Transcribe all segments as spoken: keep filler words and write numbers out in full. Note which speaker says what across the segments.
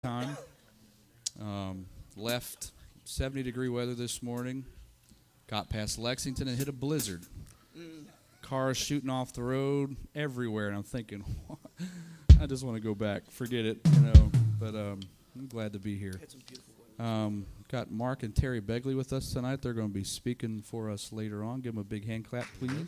Speaker 1: time. Um, left seventy degree weather this morning. Got past Lexington and hit a blizzard. Mm. Cars shooting off the road everywhere, and I'm thinking, I just want to go back. Forget it, you know. But um, I'm glad to be here. Um, got Mark and Terry Begley with us tonight. They're going to be speaking for us later on. Give them a big hand clap, please.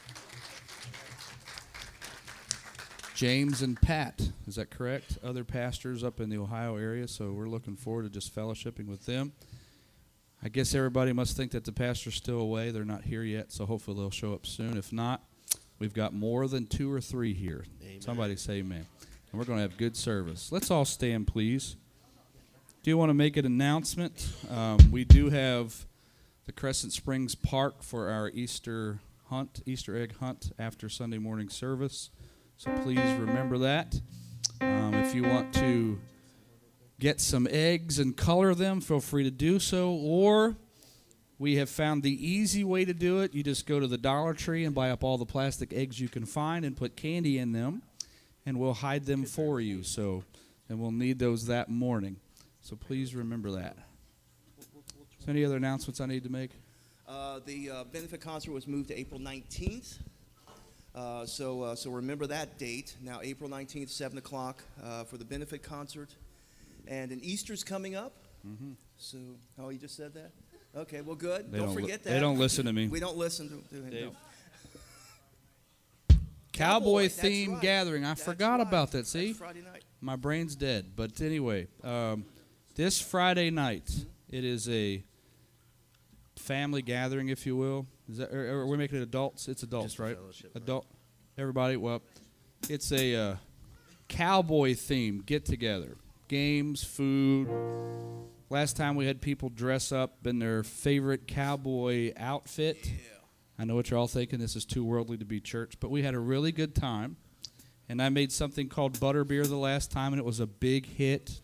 Speaker 1: James and Pat, is that correct? Other pastors up in the Ohio area, so we're looking forward to just fellowshipping with them. I guess everybody must think that the pastor's still away. They're not here yet, so hopefully they'll show up soon. If not, we've got more than two or three here. Amen. Somebody say amen. And we're going to have good service. Let's all stand, please. Do you want to make an announcement? Um, we do have the Crescent Springs Park for our Easter hunt, Easter egg hunt after Sunday morning service. So please remember that. Um, if you want to get some eggs and color them, feel free to do so. Or we have found the easy way to do it. You just go to the Dollar Tree and buy up all the plastic eggs you can find and put candy in them, and we'll hide them for you. So, and we'll need those that morning. So please remember that. Is there any other announcements I need to make?
Speaker 2: Uh, the uh, benefit concert was moved to April nineteenth. Uh, so, uh, so remember that date. Now, April nineteenth, seven o'clock uh, for the benefit concert. And an Easter's coming up. Mm-hmm. So, oh, you just said that? Okay, well, good.
Speaker 1: They
Speaker 2: don't,
Speaker 1: don't
Speaker 2: forget
Speaker 1: li-
Speaker 2: that.
Speaker 1: They don't listen to me.
Speaker 2: We don't listen to, to him.
Speaker 1: Dave.
Speaker 2: No.
Speaker 1: Cowboy,
Speaker 2: Cowboy
Speaker 1: theme
Speaker 2: right.
Speaker 1: gathering. I
Speaker 2: That's
Speaker 1: forgot
Speaker 2: right.
Speaker 1: about that. See?
Speaker 2: That's Friday night.
Speaker 1: My brain's dead. But anyway, um, this Friday night, mm-hmm. it is a family gathering, if you will. Is that, or, or are we making it adults? It's adults,
Speaker 2: Just
Speaker 1: right?
Speaker 2: Fellowship,
Speaker 1: Adult. Right. Everybody, well, it's a uh, cowboy theme get-together. Games, food. Last time we had people dress up in their favorite cowboy outfit. Yeah. I know what you're all thinking. This is too worldly to be church. But we had a really good time. And I made something called butterbeer the last time, and it was a big hit.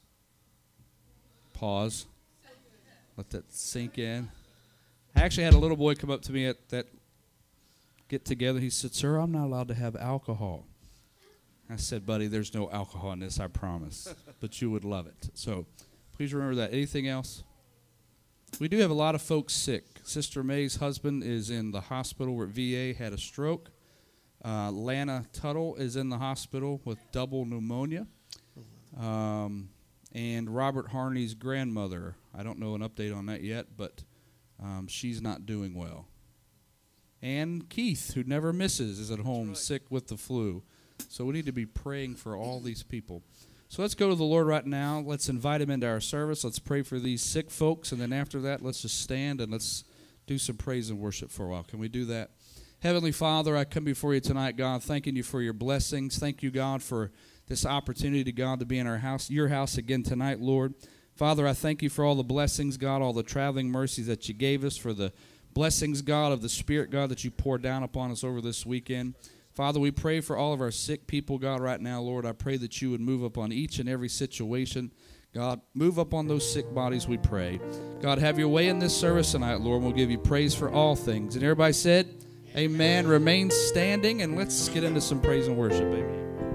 Speaker 1: Pause. Let that sink in. I actually had a little boy come up to me at that get together. He said, "Sir, I'm not allowed to have alcohol." I said, "Buddy, there's no alcohol in this, I promise. But you would love it." So please remember that. Anything else? We do have a lot of folks sick. Sister May's husband is in the hospital. We're at V A, had a stroke. Uh, Lana Tuttle is in the hospital with double pneumonia. Um, and Robert Harney's grandmother, I don't know an update on that yet, but um, she's not doing well. And Keith, who never misses, is at home right. sick with the flu. So we need to be praying for all these people. So let's go to the Lord right now. Let's invite him into our service. Let's pray for these sick folks. And then after that, let's just stand and let's do some praise and worship for a while. Can we do that? Heavenly Father, I come before you tonight, God, thanking you for your blessings. Thank you, God, for this opportunity, God, to be in our house, your house again tonight, Lord. Father, I thank you for all the blessings, God, all the traveling mercies that you gave us, for the blessings, God, of the Spirit, God, that you poured down upon us over this weekend. Father, we pray for all of our sick people, God, right now, Lord. I pray that you would move upon each and every situation. God, move up on those sick bodies, we pray. God, have your way in this service tonight, Lord. We'll give you praise for all things. And everybody said, amen. Remain standing, and let's get into some praise and worship. Amen.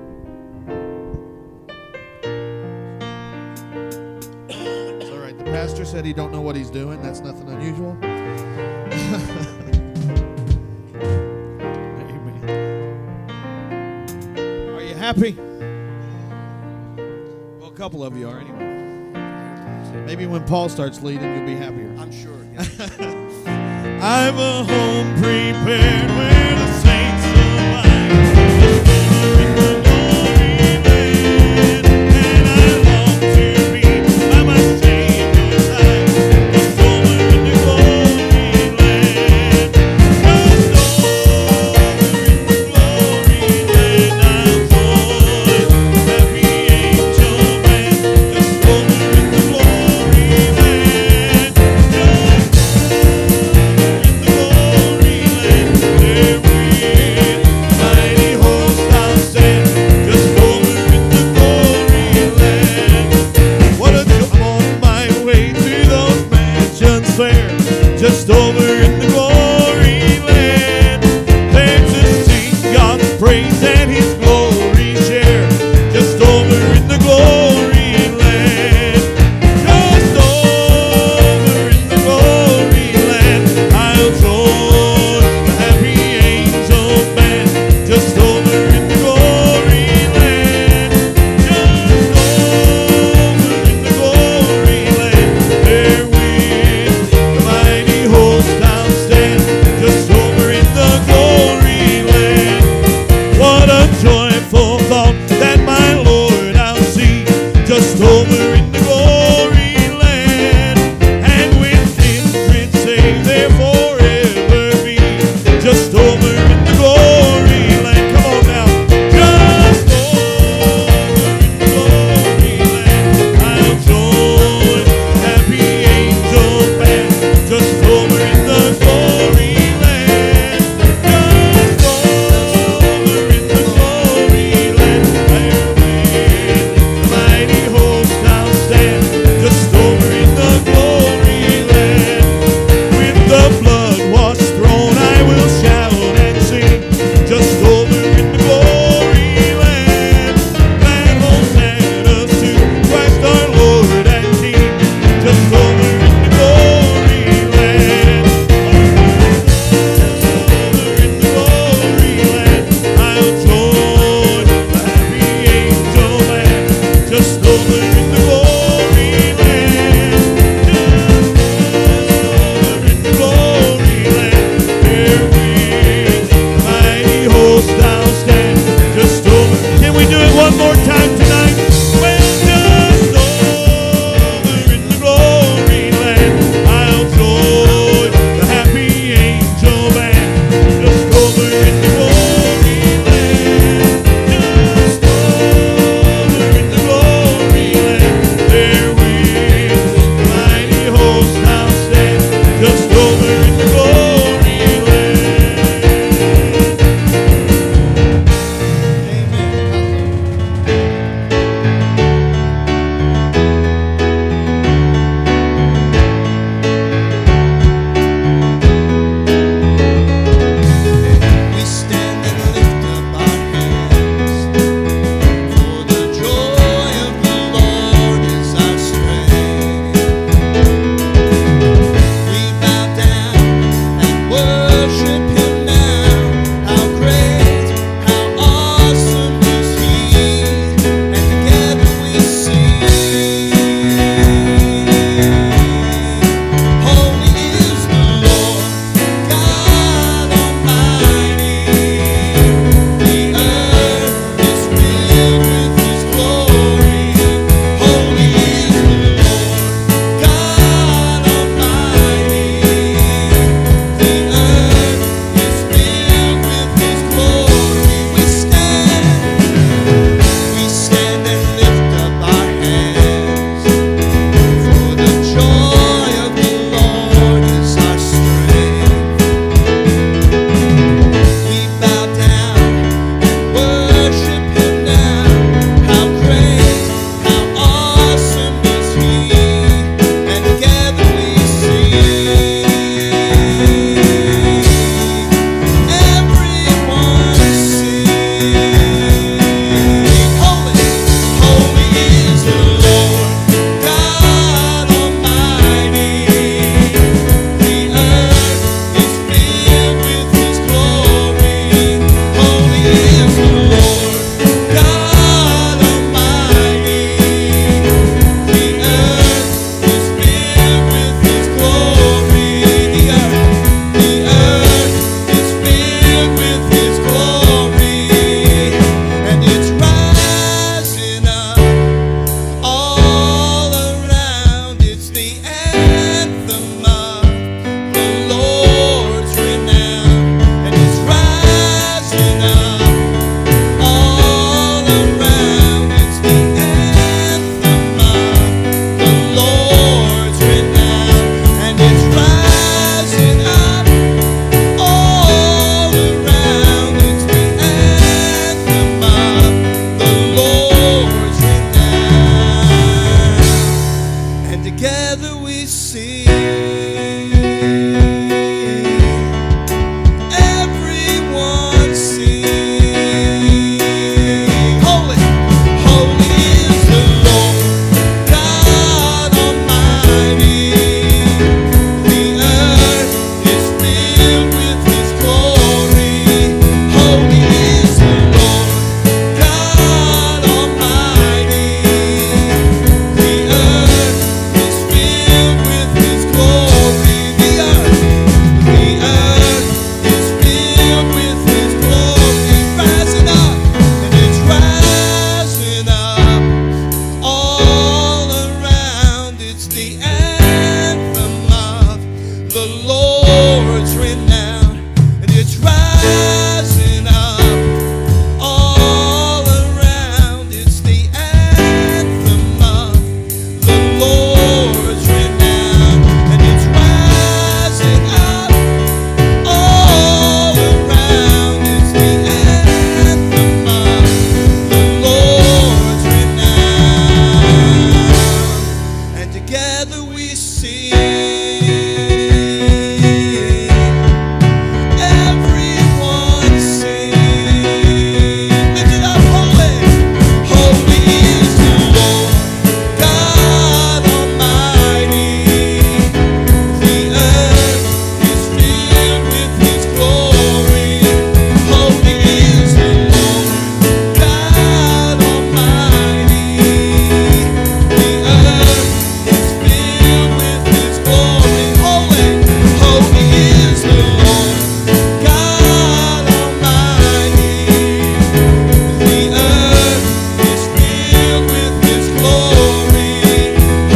Speaker 3: It's all right. The pastor said he don't know what he's doing. That's nothing unusual. Happy? Well, a couple of you are anyway. Maybe when Paul starts leading, you'll be happier.
Speaker 2: I'm sure. Yeah.
Speaker 3: I've a home prepared where the saints abide. And I long to be by my Savior's side, the soul in the glory land. Just over in the glory land, I'll Every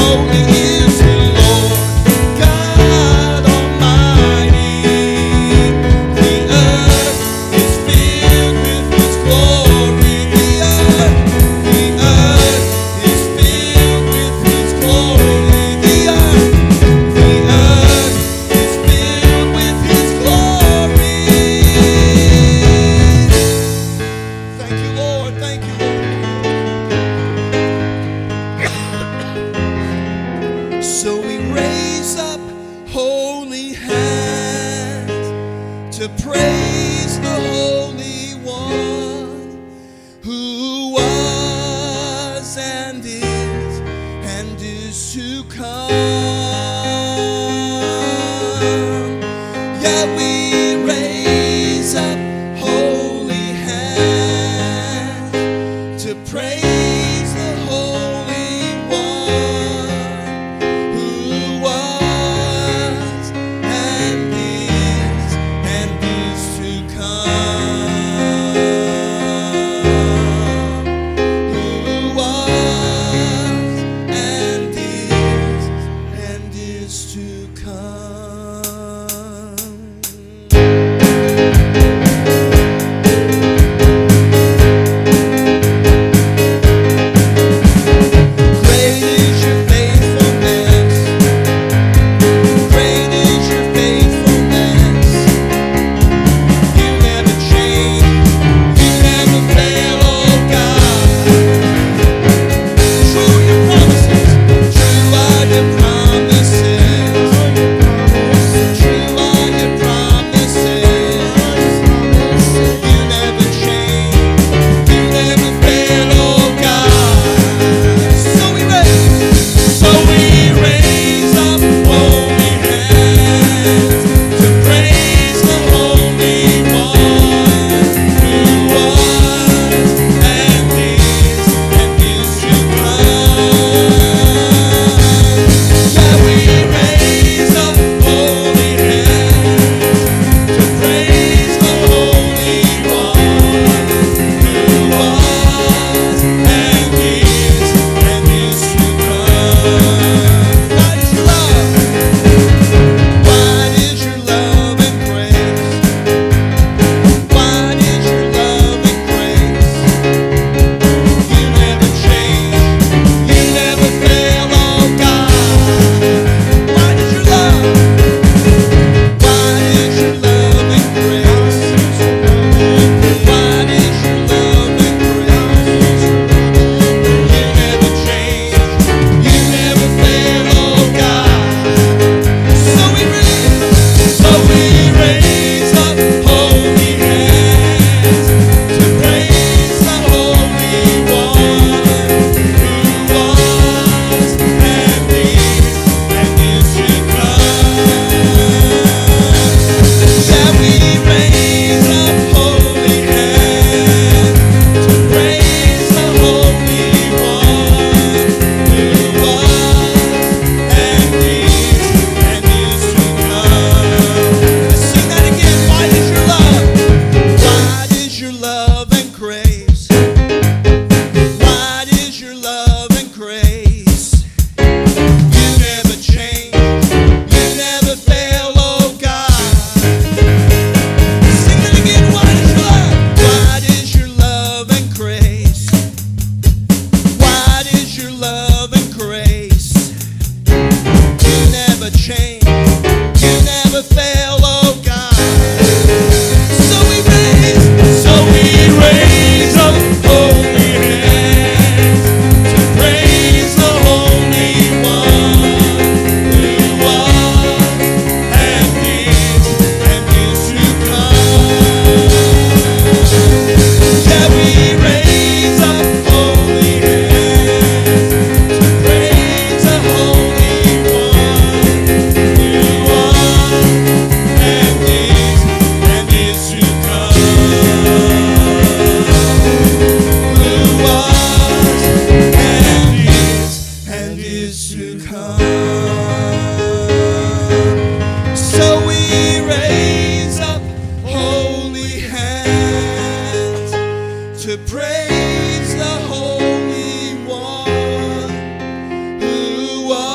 Speaker 4: praise the Holy One who was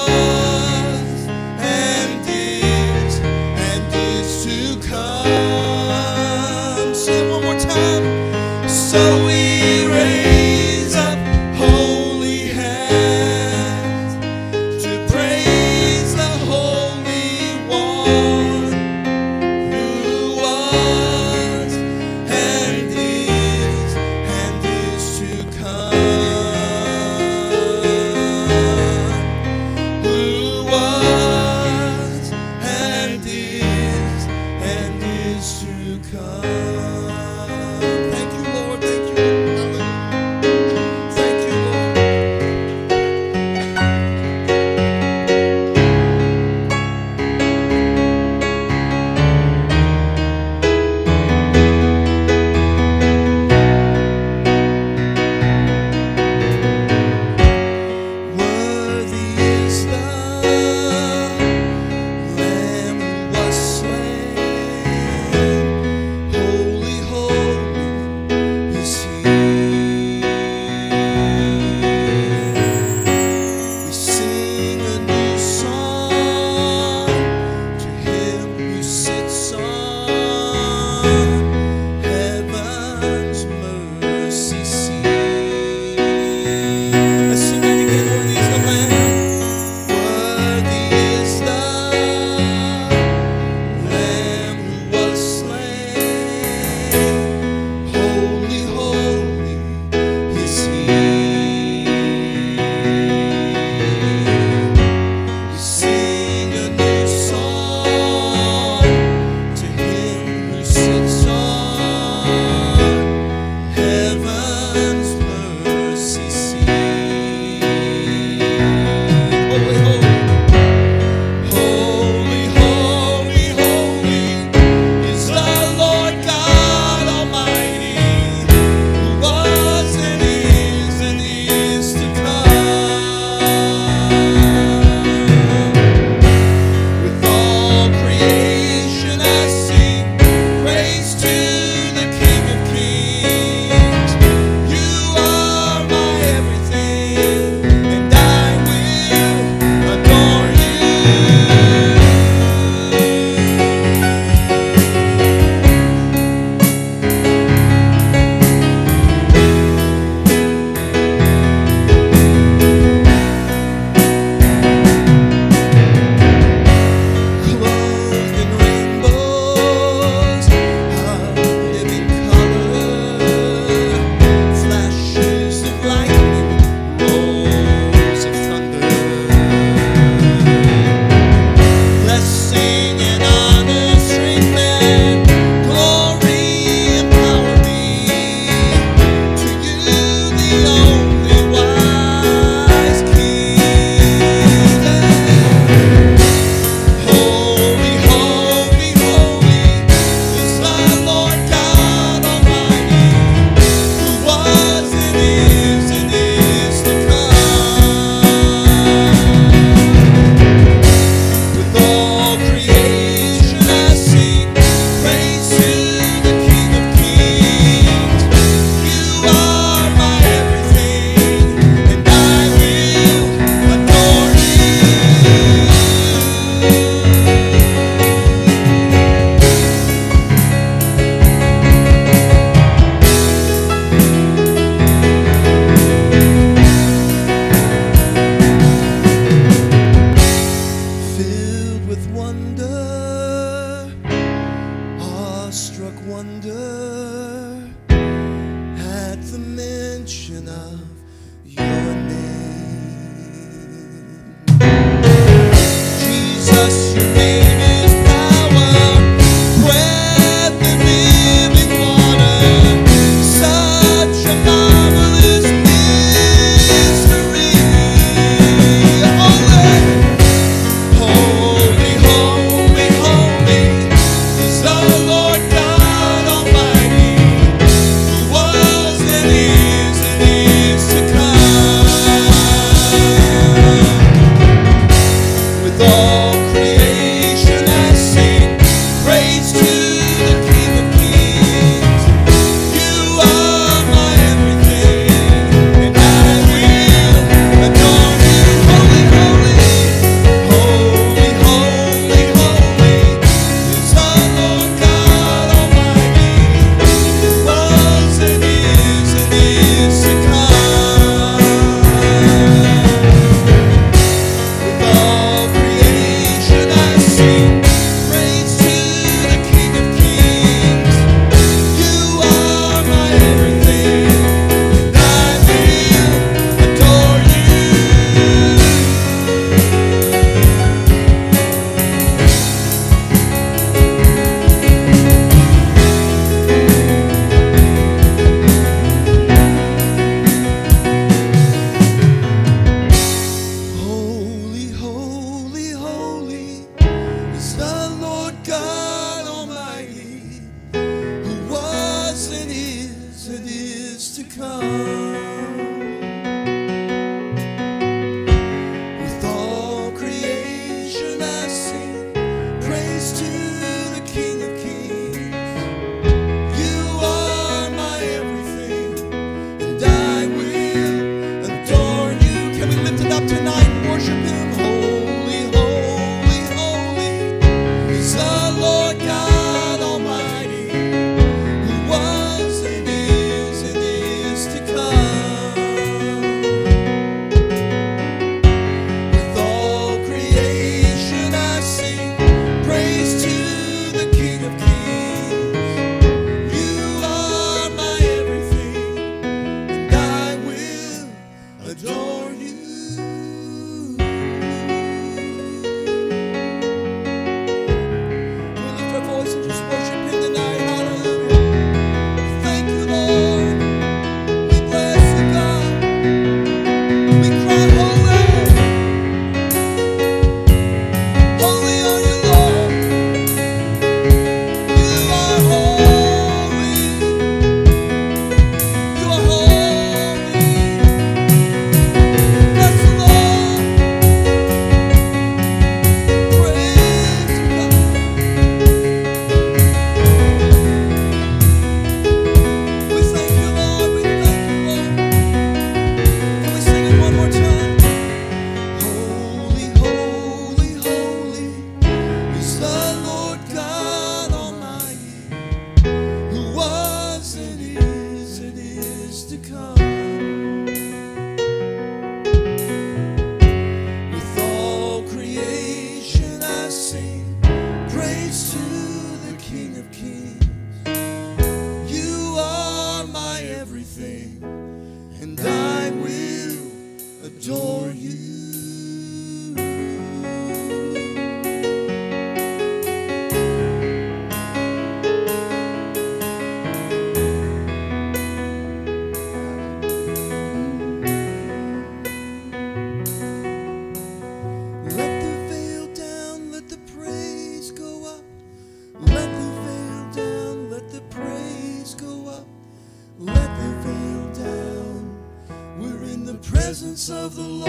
Speaker 2: presence of the Lord.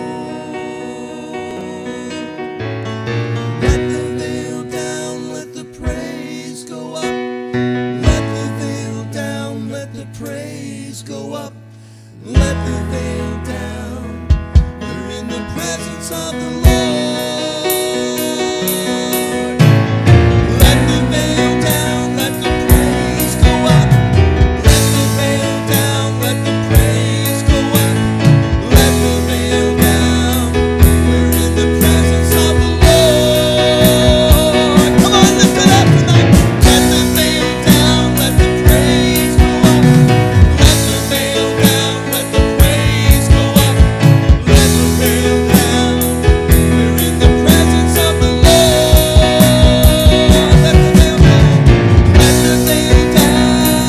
Speaker 2: Let the veil down, let the praise go up. Let the veil down, let the praise go up. Let the veil down. We're in the presence of the Lord. Let the veil down, let the praise go up. Let the veil down, let the praise go up. Let the veil down. We're in the presence of the Lord. Come on, lift it up tonight. Let the veil down, let the praise go up. Let the veil down, let the praise go up. Let the veil down. We're in the presence of the Lord. Let the veil down. Let the veil down.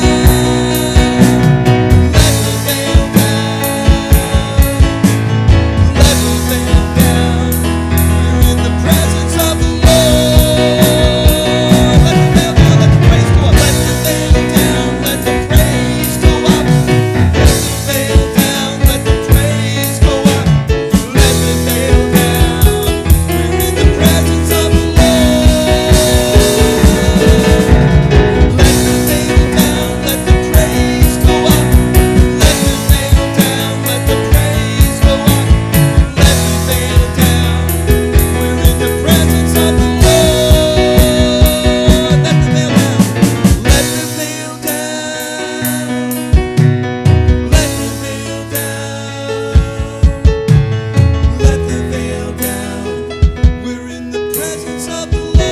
Speaker 2: Let the veil down. Let the veil down. We're in the presence of the Lord. Let the veil down. Let the praise go up. Let the veil down. Let the praise go up. Let the veil down. Let the praise go up. Let the veil down. We're in the presence of the Lord. Let the veil down. Let the praise go up. Let the veil down. Let the praise go up. Let the veil down. We're in the presence of the Lord. Let the veil down. Let the veil down. Let the veil down. Let the veil down. We're in the presence of the Lord.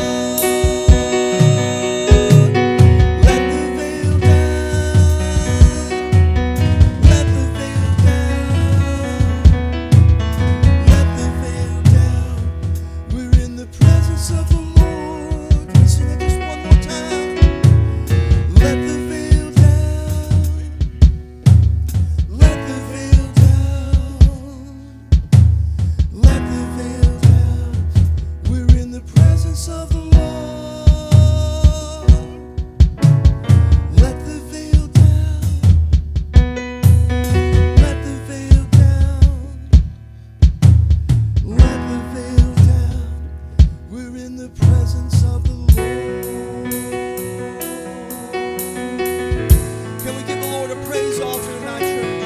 Speaker 2: Let the veil down. Let the veil down. Let the veil down. We're in the presence of the Lord. Can we sing it just one more time? Let the veil down. Let the veil down. Let the veil down. We're in the presence of the Lord. Let the veil down. Let the veil down. Let the veil down. We're in the presence of the Lord. Can we give the Lord a praise offering tonight, church?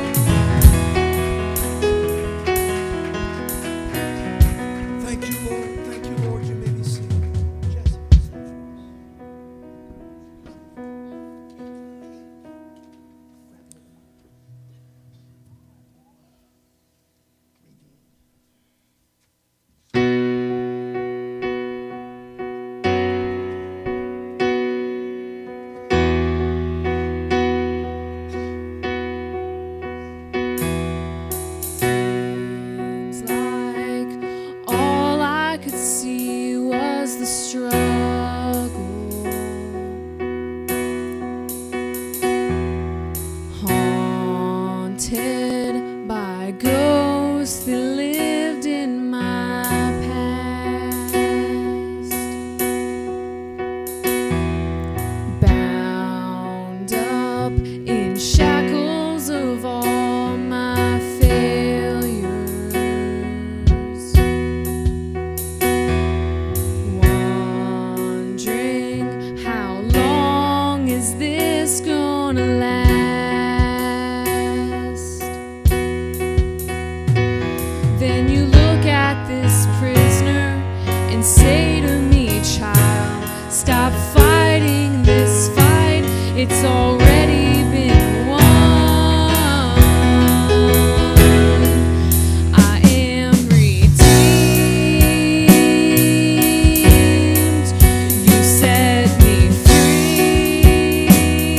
Speaker 2: Thank you, Lord. Thank you, Lord. You may be seated. Jesse.
Speaker 4: Seems like all I could see was the struggle, haunted by ghosts that lived in my past, bound up in shackles of all my failures, wondering how long is this gonna last. Then you look at this prisoner and say to me, child, stop fighting this fight, it's already been won. I am redeemed, you set me free,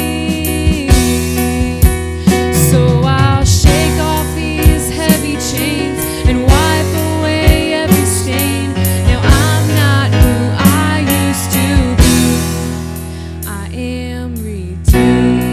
Speaker 4: so I'll shake off these heavy chains and wipe away every stain. Now I'm not who I used to be, I am redeemed.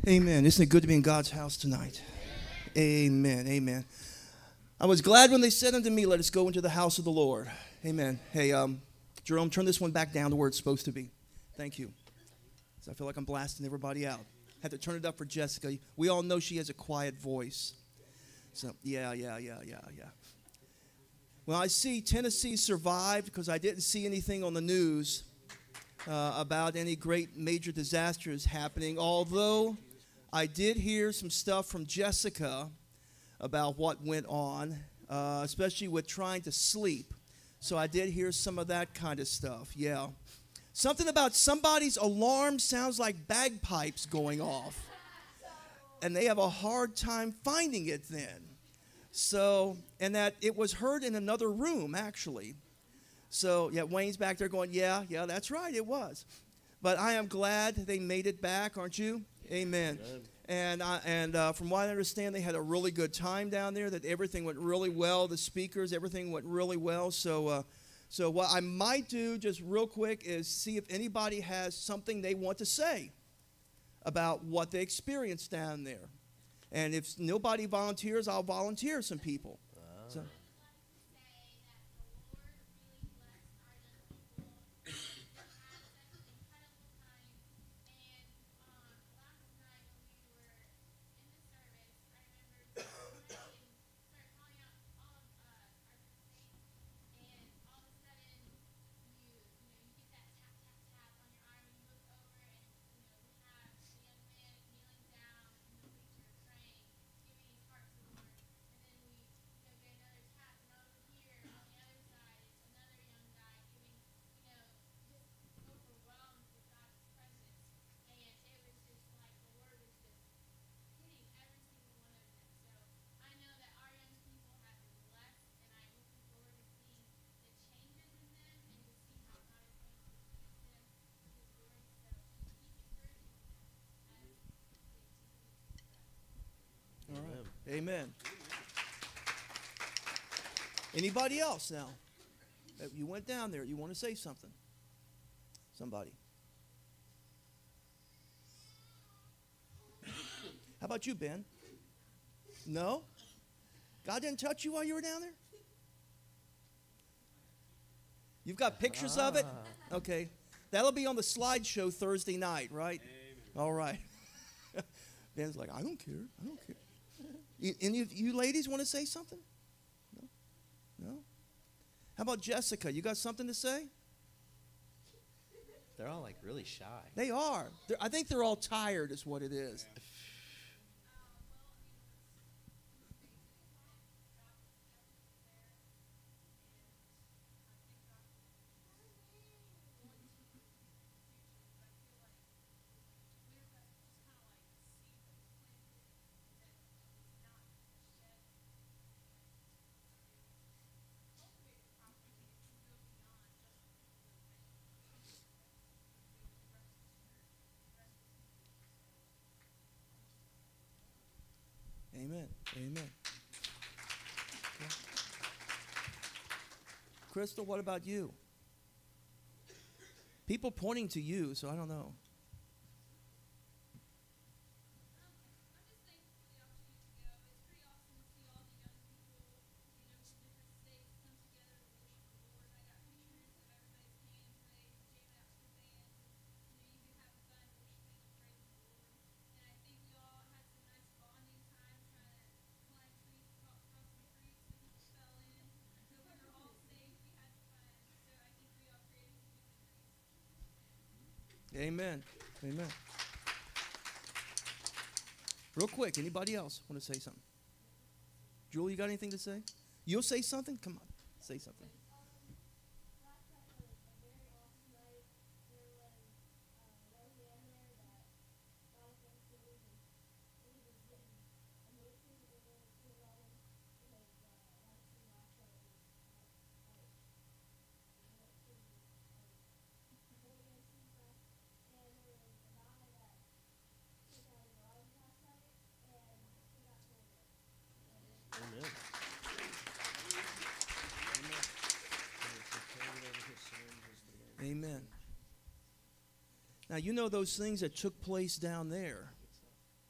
Speaker 2: Amen. Isn't it good to be in God's house tonight? Amen. Amen. I was glad when they said unto me, let us go into the house of the Lord. Amen. Hey, um, Jerome, turn this one back down to where it's supposed to be. Thank you. So I feel like I'm blasting everybody out. Had to turn it up for Jessica. We all know she has a quiet voice. So, yeah, yeah, yeah, yeah, yeah. Well, I see Tennessee survived because I didn't see anything on the news uh, about any great major disasters happening, although I did hear some stuff from Jessica about what went on, uh, especially with trying to sleep. So I did hear some of that kind of stuff, yeah. Something about somebody's alarm sounds like bagpipes going off, and they have a hard time finding it then. So, and that it was heard in another room, actually. So, yeah, Wayne's back there going, yeah, yeah, that's right, it was. But I am glad they made it back, aren't you? Amen. Amen. And I, and uh, from what I understand, they had a really good time down there, that everything went really well, the speakers, everything went really well. So, uh, so what I might do just real quick is see if anybody has something they want to say about what they experienced down there. And if nobody volunteers, I'll volunteer some people. Wow. So. All right. Amen. Anybody else now? You went down there. You want to say something? Somebody. How about you, Ben? No? God didn't touch you while you were down there? You've got pictures ah. of it? Okay. That'll be on the slideshow Thursday night, right? Amen. All right. Ben's like, I don't care. I don't care. You, any of you ladies want to say something? No? No? How about Jessica? You got something to say?
Speaker 5: They're all like really shy.
Speaker 2: They are. They're, I think they're all tired is what it is. Amen. Amen. Okay. Crystal, what about you? People pointing to you, so I don't know. Amen. Amen. Real quick, anybody else want to say something? Julie, you got anything to say? You'll say something? Come on, say something. Amen. Now, you know those things that took place down there.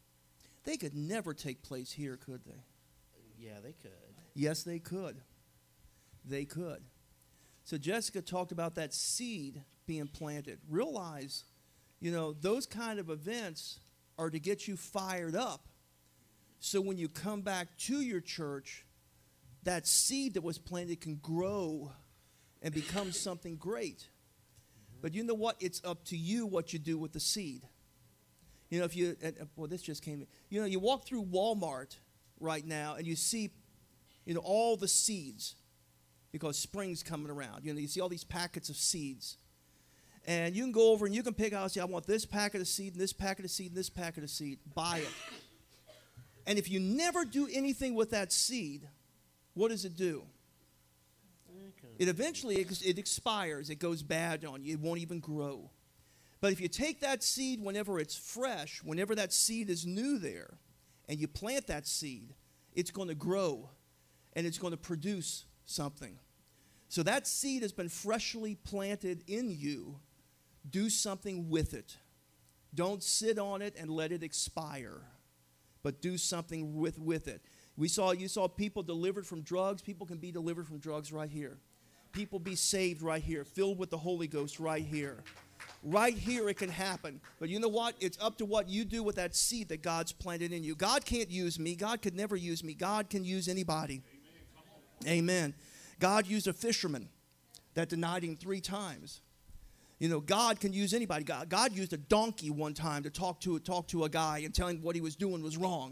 Speaker 2: they could never take place here, could they?
Speaker 5: Yeah, they could.
Speaker 2: Yes, they could. They could. So Jessica talked about that seed being planted. Realize, you know, those kind of events are to get you fired up. So when you come back to your church, that seed that was planted can grow and become something great. But you know what? It's up to you what you do with the seed. You know, if you, and, well, this just came in. You know, you walk through Walmart right now and you see, you know, all the seeds because spring's coming around. You know, you see all these packets of seeds. And you can go over and you can pick out, say, I want this packet of seed and this packet of seed and this packet of seed. Buy it. And if you never do anything with that seed, what does it do? It eventually, it expires. It goes bad on you. It won't even grow. But if you take that seed whenever it's fresh, whenever that seed is new there, and you plant that seed, it's going to grow, and it's going to produce something. So that seed has been freshly planted in you. Do something with it. Don't sit on it and let it expire, but do something with, with it. We saw, you saw people delivered from drugs. People can be delivered from drugs right here. People be saved right here, filled with the Holy Ghost right here. Right here it can happen. But you know what? It's up to what you do with that seed that God's planted in you. God can't use me. God could never use me. God can use anybody. Amen. Amen. God used a fisherman that denied him three times. You know, God can use anybody. God, God used a donkey one time to talk to, talk to a guy and tell him what he was doing was wrong.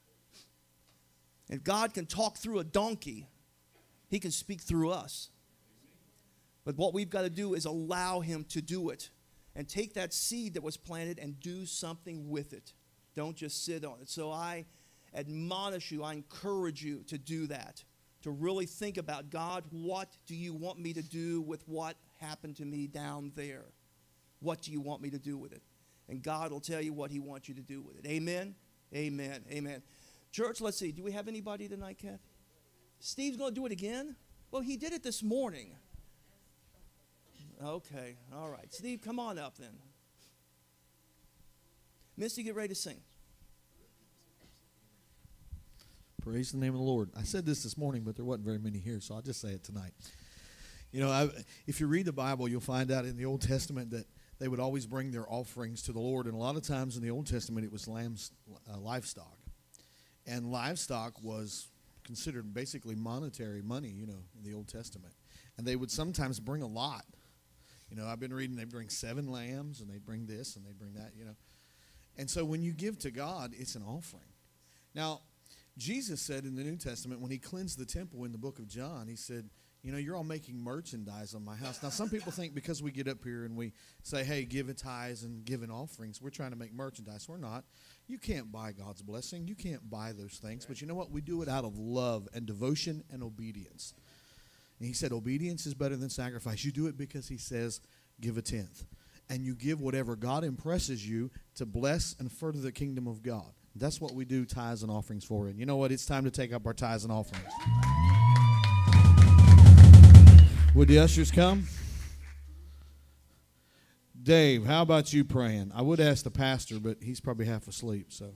Speaker 2: If God can talk through a donkey, he can speak through us. But what we've got to do is allow him to do it and take that seed that was planted and do something with it. Don't just sit on it. So I admonish you, I encourage you to do that, to really think about, God, what do you want me to do with what happened to me down there? What do you want me to do with it? And God will tell you what he wants you to do with it. Amen? Amen. Amen. Church, let's see. Do we have anybody tonight, Kathy? Steve's going to do it again? Well, he did it this morning. Okay. All right. Steve, come on up then. Misty, get ready to sing.
Speaker 6: Praise the name of the Lord. I said this this morning, but there wasn't very many here, so I'll just say it tonight. You know, I, if you read the Bible, you'll find out in the Old Testament that they would always bring their offerings to the Lord, and a lot of times in the Old Testament it was lambs, uh, livestock. And livestock was considered basically monetary money, you know, in the Old Testament. And they would sometimes bring a lot. You know, I've been reading they bring seven lambs, and they bring this, and they bring that, you know. And so when you give to God, it's an offering. Now, Jesus said in the New Testament, when he cleansed the temple in the book of John, he said, you know, you're all making merchandise on my house. Now, some people think because we get up here and we say, hey, give a tithes and give an offerings, we're trying to make merchandise. We're not. You can't buy God's blessing. You can't buy those things. But you know what? We do it out of love and devotion and obedience. And he said, obedience is better than sacrifice. You do it because he says, give a tenth. And you give whatever God impresses you to bless and further the kingdom of God. That's what we do tithes and offerings for. And you know what? It's time to take up our tithes and offerings. Would the ushers come? Dave, how about you praying? I would ask the pastor, but he's probably half asleep, so.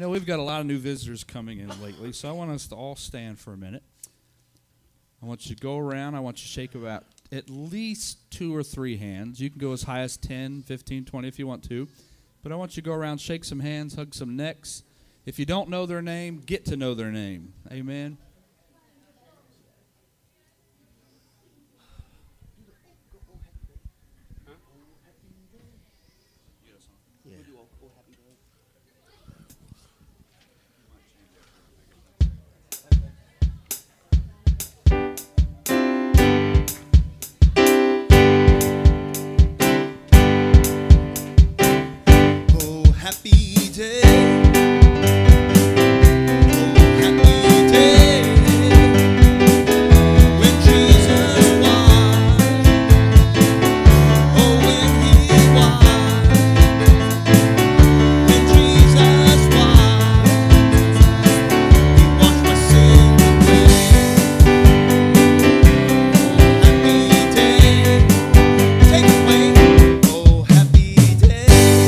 Speaker 1: know, we've got a lot of new visitors coming in lately, so I want us to all stand for a minute. I want you to go around. I want you to shake about at least two or three hands. You can go as high as ten, fifteen, twenty if you want to. But I want you to go around, shake some hands, hug some necks. If you don't know their name, get to know their name. Amen.
Speaker 2: Happy day. Oh, happy day. When Jesus was. Oh, when he was. When Jesus was. He washed my sins away. Oh, happy day. Take it away. Oh, happy day.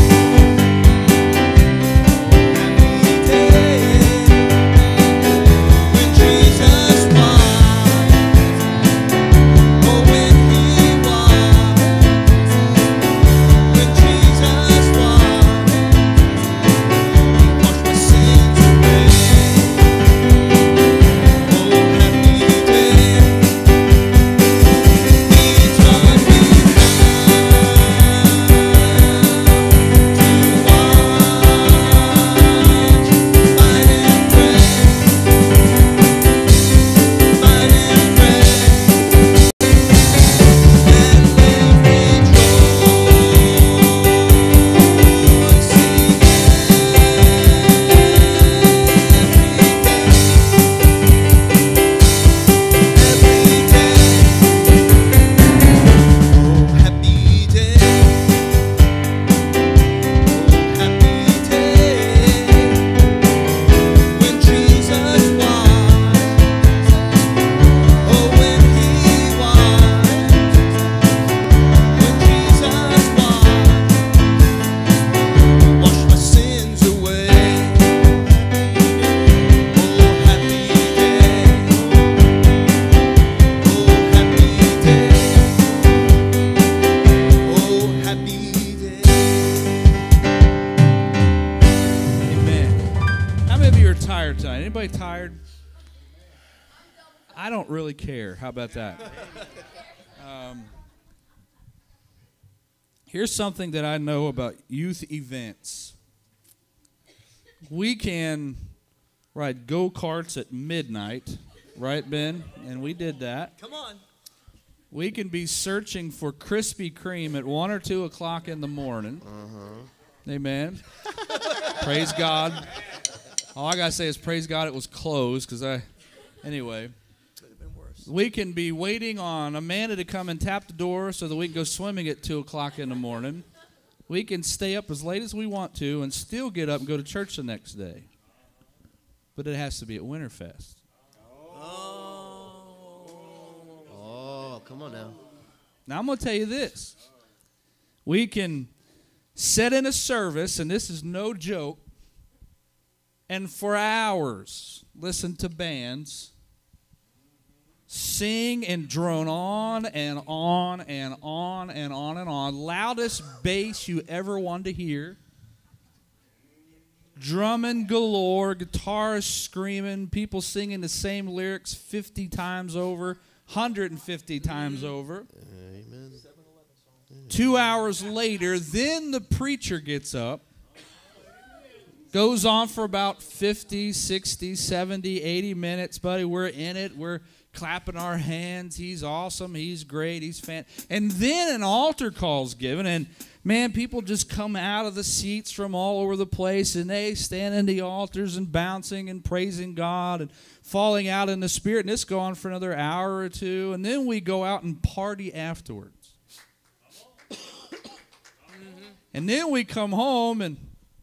Speaker 1: Anybody tired? I don't really care. How about that? Um, here's something that I know about youth events. We can ride go-karts at midnight, right, Ben? And we did that.
Speaker 2: Come on.
Speaker 1: We can be searching for Krispy Kreme at one or two o'clock in the morning. Uh-huh. Amen. Praise God. All I got to say is praise God it was closed because I, anyway.
Speaker 2: Could have been worse.
Speaker 1: We can be waiting on Amanda to come and tap the door so that we can go swimming at two o'clock in the morning. We can stay up as late as we want to and still get up and go to church the next day. But it has to be at Winterfest.
Speaker 2: Oh.
Speaker 5: Oh, come on now.
Speaker 1: Now, I'm going to tell you this. We can set in a service, and this is no joke, and for hours listen to bands sing and drone on and on and on and on and on. Loudest bass you ever wanted to hear. Drumming galore, guitars screaming, people singing the same lyrics fifty times over, one hundred fifty times over.
Speaker 5: Amen.
Speaker 1: Two hours later, then the preacher gets up, goes on for about fifty, sixty, seventy, eighty minutes, buddy. We're in it. We're clapping our hands. He's awesome. He's great. He's fan. And then an altar call's given, and man, people just come out of the seats from all over the place, and they stand in the altars and bouncing and praising God and falling out in the Spirit. And it's gone for another hour or two, and then we go out and party afterwards. And then we come home and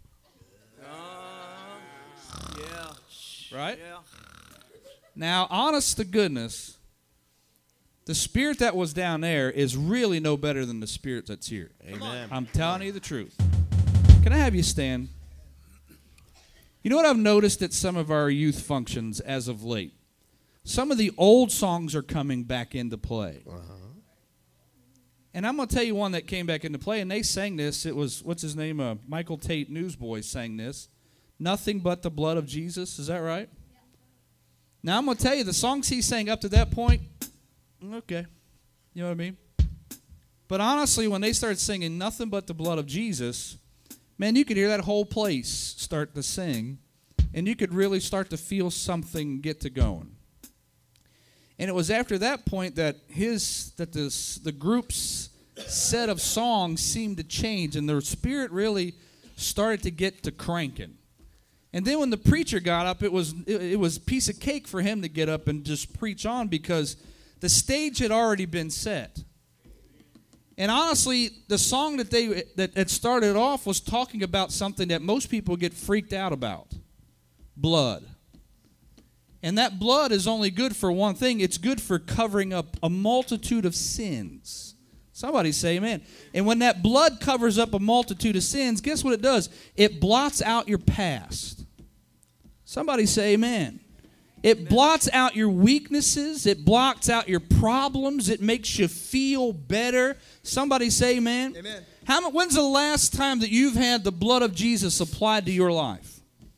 Speaker 2: Yeah.
Speaker 1: right?
Speaker 2: Yeah.
Speaker 1: Now, honest to goodness, the spirit that was down there is really no better than the spirit that's here.
Speaker 5: Amen.
Speaker 1: I'm telling you the truth. Can I have you stand? You know what I've noticed at some of our youth functions as of late? Some of the old songs are coming back into play.
Speaker 5: Uh-huh.
Speaker 1: And I'm going to tell you one that came back into play, and they sang this. It was, what's his name? Uh, Michael Tate Newsboy sang this. Nothing But the Blood of Jesus. Is that right? Yeah. Now, I'm going to tell you, the songs he sang up to that point, okay. You know what I mean? But honestly, when they started singing Nothing But the Blood of Jesus, man, you could hear that whole place start to sing, and you could really start to feel something get to going. And it was after that point that his that this, the group's set of songs seemed to change, and their spirit really started to get to cranking. And then when the preacher got up, it was it, it was a piece of cake for him to get up and just preach on, because the stage had already been set. And honestly, the song that they that, that started off was talking about something that most people get freaked out about: blood. And that blood is only good for one thing. It's good for covering up a multitude of sins. Somebody say amen. And when that blood covers up a multitude of sins, guess what it does? It blots out your past. Somebody say amen. It amen. Blots out your weaknesses. It blots out your problems. It makes you feel better. Somebody say amen.
Speaker 2: Amen.
Speaker 1: How, when's the last time that you've had the blood of Jesus applied to your life?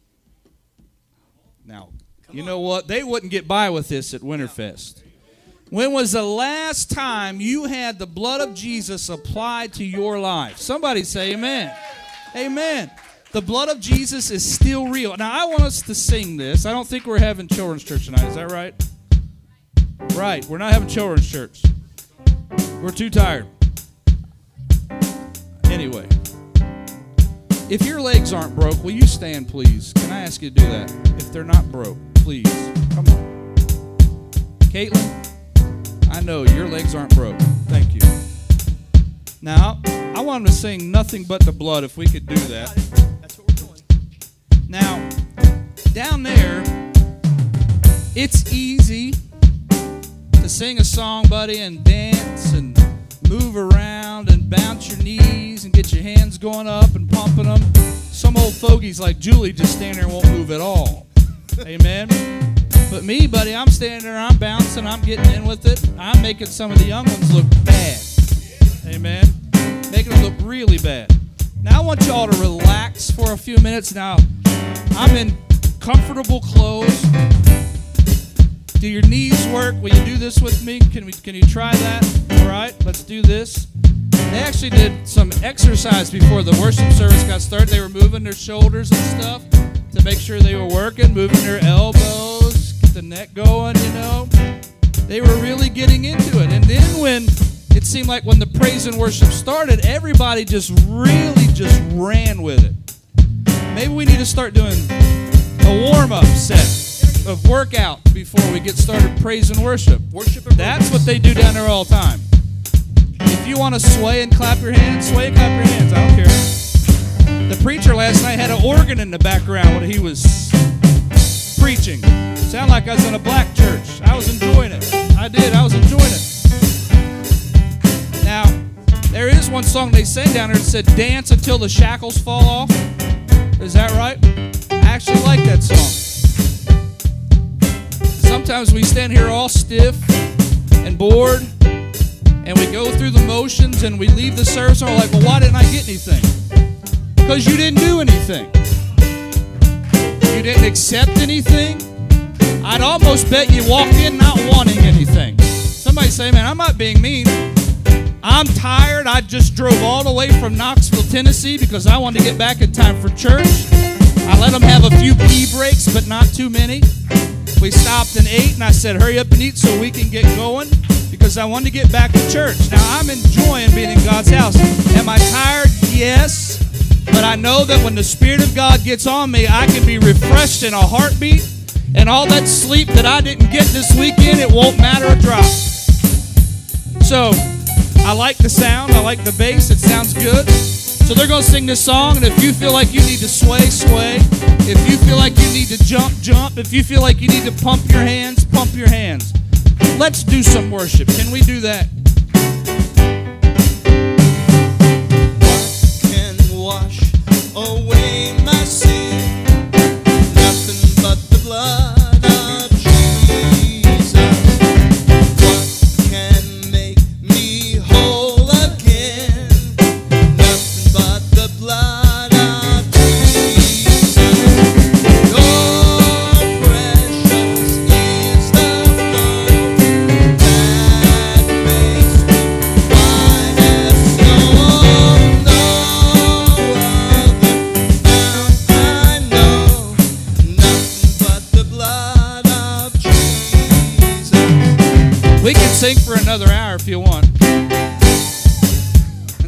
Speaker 1: Now, you know what? They wouldn't get by with this at Winterfest. When was the last time you had the blood of Jesus applied to your life? Somebody say amen. Amen. The blood of Jesus is still real. Now, I want us to sing this. I don't think we're having children's church tonight. Is that right? Right. We're not having children's church. We're too tired. Anyway. If your legs aren't broke, will you stand, please? Can I ask you to do that? If they're not broke, please. Come on. Caitlin, I know your legs aren't broke. Thank you. Now, I want them to sing Nothing But the Blood, if we could do that.
Speaker 2: That's what we're doing.
Speaker 1: Now, down there, it's easy to sing a song, buddy, and dance and move around and bounce your knees and get your hands going up and pumping them. Some old fogies like Julie just stand there and won't move at all. Amen. But me, buddy, I'm standing there, I'm bouncing, I'm getting in with it. I'm making some of the young ones look bad. Amen. Making them look really bad. Now I want you all to relax for a few minutes. Now, I'm in comfortable clothes. Do your knees work? Will you do this with me? Can we? Can you try that? All right, let's do this. They actually did some exercise before the worship service got started. They were moving their shoulders and stuff to make sure they were working, moving their elbows, get the neck going, you know. They were really getting into it. And then when it seemed like when the praise and worship started, everybody just really just ran with it. Maybe we need to start doing a warm-up set of workout before we get started praise and worship.
Speaker 2: Worship and
Speaker 1: That's what they do down there all the time. If you want to sway and clap your hands, sway and clap your hands. I don't care. The preacher last night had an organ in the background when he was preaching. Sounded like I was in a black church. I was enjoying it. I did. I was enjoying it. Now, there is one song they sang down there that said, "Dance until the shackles fall off." Is that right? I actually like that song. Sometimes we stand here all stiff and bored, and we go through the motions, and we leave the service, and we're like, well, why didn't I get anything? Because you didn't do anything. You didn't accept anything. I'd almost bet you walked in not wanting anything. Somebody say, man, I'm not being mean. I'm tired. I just drove all the way from Knoxville, Tennessee, because I wanted to get back in time for church. I let them have a few pee breaks, but not too many. We stopped and ate, and I said, hurry up and eat so we can get going, because I wanted to get back to church. Now, I'm enjoying being in God's house. Am I tired? Yes. But I know that when the Spirit of God gets on me, I can be refreshed in a heartbeat, and all that sleep that I didn't get this weekend, it won't matter a drop. So, I like the sound. I like the bass. It sounds good. So they're going to sing this song, and if you feel like you need to sway, sway. If you feel like you need to jump, jump. If you feel like you need to pump your hands, pump your hands. Let's do some worship. Can we do that?
Speaker 2: What can wash away my sin?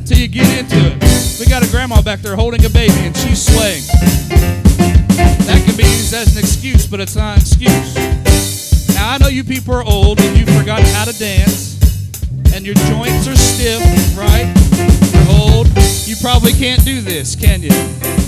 Speaker 1: till you get into it. We got a grandma back there holding a baby and she's swaying. That can be used as an excuse, but it's not an excuse. Now, I know you people are old and you've forgotten how to dance, and your joints are stiff, right? You're old. You probably can't do this, can you?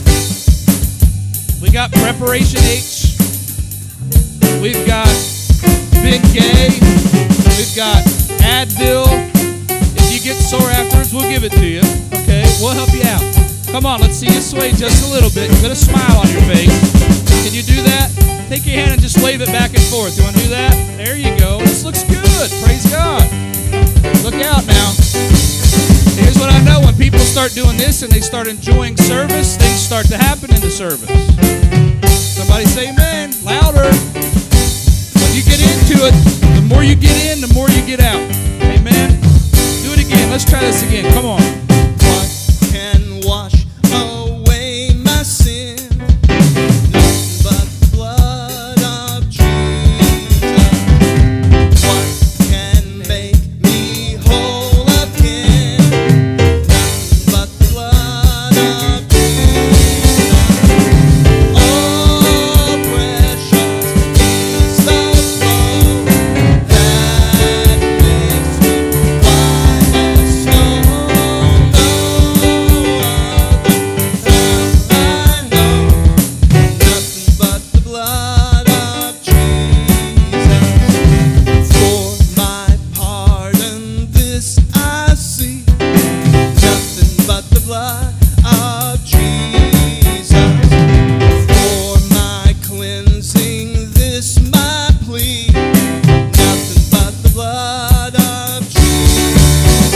Speaker 1: We got Preparation H. We've got Big Gay. We've got Advil. If you get sore afterwards, we'll give it to you. Okay, we'll help you out. Come on, let's see you sway just a little bit. Put a smile on your face. Can you do that? Take your hand and just wave it back and forth. You want to do that? There you go. This looks good. Praise God. Look out now. Here's what I know. When people start doing this and they start enjoying service, things start to happen in the service. Somebody say amen. Louder. When you get into it, the more you get in, the more you get out. Amen. Do it again. Let's try this again. Come on.
Speaker 2: What can wash away my sin? Nothing but the blood of Jesus. What can make me whole again? Nothing but the blood of Jesus. Oh, precious is the flow that makes me white as snow. No other found I know. Nothing but the blood of Jesus. For my pardon, this I see. Nothing but the blood of Jesus. For my cleansing, this my plea. Nothing but the blood of Jesus.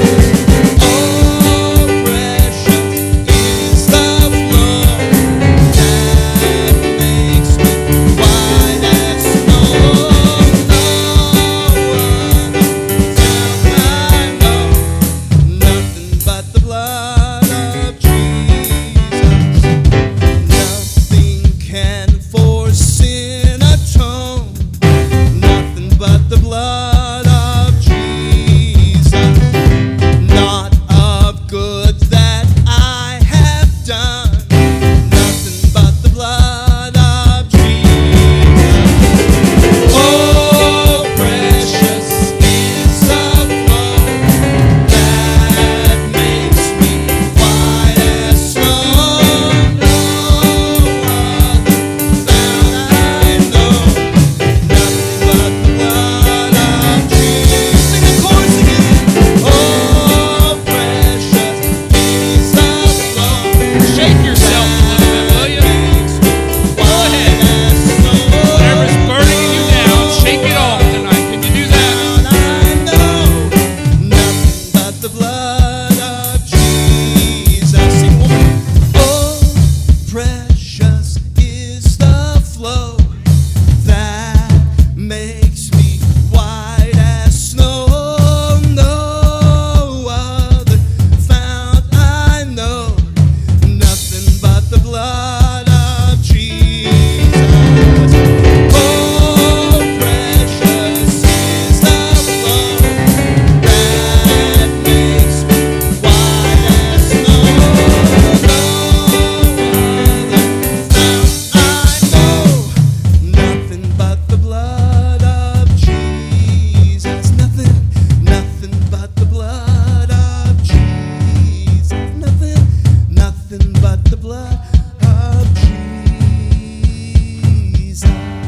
Speaker 2: Oh, precious is the flow that makes me white as snow. No other found I know. Nothing but the blood of Jesus. Nothing can for sin atone. Nothing but the blood of Jesus. Not of good that I have done. Nothing but the blood of Jesus. Oh, precious is the flow that makes me white as snow. No other found I know. Nothing but the blood of Jesus. Sing the chorus again. Oh, precious is the flow.
Speaker 1: Shake yourself a little bit, will you? Go ahead. Whatever's burning you down, shake it off tonight. Can you do that?
Speaker 2: Nothing but the blood of Jesus. Sing one more. Oh, precious is the flow that makes me white as snow. No other found I know. Nothing but the blood of Jesus. Oh, precious is the flow that makes me white as snow. No other found I know. Nothing but the blood of Jesus. Nothing, nothing but the blood of Jesus. Nothing, nothing but the blood of Jesus.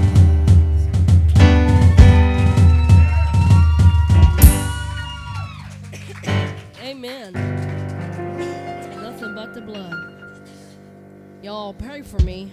Speaker 7: Amen. Nothing but the blood. Y'all pray for me.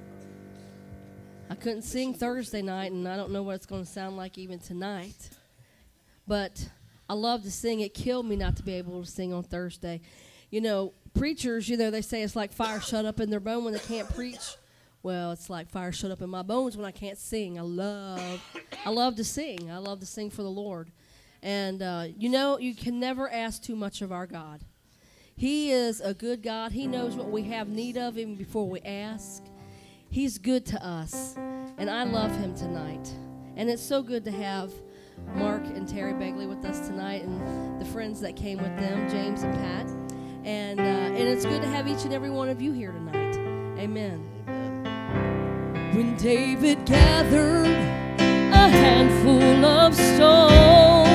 Speaker 7: I couldn't sing Thursday night, and I don't know what it's going to sound like even tonight. But I love to sing. It killed me not to be able to sing on Thursday. You know, preachers, you know, they say it's like fire shut up in their bone when they can't preach. Well, it's like fire shut up in my bones when I can't sing. I love, I love to sing. I love to sing for the Lord. And, uh, you know, you can never ask too much of our God. He is a good God. He knows what we have need of even before we ask. He's good to us. And I love him tonight. And it's so good to have Mark and Terry Begley with us tonight, and the friends that came with them, James and Pat. And, uh, and it's good to have each and every one of you here tonight. Amen. When David gathered a handful of stones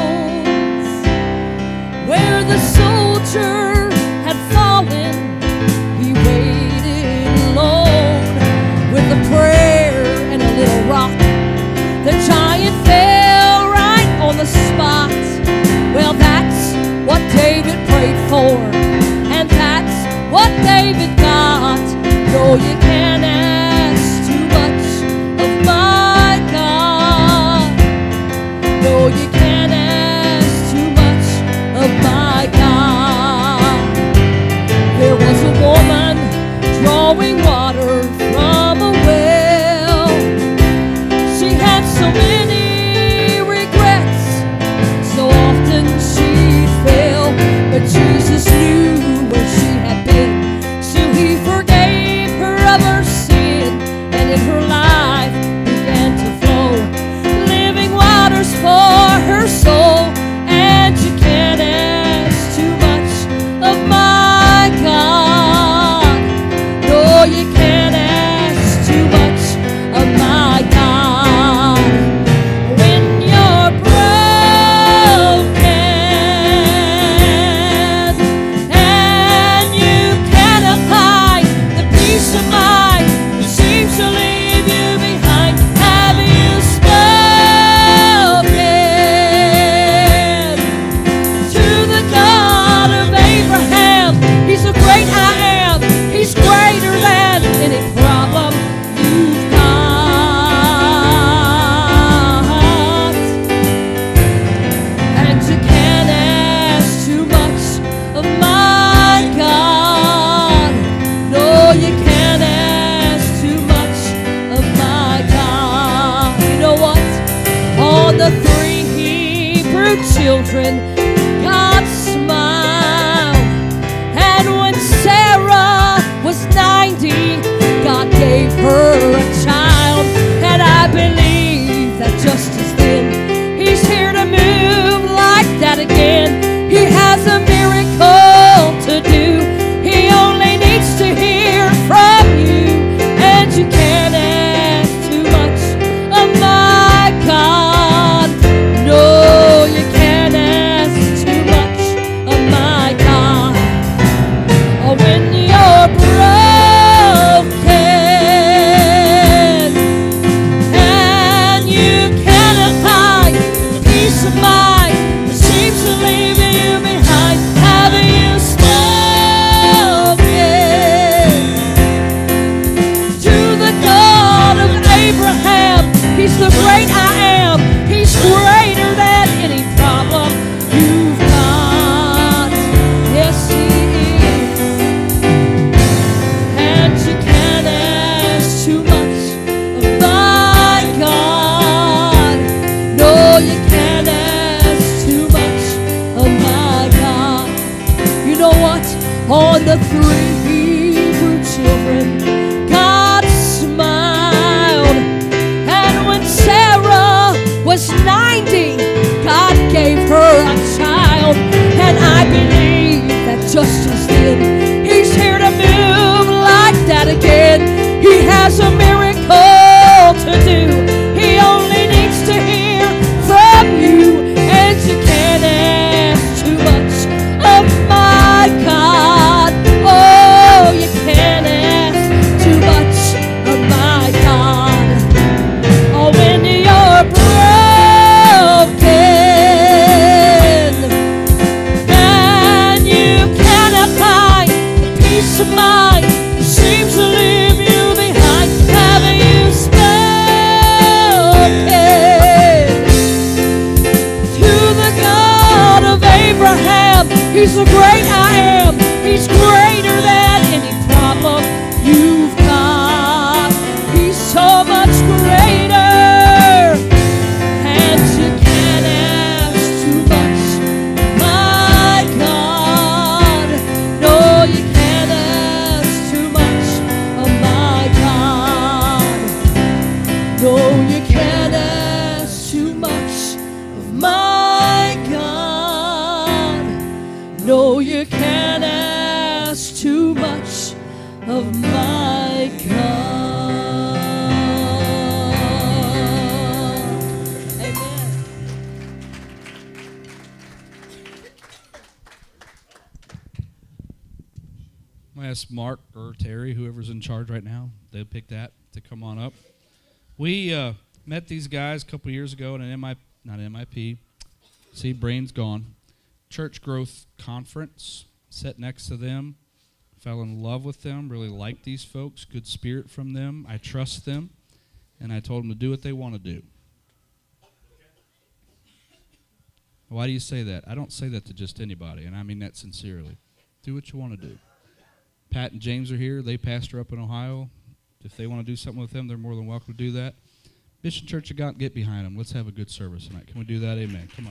Speaker 7: where the soldier had fallen, he waited alone with a prayer and a little rock. The giant fell right on the spot. Well, that's what David prayed for, and that's what David got. No, you can't ask too much of my God. No, you can't ask too much of my God. There was a woman drawing water from a well. She had so many regrets, so often she fell, but Jesus knew where she had been, so he forgave her of her sin, and in her life began to flow living waters for her soul. And you can't ask too much of my God. No, you can't ask too much of my God. When you're broken and you cannot find the peace of mind that seems to leave you behind, have you spoken to the God of Abraham? He's the great I am. He's greater than any problem you've got. And you can't ask too much of my God. No, you can't ask too much of my God. You know what? On the three Hebrew children, God smiled. And when Sarah was ninety, God gave her a child. And I believe that just as then, He's here to move like that again. He has a miracle to do. He only needs to hear from you. And you can't ask too much of my God. No, you can't ask too much of my God. Oh, when you're broken and you cannot find the peace of mind that seems to leave you behind, have you spoken to the God of Abraham? He's the great I am. He's greater than any problem you've got. Yes, He is. And you can't ask too much of my God. No, you can't ask too much of my God. You know what? On the three Hebrew children, God smiled. And when Sarah was ninety, God gave her a child. And I believe that just as then, He's here to move like that again. He has a miracle to do. He only needs to hear from you. And you can't ask too much of my God. Oh, you can't ask of my cup. Amen.
Speaker 1: I'm going to ask Mark or Terry, whoever's in charge right now, they'll pick that to come on up. We uh, met these guys a couple years ago at an M I P, not M I P, see, brain's gone, Church Growth Conference, sat next to them, fell in love with them, really liked these folks, good spirit from them. I trust them, and I told them to do what they want to do. Why do you say that? I don't say that to just anybody, and I mean that sincerely. Do what you want to do. Pat and James are here. They pastor up in Ohio. If they want to do something with them, they're more than welcome to do that. Mission Church of God, get behind them. Let's have a good service tonight. Can we do that? Amen. Come on.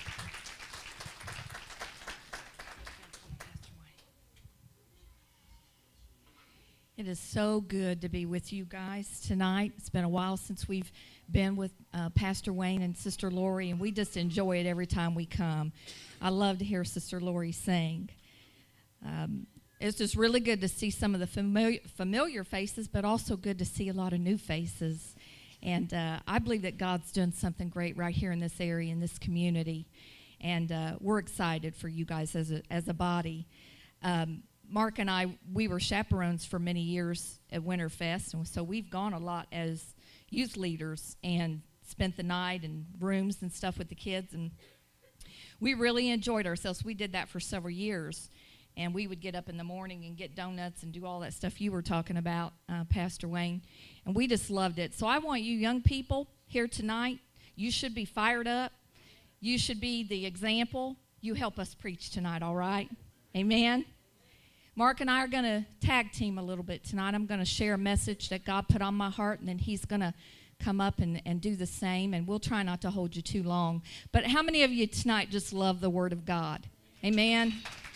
Speaker 8: It is so good to be with you guys tonight. It's been a while since we've been with uh, Pastor Wayne and Sister Lori, and we just enjoy it every time we come. I love to hear Sister Lori sing. Um, it's just really good to see some of the familiar, familiar faces, but also good to see a lot of new faces. And uh, I believe that God's doing something great right here in this area, in this community. And uh, we're excited for you guys as a, as a body. Um, Mark and I, we were chaperones for many years at Winterfest, and so we've gone a lot as youth leaders and spent the night in rooms and stuff with the kids, and we really enjoyed ourselves. We did that for several years, and we would get up in the morning and get donuts and do all that stuff you were talking about, uh, Pastor Wayne, and we just loved it. So I want you young people here tonight, you should be fired up. You should be the example. You help us preach tonight, all right? Amen? Mark and I are going to tag team a little bit tonight. I'm going to share a message that God put on my heart, and then he's going to come up and, and do the same, and we'll try not to hold you too long. But how many of you tonight just love the Word of God? Amen?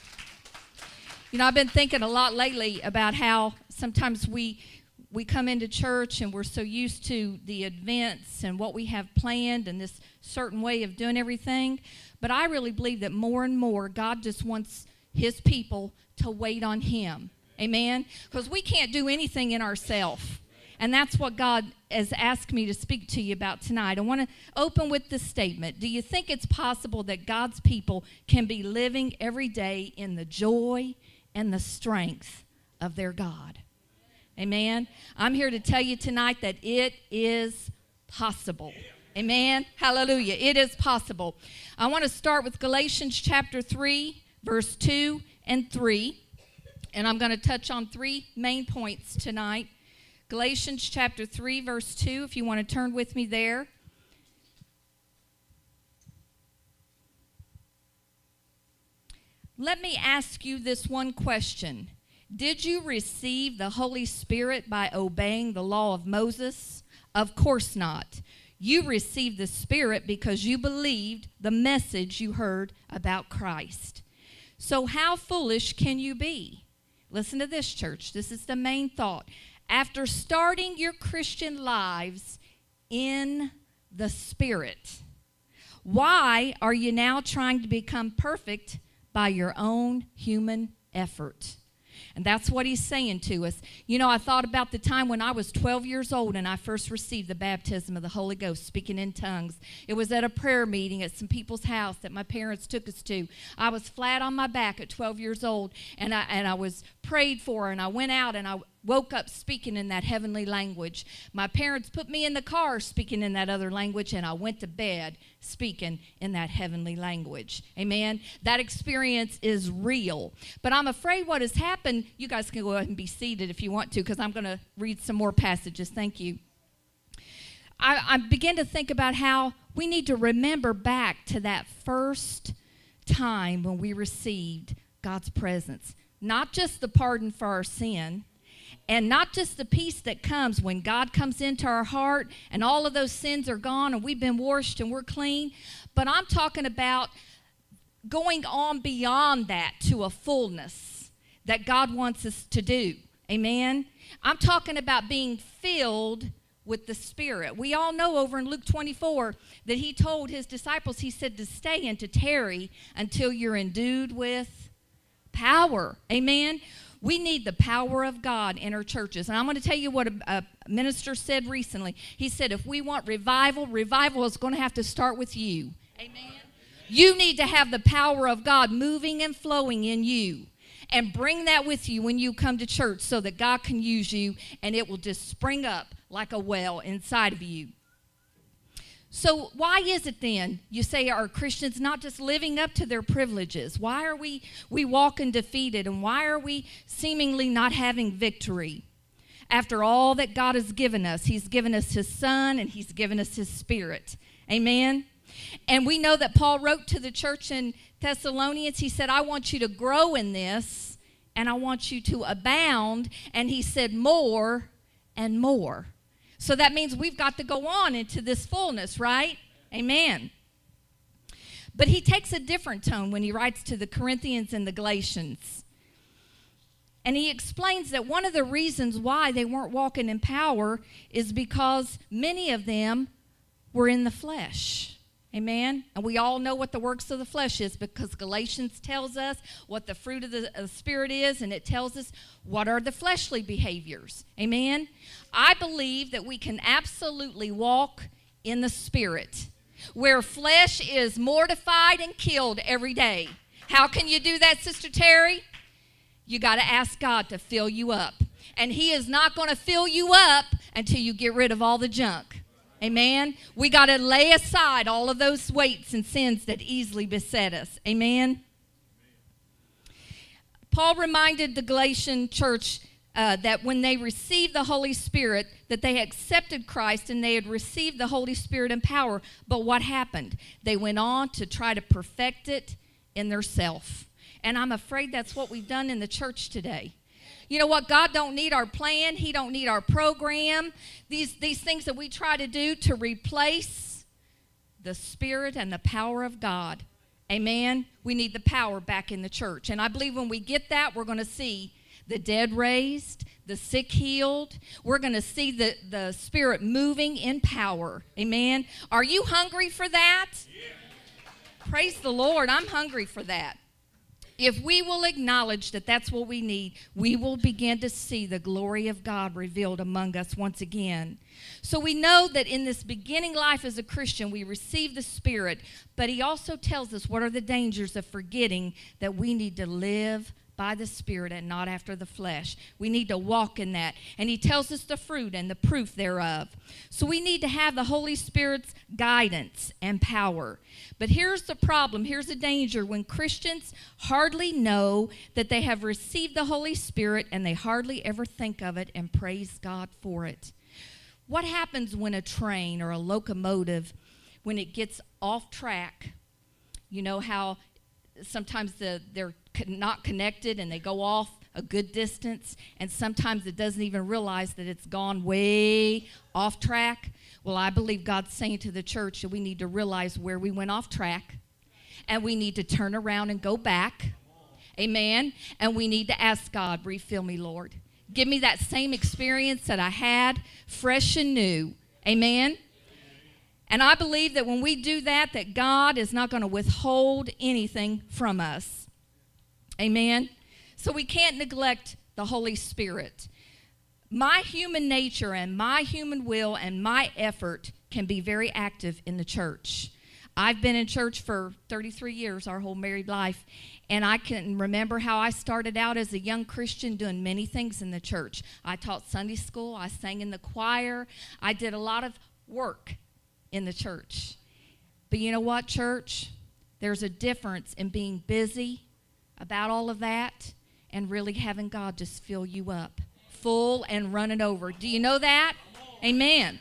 Speaker 8: You know, I've been thinking a lot lately about how sometimes we we come into church and we're so used to the events and what we have planned and this certain way of doing everything. But I really believe that more and more God just wants his people to wait on him. Amen? Because we can't do anything in ourselves. And that's what God has asked me to speak to you about tonight. I want to open with this statement. Do you think it's possible that God's people can be living every day in the joy and the strength of their God? Amen? I'm here to tell you tonight that it is possible. Amen? Hallelujah. It is possible. I want to start with Galatians chapter three, verse two and three. And I'm going to touch on three main points tonight. Galatians chapter three, verse two, if you want to turn with me there. Let me ask you this one question. Did you receive the Holy Spirit by obeying the law of Moses? Of course not. You received the Spirit because you believed the message you heard about Christ. So how foolish can you be? Listen to this, church. This is the main thought. After starting your Christian lives in the Spirit, why are you now trying to become perfect by your own human effort? And that's what he's saying to us. You know, I thought about the time when I was twelve years old and I first received the baptism of the Holy Ghost, speaking in tongues. It was at a prayer meeting at some people's house that my parents took us to. I was flat on my back at twelve years old, and I, and I was prayed for, and I went out and I woke up speaking in that heavenly language. My parents put me in the car speaking in that other language, and I went to bed speaking in that heavenly language. Amen? That experience is real. But I'm afraid what has happened, you guys can go ahead and be seated if you want to, because I'm going to read some more passages. Thank you. I, I begin to think about how we need to remember back to that first time when we received God's presence. Not just the pardon for our sin, and not just the peace that comes when God comes into our heart and all of those sins are gone and we've been washed and we're clean, but I'm talking about going on beyond that to a fullness that God wants us to do. Amen? I'm talking about being filled with the Spirit. We all know over in Luke twenty-four that he told his disciples, he said to stay and to tarry until you're endued with power. Amen? We need the power of God in our churches. And I'm going to tell you what a, a minister said recently. He said, if we want revival, revival is going to have to start with you. Amen. You need to have the power of God moving and flowing in you. And bring that with you when you come to church so that God can use you and it will just spring up like a well inside of you. So why is it then, you say, are Christians not just living up to their privileges? Why are we, we walking defeated, and why are we seemingly not having victory? After all that God has given us, he's given us his Son and he's given us his Spirit. Amen? And we know that Paul wrote to the church in Thessalonians, he said, I want you to grow in this, and I want you to abound. And he said, more and more. So that means we've got to go on into this fullness, right? Amen. But he takes a different tone when he writes to the Corinthians and the Galatians. And he explains that one of the reasons why they weren't walking in power is because many of them were in the flesh. Amen. And we all know what the works of the flesh is, because Galatians tells us what the fruit of the, of the Spirit is, and it tells us what are the fleshly behaviors. Amen. I believe that we can absolutely walk in the Spirit, where flesh is mortified and killed every day. How can you do that, Sister Terry? You got to ask God to fill you up. And he is not going to fill you up until you get rid of all the junk. Amen. We got to lay aside all of those weights and sins that easily beset us. Amen. Paul reminded the Galatian church uh, that when they received the Holy Spirit, that they accepted Christ and they had received the Holy Spirit in power. But what happened? They went on to try to perfect it in their self. And I'm afraid that's what we've done in the church today. You know what? God don't need our plan. He don't need our program. These, these things that we try to do to replace the Spirit and the power of God. Amen? We need the power back in the church. And I believe when we get that, we're going to see the dead raised, the sick healed. We're going to see the, the Spirit moving in power. Amen? Are you hungry for that? Yeah. Praise the Lord. I'm hungry for that. If we will acknowledge that that's what we need, we will begin to see the glory of God revealed among us once again. So we know that in this beginning life as a Christian, we receive the Spirit, but he also tells us what are the dangers of forgetting that we need to live by the Spirit and not after the flesh. We need to walk in that. And he tells us the fruit and the proof thereof. So we need to have the Holy Spirit's guidance and power. But here's the problem. Here's the danger. When Christians hardly know that they have received the Holy Spirit and they hardly ever think of it and praise God for it. What happens when a train or a locomotive, when it gets off track? You know how sometimes the, they're not connected and they go off a good distance, and sometimes it doesn't even realize that it's gone way off track. Well, I believe God's saying to the church that we need to realize where we went off track, and we need to turn around and go back. Amen. And we need to ask God, refill me, Lord. Give me that same experience that I had, fresh and new. Amen. And I believe that when we do that, that God is not going to withhold anything from us. Amen. So we can't neglect the Holy Spirit. My human nature and my human will and my effort can be very active in the church. I've been in church for thirty-three years, our whole married life, and I can remember how I started out as a young Christian doing many things in the church. I taught Sunday school, I sang in the choir, I did a lot of work in the church. But you know what, church? There's a difference in being busy about all of that and really having God just fill you up, full and running over. Do you know that? Amen.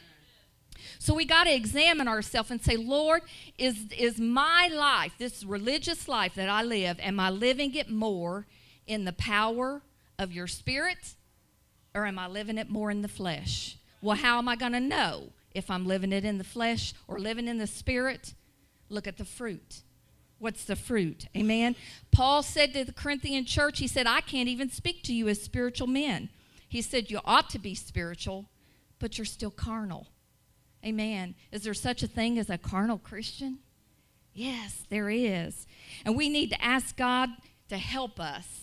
Speaker 8: So we got to examine ourselves and say, Lord, is, is my life, this religious life that I live, am I living it more in the power of your Spirit, or am I living it more in the flesh? Well, how am I going to know if I'm living it in the flesh or living in the Spirit? Look at the fruit. What's the fruit? Amen. Paul said to the Corinthian church, he said, I can't even speak to you as spiritual men. He said, you ought to be spiritual, but you're still carnal. Amen. Is there such a thing as a carnal Christian? Yes, there is. And we need to ask God to help us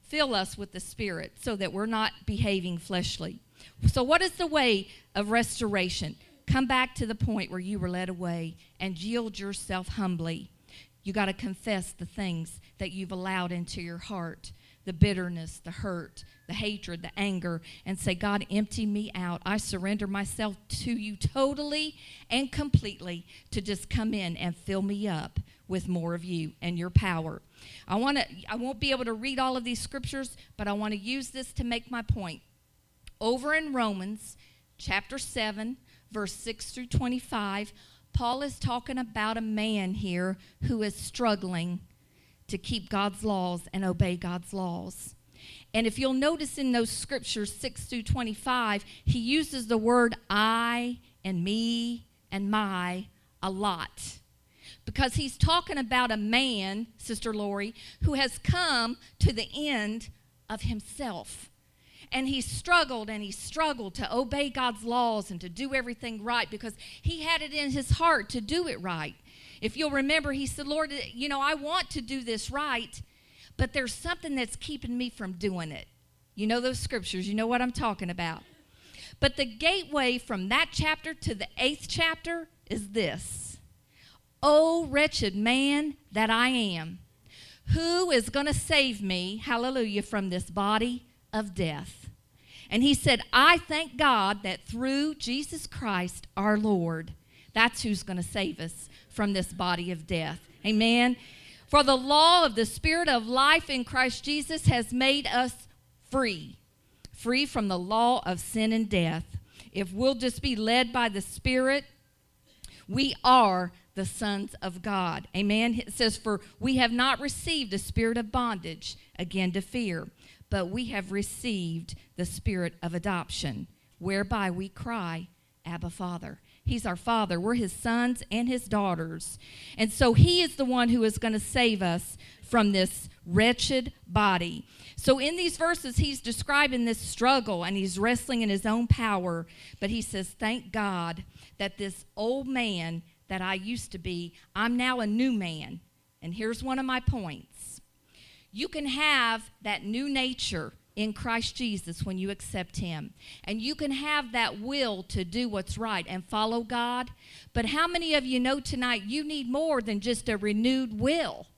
Speaker 8: fill us with the Spirit so that we're not behaving fleshly. So what is the way of restoration? Come back to the point where you were led away and yield yourself humbly. You got to confess the things that you've allowed into your heart, the bitterness, the hurt, the hatred, the anger, and say, God, empty me out. I surrender myself to you totally and completely to just come in and fill me up with more of you and your power. I want to. I won't be able to read all of these scriptures, but I want to use this to make my point. Over in Romans chapter seven, verse six through twenty-five, Paul is talking about a man here who is struggling to keep God's laws and obey God's laws. And if you'll notice in those scriptures, six through twenty-five, he uses the word I and me and my a lot. Because he's talking about a man, Sister Lori, who has come to the end of himself. And he struggled and he struggled to obey God's laws and to do everything right because he had it in his heart to do it right. If you'll remember, he said, Lord, you know, I want to do this right, but there's something that's keeping me from doing it. You know those scriptures. You know what I'm talking about. But the gateway from that chapter to the eighth chapter is this. O wretched man that I am, who is going to save me, hallelujah, from this body of death? And he said, I thank God that through Jesus Christ our Lord, that's who's going to save us from this body of death. Amen. For the law of the Spirit of life in Christ Jesus has made us free, free from the law of sin and death. If we'll just be led by the Spirit, we are the sons of God. Amen. It says, for we have not received a spirit of bondage, again to fear, but we have received the spirit of adoption, whereby we cry, Abba, Father. He's our Father. We're his sons and his daughters. And so he is the one who is going to save us from this wretched body. So in these verses, he's describing this struggle, and he's wrestling in his own power. But he says, thank God that this old man that I used to be, I'm now a new man. And here's one of my points. You can have that new nature in Christ Jesus when you accept him. And you can have that will to do what's right and follow God. But how many of you know tonight you need more than just a renewed will?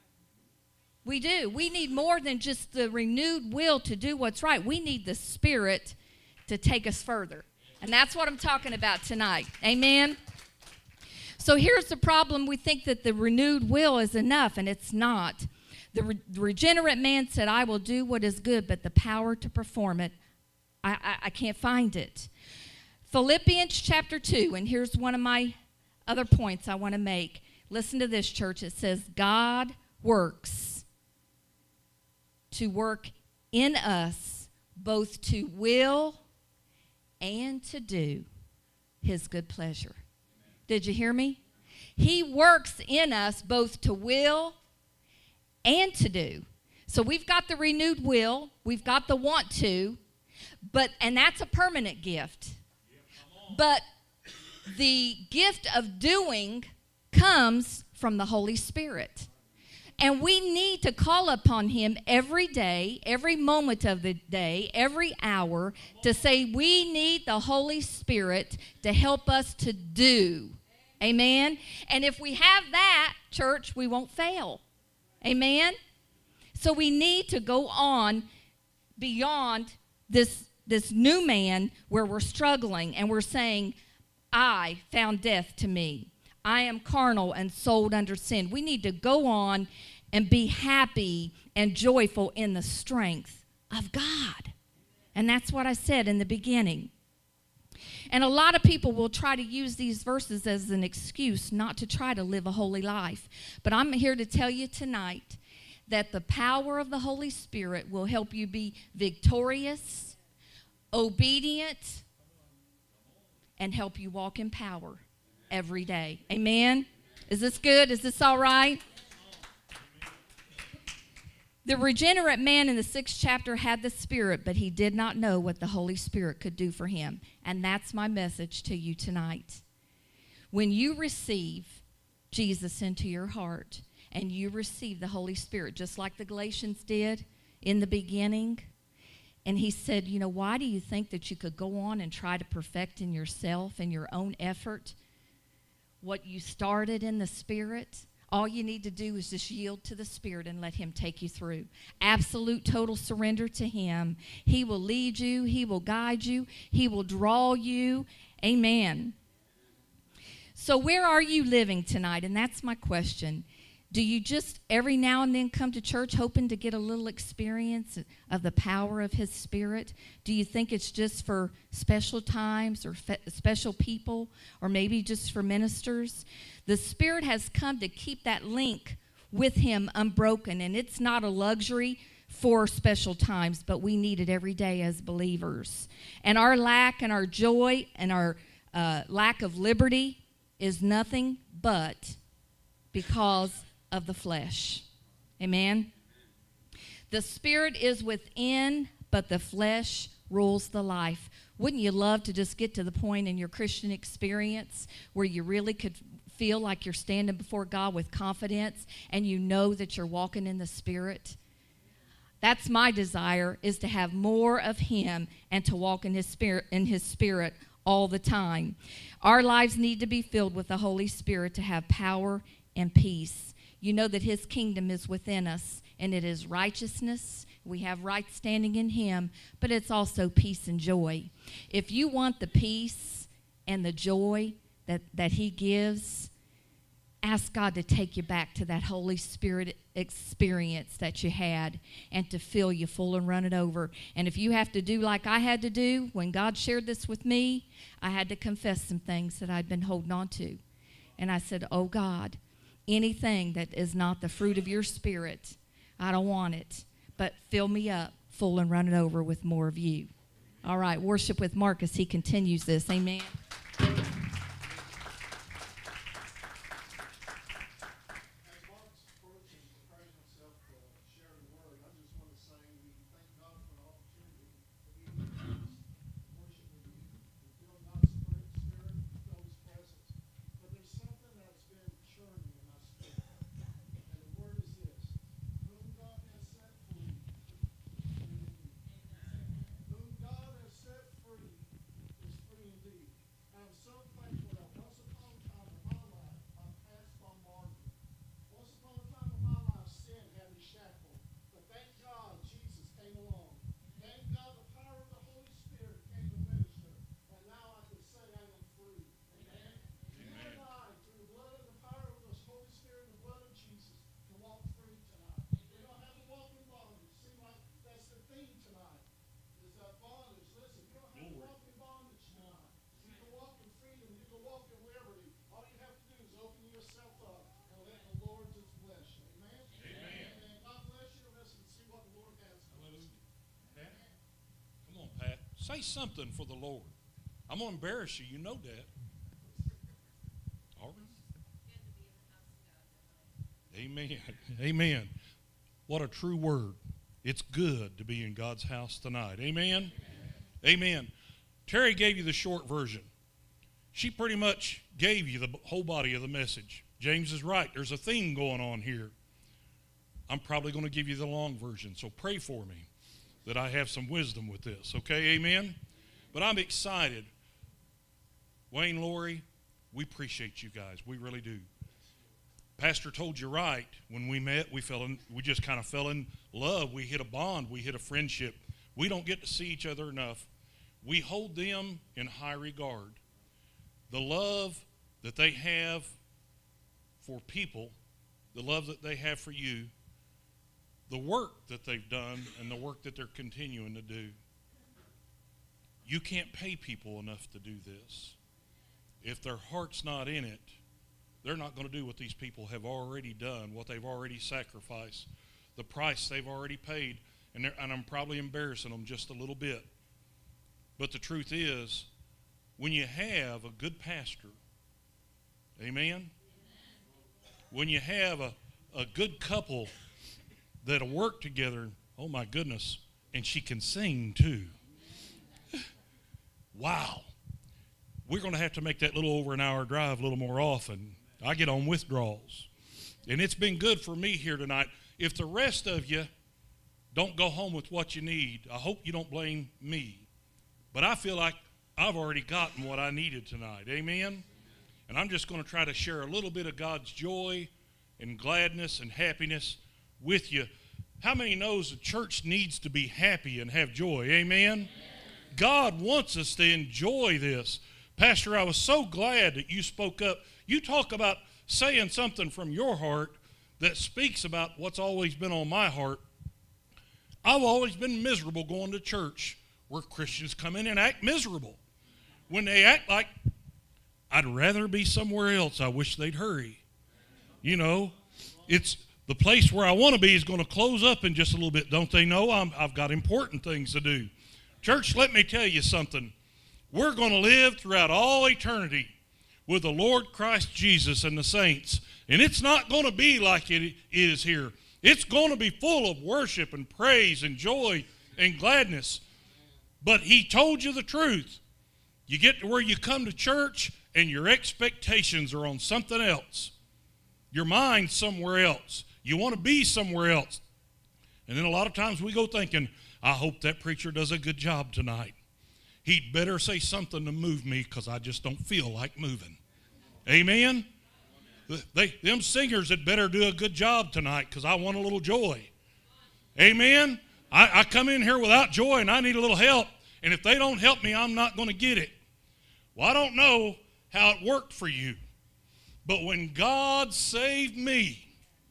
Speaker 8: We do. We need more than just the renewed will to do what's right. We need the Spirit to take us further. And that's what I'm talking about tonight. Amen? So here's the problem. We think that the renewed will is enough, and it's not. The, re- the regenerate man said, I will do what is good, but the power to perform it, I, I, I can't find it. Philippians chapter two, and here's one of my other points I want to make. Listen to this, church. It says, God works to work in us both to will and to do his good pleasure. Did you hear me? He works in us both to will and to do. So we've got the renewed will, we've got the want to, but and that's a permanent gift. But the gift of doing comes from the Holy Spirit. And we need to call upon him every day, every moment of the day, every hour, to say we need the Holy Spirit to help us to do. Amen? And if we have that, church, we won't fail. Amen? So we need to go on beyond this, this new man where we're struggling and we're saying, I found death to me. I am carnal and sold under sin. We need to go on and be happy and joyful in the strength of God. And that's what I said in the beginning. And a lot of people will try to use these verses as an excuse not to try to live a holy life. But I'm here to tell you tonight that the power of the Holy Spirit will help you be victorious, obedient, and help you walk in power every day. Amen? Is this good? Is this all right? The regenerate man in the sixth chapter had the Spirit, but he did not know what the Holy Spirit could do for him. And that's my message to you tonight. When you receive Jesus into your heart and you receive the Holy Spirit, just like the Galatians did, in the beginning. And he said, you know, why do you think that you could go on and try to perfect in yourself and your own effort what you started in the Spirit? All you need to do is just yield to the Spirit and let him take you through. Absolute total surrender to him. He will lead you. He will guide you. He will draw you. Amen. So where are you living tonight? And that's my question. Do you just every now and then come to church hoping to get a little experience of the power of his Spirit? Do you think it's just for special times or fe- special people, or maybe just for ministers? The Spirit has come to keep that link with him unbroken, and it's not a luxury for special times, but we need it every day as believers. And our lack and our joy and our uh, lack of liberty is nothing but because of the flesh. Amen? The Spirit is within, but the flesh rules the life. Wouldn't you love to just get to the point in your Christian experience where you really could feel like you're standing before God with confidence and you know that you're walking in the Spirit? That's my desire, is to have more of him and to walk in his spirit in his spirit all the time. Our lives need to be filled with the Holy Spirit to have power and peace. You know that his kingdom is within us, and it is righteousness. We have right standing in him, but it's also peace and joy. If you want the peace and the joy that, that he gives, ask God to take you back to that Holy Spirit experience that you had and to fill you full and run it over. And if you have to do like I had to do when God shared this with me, I had to confess some things that I'd been holding on to. And I said, oh God, anything that is not the fruit of your Spirit, I don't want it. But fill me up full and run it over with more of you. All right, worship with Mark as he continues this. Amen.
Speaker 3: Say something for the Lord. I'm going to embarrass you. You know that. All right. Amen. Amen. What a true word. It's good to be in God's house tonight. Amen. Amen. Amen. Terry gave you the short version. She pretty much gave you the whole body of the message. James is right. There's a theme going on here. I'm probably going to give you the long version, so pray for me that I have some wisdom with this, okay, amen? But I'm excited. Wayne, Lori, we appreciate you guys. We really do. Pastor told you right. When we met, we fell in, we just kind of fell in love. We hit a bond. We hit a friendship. We don't get to see each other enough. We hold them in high regard. The love that they have for people, the love that they have for you, the work that they've done and the work that they're continuing to do. You can't pay people enough to do this. If their heart's not in it, they're not going to do what these people have already done, what they've already sacrificed, the price they've already paid. And, and I'm probably embarrassing them just a little bit. But the truth is, when you have a good pastor, amen? When you have a, a good couple that'll work together, oh my goodness, and she can sing too. Wow. We're going to have to make that little over an hour drive a little more often. I get on withdrawals. And it's been good for me here tonight. If the rest of you don't go home with what you need. I hope you don't blame me. But I feel like I've already gotten what I needed tonight. Amen? And I'm just going to try to share a little bit of God's joy and gladness and happiness with you. How many knows the church needs to be happy and have joy? Amen? God wants us to enjoy this. Pastor, I was so glad that you spoke up. You talk about saying something from your heart that speaks about what's always been on my heart. I've always been miserable going to church where Christians come in and act miserable. When they act like, I'd rather be somewhere else, I wish they'd hurry. You know, it's the place where I want to be is going to close up in just a little bit. Don't they know I'm, I've got important things to do? Church, let me tell you something. We're going to live throughout all eternity with the Lord Christ Jesus and the saints. And it's not going to be like it is here. It's going to be full of worship and praise and joy and gladness. But he told you the truth. You get to where you come to church and your expectations are on something else. Your mind's somewhere else. You want to be somewhere else. And then a lot of times we go thinking, I hope that preacher does a good job tonight. He'd better say something to move me because I just don't feel like moving. Amen? They, them singers had better do a good job tonight because I want a little joy. Amen? I, I come in here without joy and I need a little help. And if they don't help me, I'm not going to get it. Well, I don't know how it worked for you. But when God saved me,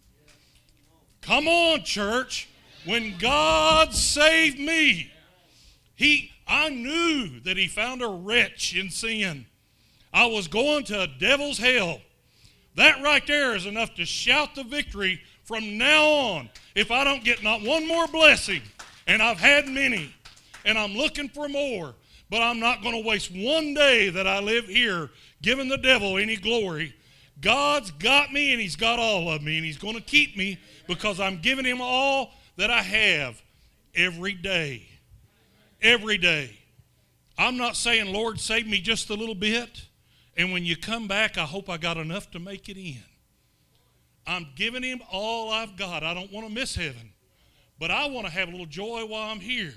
Speaker 3: come on, church. When God saved me, he, I knew that he found a wretch in sin. I was going to a devil's hell. That right there is enough to shout the victory from now on. If I don't get not one more blessing, and I've had many, and I'm looking for more, but I'm not going to waste one day that I live here giving the devil any glory. God's got me, and he's got all of me, and he's going to keep me because I'm giving him all that I have every day. Every day. I'm not saying, Lord, save me just a little bit, and when you come back, I hope I got enough to make it in. I'm giving him all I've got. I don't want to miss heaven, but I want to have a little joy while I'm here.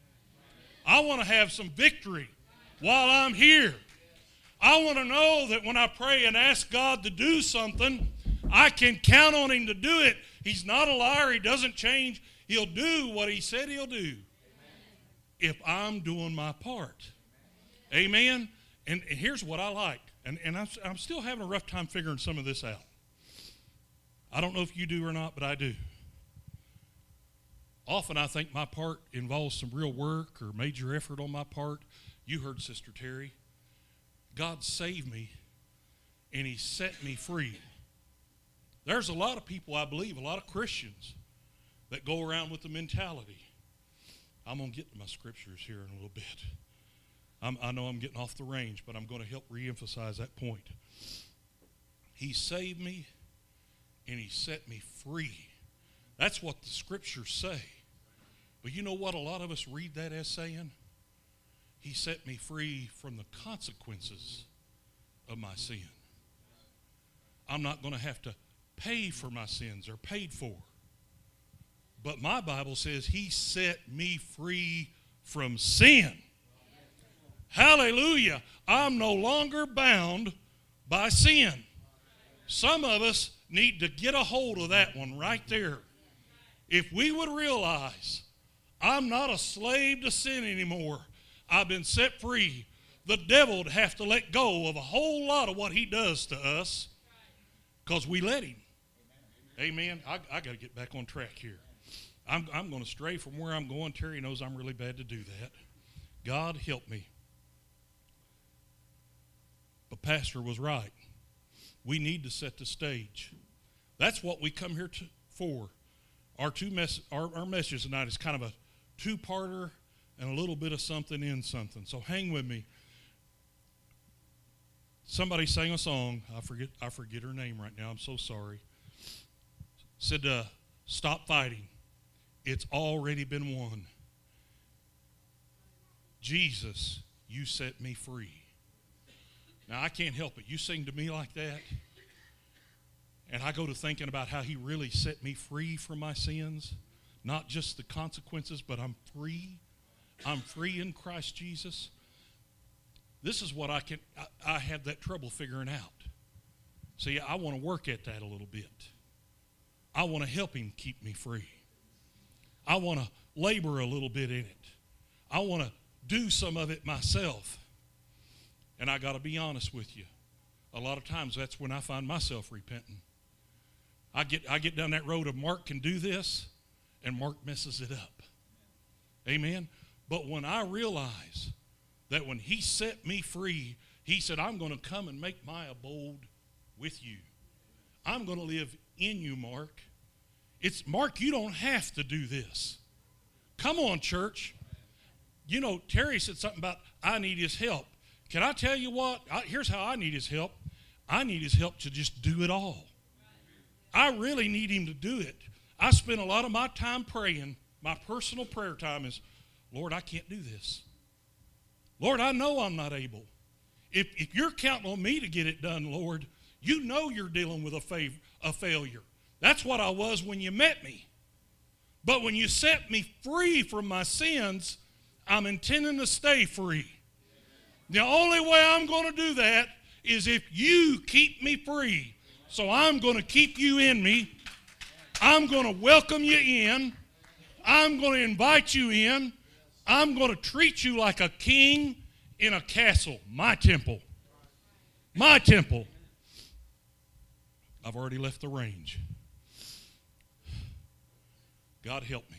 Speaker 3: I want to have some victory while I'm here. I want to know that when I pray and ask God to do something, I can count on him to do it. He's not a liar. He doesn't change. He'll do what he said he'll do if I'm doing my part. Amen? And, and here's what I like. And, and I'm, I'm still having a rough time figuring some of this out. I don't know if you do or not, but I do. Often I think my part involves some real work or major effort on my part. You heard Sister Terry. God saved me, and he set me free. There's a lot of people, I believe, a lot of Christians that go around with the mentality. I'm going to get to my scriptures here in a little bit. I'm, I know I'm getting off the range, but I'm going to help reemphasize that point. He saved me, and he set me free. That's what the scriptures say. But you know what a lot of us read that as saying? He set me free from the consequences of my sin. I'm not going to have to pay for my sins or paid for. But my Bible says he set me free from sin. Hallelujah. I'm no longer bound by sin. Some of us need to get a hold of that one right there. If we would realize I'm not a slave to sin anymore, I've been set free, the devil would have to let go of a whole lot of what he does to us because we let him. Amen. I, I got to get back on track here. I'm, I'm going to stray from where I'm going. Terry knows I'm really bad to do that. God help me. But Pastor was right. We need to set the stage. That's what we come here to, for. Our two mess, our, our message tonight is kind of a two-parter and a little bit of something in something. So hang with me. Somebody sang a song. I forget I forget her name right now. I'm so sorry. Said, uh, stop fighting. It's already been won. Jesus, you set me free. Now, I can't help it. You sing to me like that, and I go to thinking about how he really set me free from my sins. not just the consequences, but I'm free. I'm free in Christ Jesus. This is what I can, I, I have that trouble figuring out. See, I want to work at that a little bit. I want to help him keep me free. I want to labor a little bit in it. I want to do some of it myself. And I got to be honest with you. A lot of times that's when I find myself repenting. I get, I get down that road of Mark can do this, and Mark messes it up. Amen? But when I realize that when he set me free, he said, I'm going to come and make my abode with you. I'm going to live in you, Mark. It's, Mark, you don't have to do this. Come on, church. You know, Terry said something about, I need his help. Can I tell you what? I, here's how I need his help. I need his help to just do it all. I really need him to do it. I spend a lot of my time praying. My personal prayer time is, Lord, I can't do this. Lord, I know I'm not able. If, if you're counting on me to get it done, Lord, you know you're dealing with a, fav- a failure. That's what I was when you met me. But when you set me free from my sins, I'm intending to stay free. The only way I'm going to do that is if you keep me free. So I'm going to keep you in me. I'm going to welcome you in. I'm going to invite you in. I'm going to treat you like a king in a castle, my temple. My temple. I've already left the range. God help me.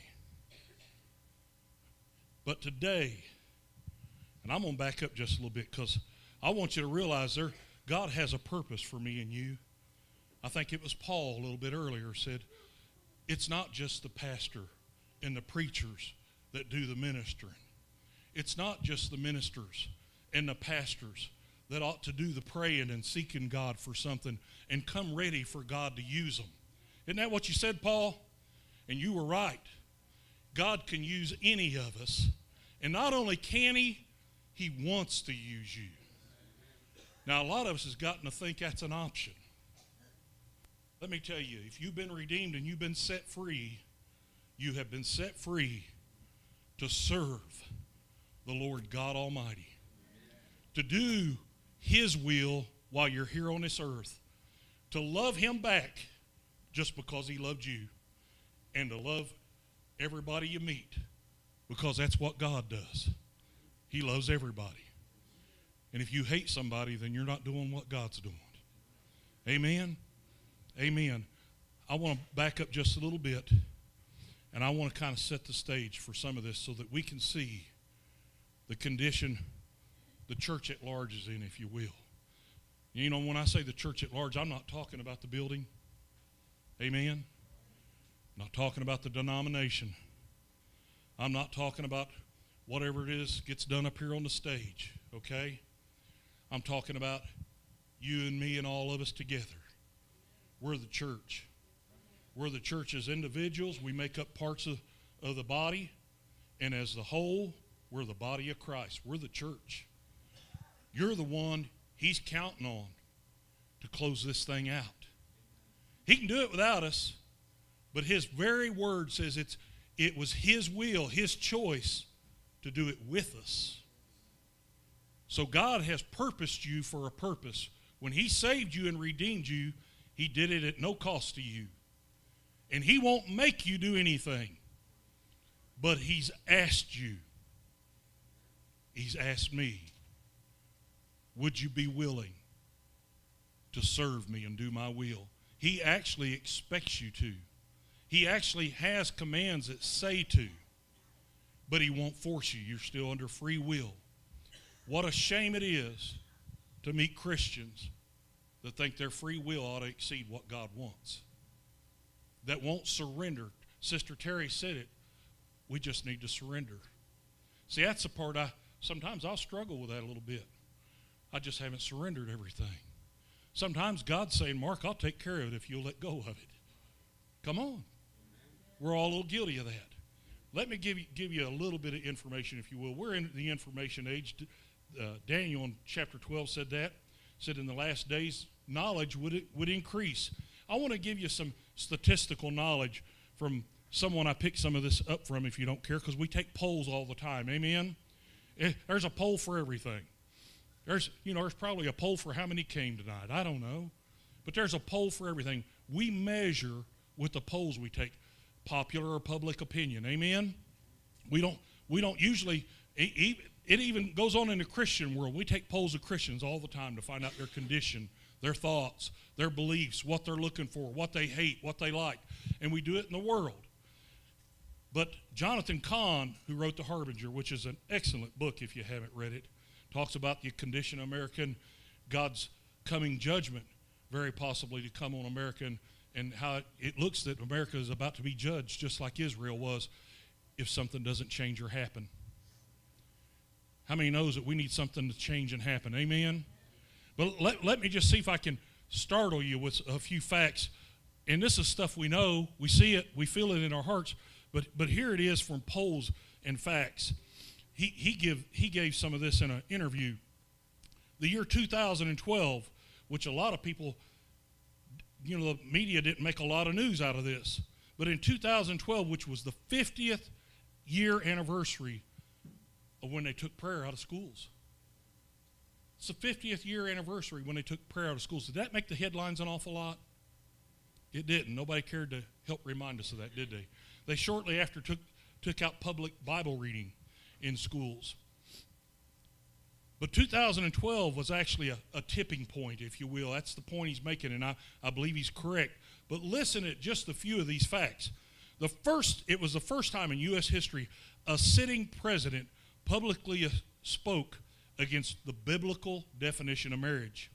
Speaker 3: But today, and I'm going to back up just a little bit because I want you to realize there, God has a purpose for me and you. I think it was Paul a little bit earlier said, it's not just the pastor and the preachers that do the ministering. It's not just the ministers and the pastors that ought to do the praying and seeking God for something and come ready for God to use them. Isn't that what you said, Paul? And you were right. God can use any of us. And not only can he, he wants to use you. Now, a lot of us has gotten to think that's an option. Let me tell you, if you've been redeemed and you've been set free, you have been set free to serve the Lord God Almighty. To do his will while you're here on this earth. To love him back just because he loved you. And to love everybody you meet because that's what God does. He loves everybody. And if you hate somebody, then you're not doing what God's doing. Amen? Amen. I want to back up just a little bit, and I want to kind of set the stage for some of this so that we can see the condition the church at large is in, if you will. You know, when I say the church at large, I'm not talking about the building. Amen? I'm not talking about the denomination. I'm not talking about whatever it is gets done up here on the stage, okay? I'm talking about you and me and all of us together. We're the church. We're the church as individuals. We make up parts of, of the body. And as the whole, we're the body of Christ. We're the church. You're the one he's counting on to close this thing out. He can do it without us, but his very word says it's, it was his will, his choice to do it with us. So God has purposed you for a purpose. When he saved you and redeemed you, he did it at no cost to you. And he won't make you do anything. But he's asked you. He's asked me, would you be willing to serve me and do my will? He actually expects you to. He actually has commands that say to. But he won't force you. You're still under free will. What a shame it is to meet Christians that think their free will ought to exceed what God wants. That won't surrender. Sister Terry said it. We just need to surrender. See, that's the part I, sometimes I'll struggle with that a little bit. I just haven't surrendered everything. Sometimes God's saying, Mark, I'll take care of it if you'll let go of it. Come on. We're all a little guilty of that. Let me give you, give you a little bit of information, if you will. We're in the information age. Uh, Daniel in chapter twelve said that. Said in the last days, knowledge would, would increase. I want to give you some statistical knowledge from someone I picked some of this up from, if you don't care, because we take polls all the time. Amen? Eh, There's a poll for everything. There's, you know, there's probably a poll for how many came tonight. I don't know. But there's a poll for everything. We measure with the polls we take, popular or public opinion. Amen? We don't, we don't usually, it, it even goes on in the Christian world. We take polls of Christians all the time to find out their condition, their thoughts, their beliefs, what they're looking for, what they hate, what they like. And we do it in the world. But Jonathan Cahn, who wrote The Harbinger, which is an excellent book if you haven't read it, talks about the condition of America and God's coming judgment, very possibly to come on America, and, and how it, it looks that America is about to be judged just like Israel was if something doesn't change or happen. How many knows that we need something to change and happen? Amen? But let, let me just see if I can startle you with a few facts. And this is stuff we know, we see it, we feel it in our hearts, but, but here it is from polls and facts. He, he, give, he gave some of this in an interview. The year two thousand twelve, which a lot of people, you know, the media didn't make a lot of news out of this. But in two thousand twelve, which was the fiftieth year anniversary of when they took prayer out of schools. It's the fiftieth year anniversary when they took prayer out of schools. Did that make the headlines an awful lot? It didn't. Nobody cared to help remind us of that, did they? They shortly after took, took out public Bible reading in schools. But two thousand twelve was actually a, a tipping point, if you will. That's the point he's making, and I, I believe he's correct. But listen to just a few of these facts. The first, it was the first time in U S history a sitting president publicly uh, spoke against the biblical definition of marriage.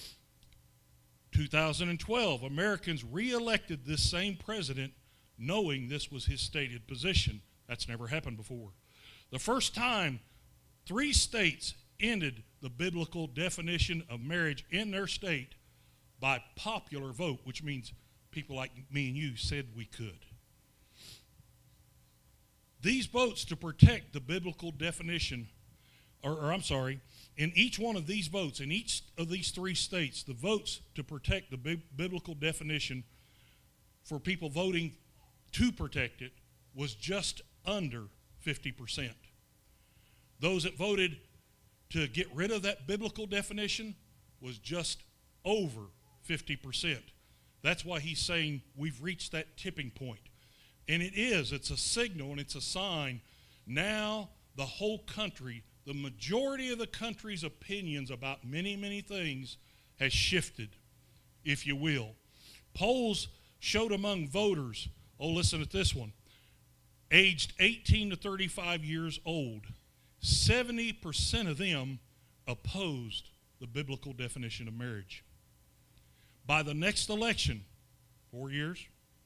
Speaker 3: two thousand twelve, Americans re-elected this same president knowing this was his stated position. That's never happened before. The first time three states ended the biblical definition of marriage in their state by popular vote, which means people like me and you said we could. These votes to protect the biblical definition, or, or I'm sorry, in each one of these votes, in each of these three states, the votes to protect the bi- biblical definition for people voting to protect it was just under fifty percent. Those that voted to get rid of that biblical definition was just over fifty percent. That's why he's saying we've reached that tipping point. And it is, it's a signal and it's a sign. Now the whole country, the majority of the country's opinions about many, many things has shifted, if you will. Polls showed among voters, oh, listen to this one, aged eighteen to thirty-five years old, seventy percent of them opposed the biblical definition of marriage. By the next election, four years,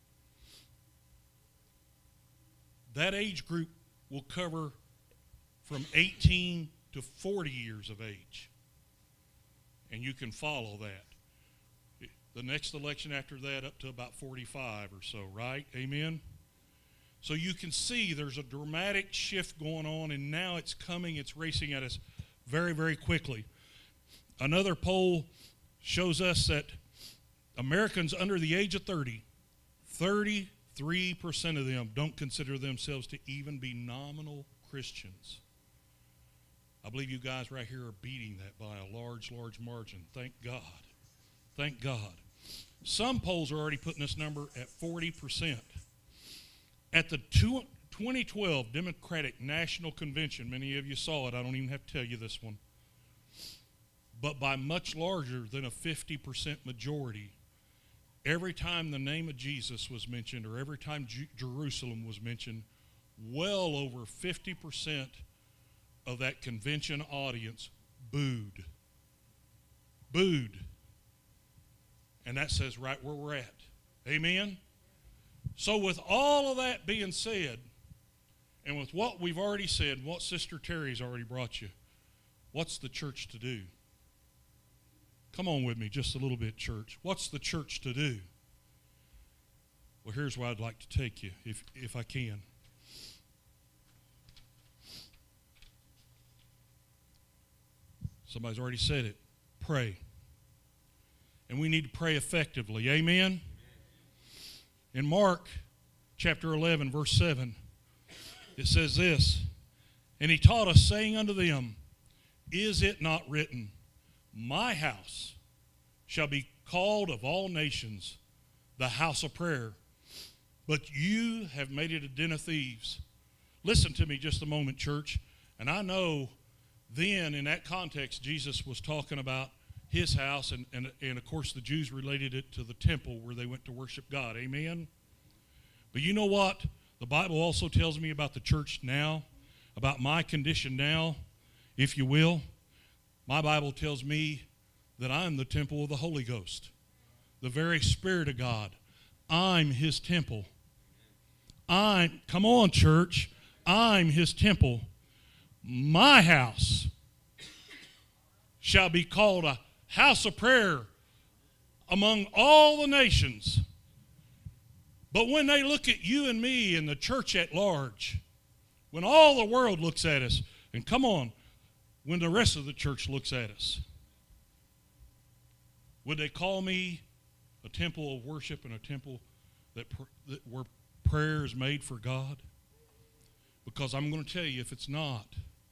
Speaker 3: that age group will cover from eighteen to forty years of age. And you can follow that. The next election after that up to about forty-five or so, right? Amen? So you can see there's a dramatic shift going on, and now it's coming, it's racing at us very, very quickly. Another poll shows us that Americans under the age of thirty, thirty-three percent of them don't consider themselves to even be nominal Christians. I believe you guys right here are beating that by a large, large margin. Thank God. Thank God. Some polls are already putting this number at forty percent. At the twenty twelve Democratic National Convention, many of you saw it, I don't even have to tell you this one, but by much larger than a fifty percent majority, every time the name of Jesus was mentioned or every time Ju- Jerusalem was mentioned, well over fifty percent of that convention audience booed. Booed. And that says right where we're at. Amen? So with all of that being said, and with what we've already said, what Sister Terry's already brought you, what's the church to do? Come on with me just a little bit, church. What's the church to do? Well, here's where I'd like to take you, if, if I can. Somebody's already said it. Pray. And we need to pray effectively. Amen? In Mark chapter eleven, verse seven. It says this, and he taught us, saying unto them, is it not written, my house shall be called of all nations the house of prayer, but you have made it a den of thieves. Listen to me just a moment, church. And I know then in that context, Jesus was talking about his house, and, and, and of course the Jews related it to the temple where they went to worship God. Amen? But you know what? The Bible also tells me about the church now, about my condition now, if you will. My Bible tells me that I'm the temple of the Holy Ghost, the very Spirit of God. I'm his temple. I'm, come on, church, I'm his temple. My house shall be called a house of prayer among all the nations. But when they look at you and me and the church at large, when all the world looks at us, and come on, when the rest of the church looks at us, would they call me a temple of worship and a temple that, pr that where prayer is made for God? Because I'm going to tell you, if it's not,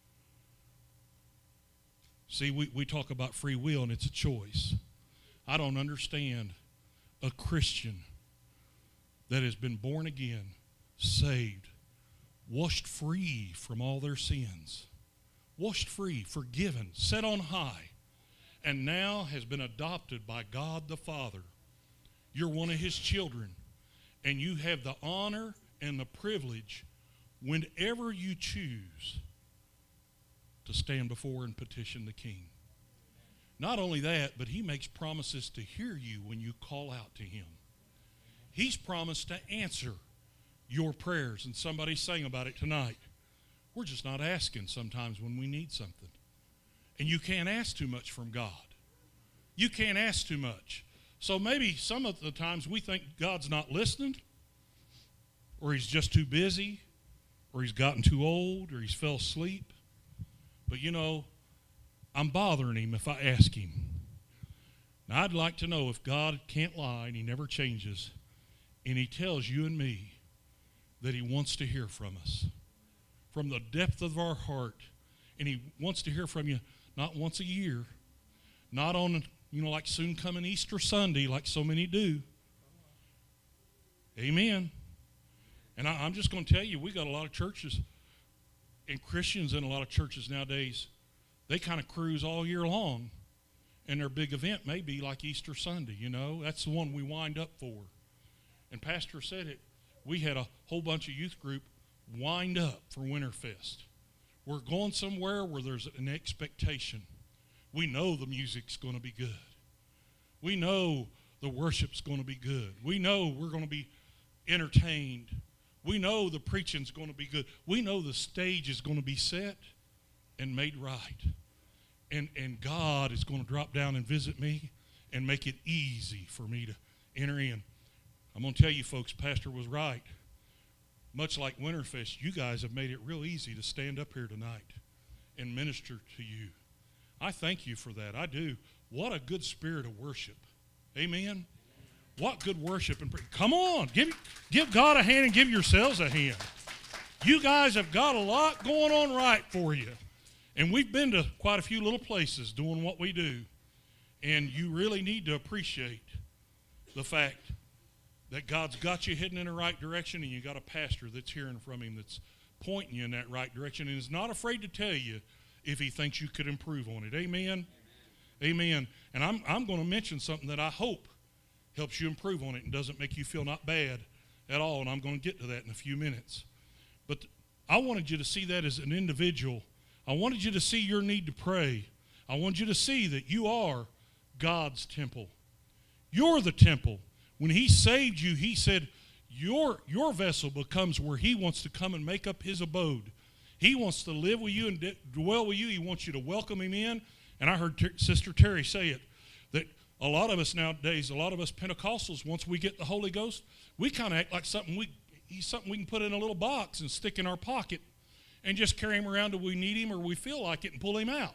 Speaker 3: see, we, we talk about free will and it's a choice. I don't understand a Christian that has been born again, saved, washed free from all their sins, washed free, forgiven, set on high, and now has been adopted by God the Father. You're one of his children, and you have the honor and the privilege whenever you choose to stand before and petition the King. Not only that, but he makes promises to hear you when you call out to him. He's promised to answer your prayers, and somebody sang about it tonight. We're just not asking sometimes when we need something. And you can't ask too much from God. You can't ask too much. So maybe some of the times we think God's not listening, or he's just too busy, or he's gotten too old, or he's fell asleep. But you know, I'm bothering him if I ask him. Now I'd like to know if God can't lie and he never changes, and he tells you and me that he wants to hear from us from the depth of our heart, and he wants to hear from you not once a year, not on, you know, like soon coming Easter Sunday like so many do. Amen. And I, I'm just going to tell you, we got a lot of churches and Christians in a lot of churches nowadays, they kind of cruise all year long, and their big event may be like Easter Sunday, you know. That's the one we wind up for. And Pastor said it. We had a whole bunch of youth group wind up for Winterfest. We're going somewhere where there's an expectation. We know the music's going to be good. We know the worship's going to be good. We know we're going to be entertained. We know the preaching's going to be good. We know the stage is going to be set and made right. And, and God is going to drop down and visit me and make it easy for me to enter in. I'm going to tell you folks, Pastor was right. Much like Winterfest, you guys have made it real easy to stand up here tonight and minister to you. I thank you for that. I do. What a good spirit of worship. Amen. What good worship. And come on, give, give God a hand and give yourselves a hand. You guys have got a lot going on right for you. And we've been to quite a few little places doing what we do. And you really need to appreciate the fact that God's got you heading in the right direction, and you got a pastor that's hearing from him that's pointing you in that right direction and is not afraid to tell you if he thinks you could improve on it. Amen? Amen. Amen. And I'm, I'm going to mention something that I hope helps you improve on it and doesn't make you feel not bad at all, and I'm going to get to that in a few minutes. But I wanted you to see that as an individual. I wanted you to see your need to pray. I want you to see that you are God's temple. You're the temple. When he saved you, he said, your, your vessel becomes where he wants to come and make up his abode. He wants to live with you and dwell with you. He wants you to welcome him in. And I heard Ter Sister Terry say it, that a lot of us nowadays, a lot of us Pentecostals, once we get the Holy Ghost, we kind of act like something we, he's something we can put in a little box and stick in our pocket and just carry him around till we need him or we feel like it and pull him out.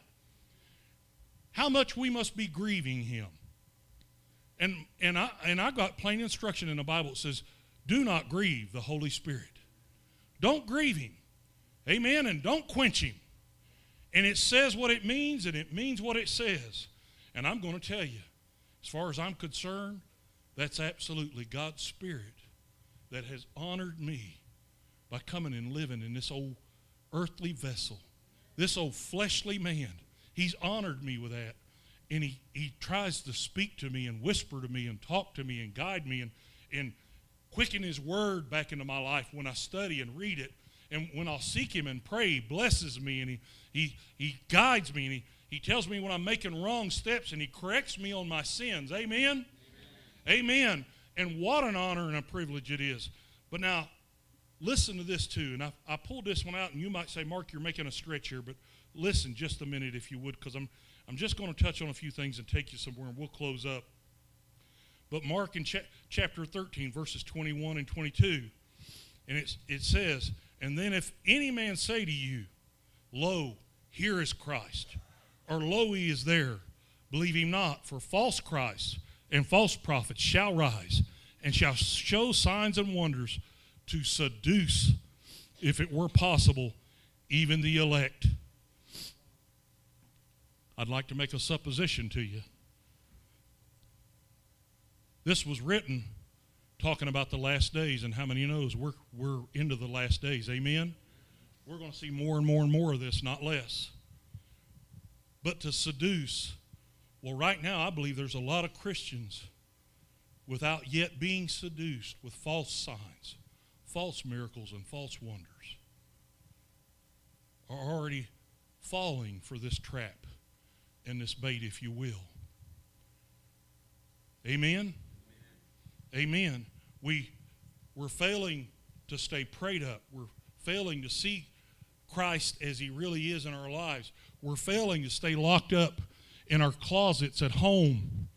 Speaker 3: How much we must be grieving him. And, and, I, and I got plain instruction in the Bible. It says, Do not grieve the Holy Spirit. Don't grieve him. Amen? And don't quench him. And it says what it means, and it means what it says. And I'm going to tell you, as far as I'm concerned, that's absolutely God's Spirit that has honored me by coming and living in this old earthly vessel, this old fleshly man. He's honored me with that. And he, he tries to speak to me and whisper to me and talk to me and guide me and, and quicken his word back into my life when I study and read it. And when I'll seek him and pray, he blesses me and he, he, he guides me and he, he tells me when I'm making wrong steps and he corrects me on my sins. Amen? Amen. Amen. And what an honor and a privilege it is. But now, listen to this too. And I, I pulled this one out, and you might say, Mark, you're making a stretch here, but listen just a minute if you would, because I'm, I'm just going to touch on a few things and take you somewhere, and we'll close up. But Mark in cha- chapter thirteen, verses twenty-one and twenty-two, and it's, it says, and then if any man say to you, lo, here is Christ, or lo, he is there, believe him not, for false Christs and false prophets shall rise and shall show signs and wonders to seduce, if it were possible, even the elect. I'd like to make a supposition to you. This was written talking about the last days, and how many knows we're, we're into the last days, amen? We're going to see more and more and more of this, not less. But to seduce, well, right now I believe there's a lot of Christians without yet being seduced with false signs, false miracles, and false wonders, are already falling for this trap and this bait, if you will. Amen? Amen. We, we're failing to stay prayed up. We're failing to see Christ as he really is in our lives. We're failing to stay locked up in our closets at home,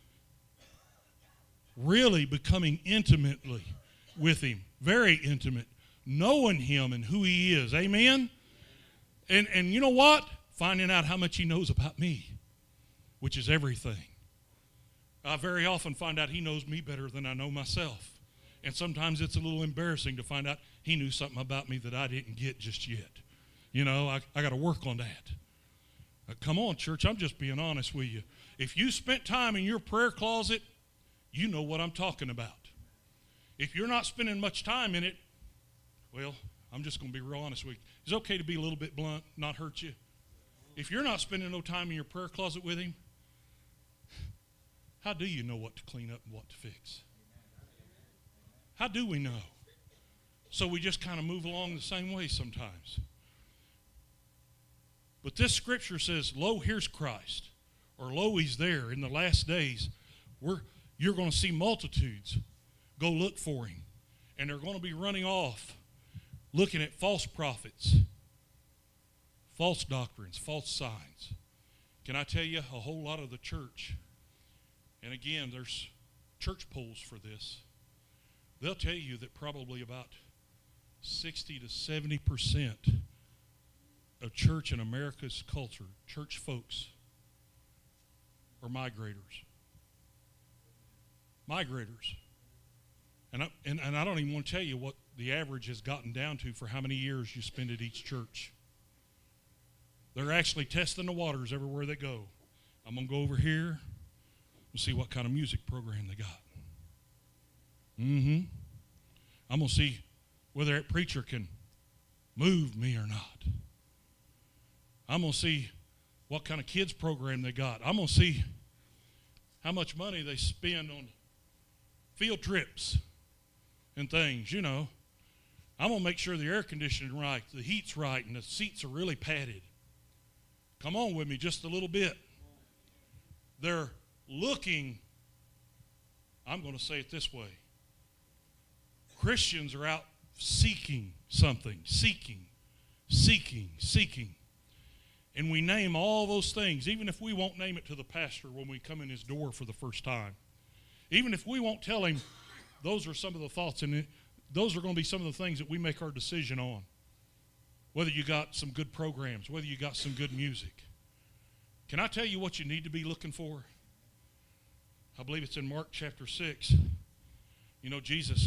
Speaker 3: really becoming intimately with him, very intimate, knowing him and who he is. Amen? And, and you know what? Finding out how much he knows about me, which is everything. I very often find out he knows me better than I know myself. And sometimes it's a little embarrassing to find out he knew something about me that I didn't get just yet. You know, I, I got to work on that. Uh, come on, church, I'm just being honest with you. If you spent time in your prayer closet, you know what I'm talking about. If you're not spending much time in it, well, I'm just going to be real honest with you. It's okay to be a little bit blunt, not hurt you. If you're not spending no time in your prayer closet with him, how do you know what to clean up and what to fix? How do we know? So we just kind of move along the same way sometimes. But this scripture says, lo, here's Christ, or lo, he's there. In the last days, we're, you're going to see multitudes go look for him. And they're going to be running off, looking at false prophets, false doctrines, false signs. Can I tell you, a whole lot of the church, and again, there's church polls for this, they'll tell you that probably about sixty to seventy percent of church in America's culture, church folks, are migrators. Migrators. And I, and, and I don't even want to tell you what the average has gotten down to for how many years you spend at each church. They're actually testing the waters everywhere they go. I'm going to go over here and see what kind of music program they got. Mm-hmm. I'm going to see whether that preacher can move me or not. I'm going to see what kind of kids program they got. I'm going to see how much money they spend on field trips and things, you know. I'm going to make sure the air conditioning right, the heat's right, and the seats are really padded. Come on with me just a little bit. They're looking, I'm going to say it this way. Christians are out seeking something, seeking, seeking, seeking. And we name all those things, even if we won't name it to the pastor when we come in his door for the first time. Even if we won't tell him, those are some of the thoughts, and those are going to be some of the things that we make our decision on. Whether you got some good programs, whether you got some good music. Can I tell you what you need to be looking for? I believe it's in Mark chapter six. You know, Jesus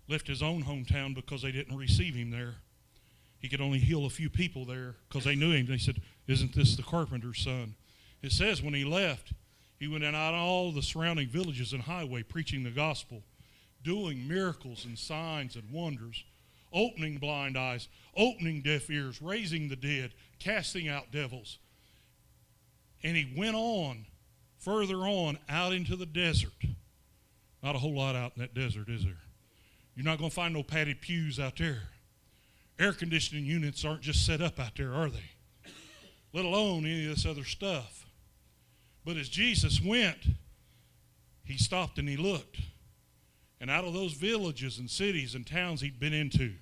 Speaker 3: left his own hometown because they didn't receive him there. He could only heal a few people there because they knew him. They said, "Isn't this the carpenter's son?" It says when he left, he went out all the surrounding villages and highway preaching the gospel, doing miracles and signs and wonders, opening blind eyes, opening deaf ears, raising the dead, casting out devils. And he went on, further on, out into the desert. Not a whole lot out in that desert, is there? You're not going to find no padded pews out there. Air conditioning units aren't just set up out there, are they? Let alone any of this other stuff. But as Jesus went, he stopped and he looked. And out of those villages and cities and towns he'd been into,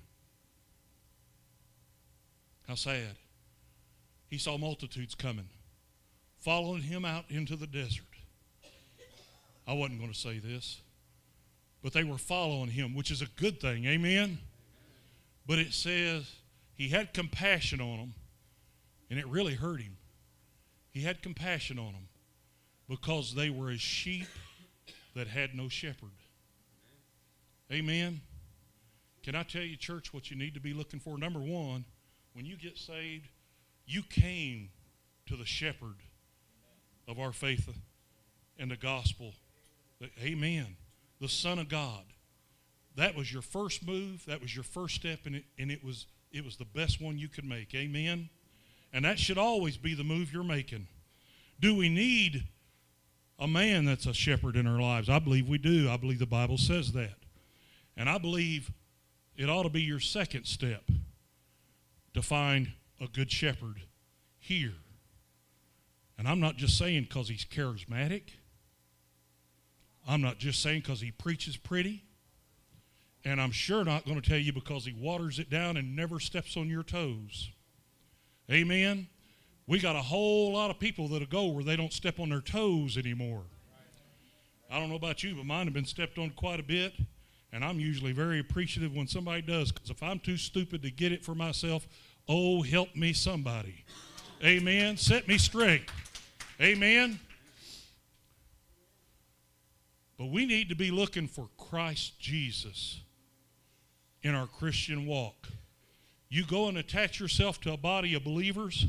Speaker 3: how sad, he saw multitudes coming, following him out into the desert. I wasn't going to say this, but they were following him, which is a good thing, amen? But it says he had compassion on them, and it really hurt him. He had compassion on them because they were as sheep that had no shepherd. Amen? Can I tell you, church, what you need to be looking for? Number one, when you get saved, you came to the shepherd of our faith and the gospel. Amen. The Son of God. That was your first move. That was your first step, and it, and it was it was the best one you could make. Amen. And that should always be the move you're making. Do we need a man that's a shepherd in our lives? I believe we do. I believe the Bible says that. And I believe it ought to be your second step to find a good shepherd here. And I'm not just saying because he's charismatic. I'm not just saying because he preaches pretty. And I'm sure not going to tell you because he waters it down and never steps on your toes. Amen? We got a whole lot of people that'll go where they don't step on their toes anymore. I don't know about you, but mine have been stepped on quite a bit. And I'm usually very appreciative when somebody does, because if I'm too stupid to get it for myself, oh, help me somebody. Amen? Set me straight. Amen? But we need to be looking for Christ Jesus in our Christian walk. You go and attach yourself to a body of believers,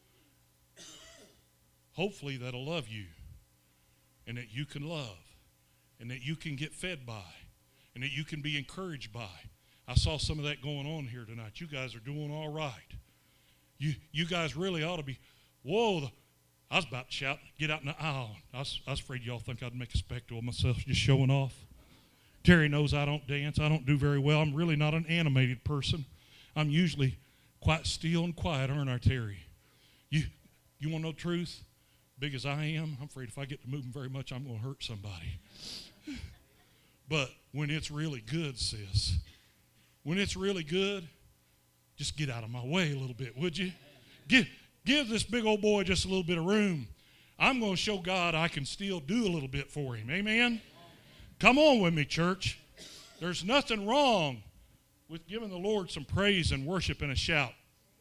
Speaker 3: hopefully that'll love you, and that you can love, and that you can get fed by, and that you can be encouraged by. I saw some of that going on here tonight. You guys are doing all right. You, you guys really ought to be, whoa, the, I was about to shout, get out in the aisle. I was, I was afraid y'all think I'd make a spectacle of myself just showing off. Terry knows I don't dance. I don't do very well. I'm really not an animated person. I'm usually quite still and quiet, aren't I, Terry? You, you want to know the truth? Big as I am, I'm afraid if I get to moving very much, I'm going to hurt somebody. But when it's really good, sis, when it's really good, just get out of my way a little bit, would you? Give, give this big old boy just a little bit of room. I'm going to show God I can still do a little bit for him. Amen? Come on with me, church. There's nothing wrong with giving the Lord some praise and worship and a shout.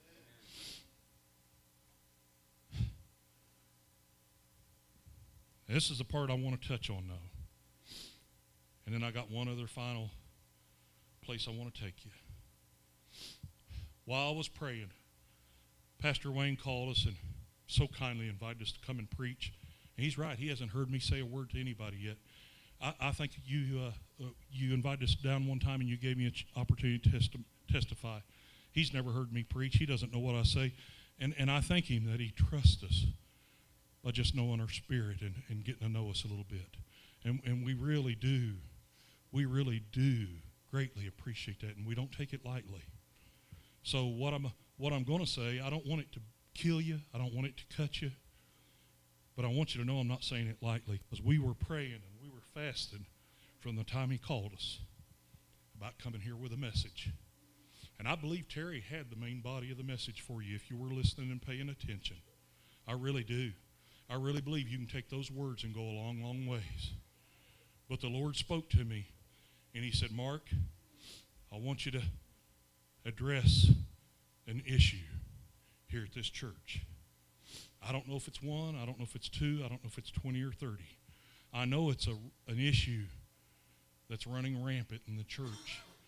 Speaker 3: This is the part I want to touch on, though. And then I got one other final place I want to take you. While I was praying, Pastor Wayne called us and so kindly invited us to come and preach. And he's right. He hasn't heard me say a word to anybody yet. I, I think you uh, uh, you invited us down one time and you gave me an ch- opportunity to testi- testify. He's never heard me preach. He doesn't know what I say. And, and I thank him that he trusts us by just knowing our spirit and, and getting to know us a little bit. And, and we really do, we really do greatly appreciate that, and we don't take it lightly. So what I'm, what I'm going to say, I don't want it to kill you. I don't want it to cut you. But I want you to know I'm not saying it lightly, because we were praying and we were fasting from the time he called us about coming here with a message. And I believe Terry had the main body of the message for you if you were listening and paying attention. I really do. I really believe you can take those words and go a long, long ways. But the Lord spoke to me, and he said, Mark, I want you to address an issue here at this church. I don't know if it's one, I don't know if it's two, I don't know if it's twenty or thirty. I know it's a, an issue that's running rampant in the church.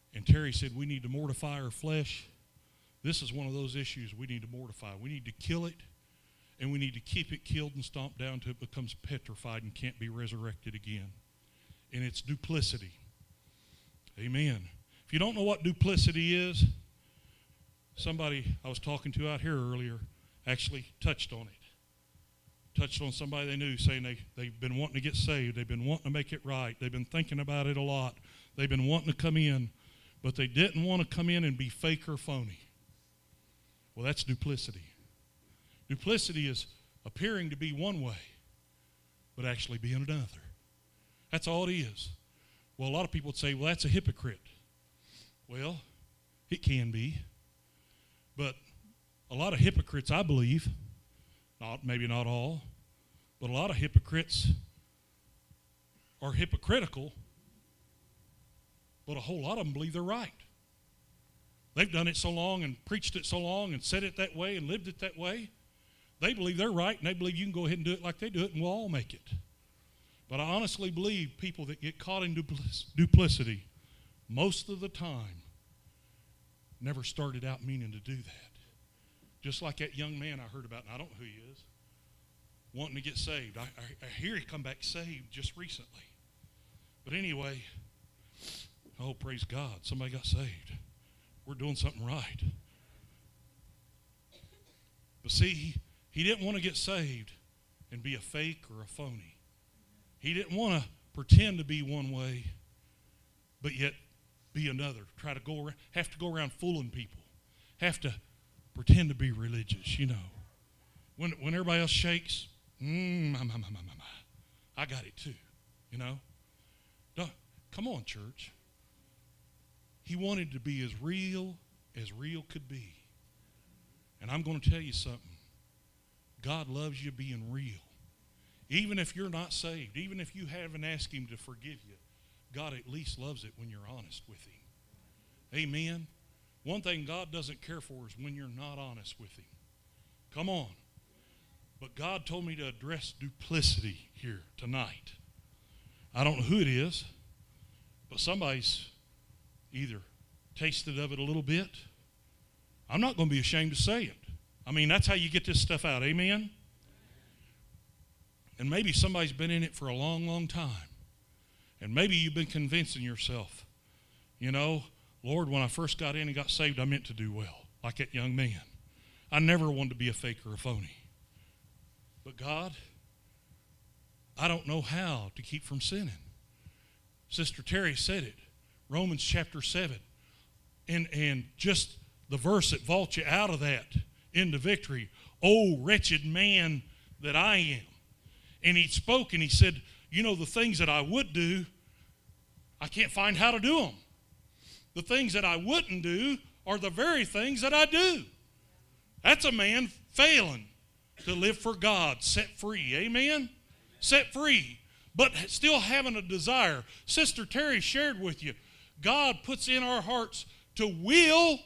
Speaker 3: And Terry said we need to mortify our flesh. This is one of those issues we need to mortify. We need to kill it, and we need to keep it killed and stomped down till it becomes petrified and can't be resurrected again. And it's duplicity. Amen. If you don't know what duplicity is, somebody I was talking to out here earlier actually touched on it. Touched on somebody they knew saying they, they've been wanting to get saved. They've been wanting to make it right. They've been thinking about it a lot. They've been wanting to come in, but they didn't want to come in and be fake or phony. Well, that's duplicity. Duplicity is appearing to be one way, but actually being another. That's all it is. Well, a lot of people would say, well, that's a hypocrite. Well, it can be. But a lot of hypocrites, I believe, not maybe not all, but a lot of hypocrites are hypocritical, but a whole lot of them believe they're right. They've done it so long and preached it so long and said it that way and lived it that way. They believe they're right, and they believe you can go ahead and do it like they do it, and we'll all make it. But I honestly believe people that get caught in duplicity most of the time never started out meaning to do that. Just like that young man I heard about, and I don't know who he is, wanting to get saved. I, I, I hear he come back saved just recently. But anyway, oh, praise God, somebody got saved. We're doing something right. But see, he, he didn't want to get saved and be a fake or a phony. He didn't want to pretend to be one way, but yet be another. Try to go around, have to go around fooling people. Have to pretend to be religious, you know. When when everybody else shakes, mm, my, my, my, my, my, I got it too, you know. Don't, come on, church. He wanted to be as real as real could be. And I'm going to tell you something. God loves you being real. Even if you're not saved, even if you haven't asked him to forgive you, God at least loves it when you're honest with him. Amen. One thing God doesn't care for is when you're not honest with him. Come on. But God told me to address duplicity here tonight. I don't know who it is, but somebody's either tasted of it a little bit. I'm not going to be ashamed to say it. I mean, that's how you get this stuff out. Amen? And maybe somebody's been in it for a long, long time. And maybe you've been convincing yourself, you know, Lord, when I first got in and got saved, I meant to do well, like that young man. I never wanted to be a fake or a phony. But God, I don't know how to keep from sinning. Sister Terry said it, Romans chapter seven. And, and just the verse that vaults you out of that into victory, oh, wretched man that I am. And he spoke and he said, you know, the things that I would do, I can't find how to do them. The things that I wouldn't do are the very things that I do. That's a man failing to live for God, set free. Amen? Set free, but still having a desire. Sister Terry shared with you, God puts in our hearts to will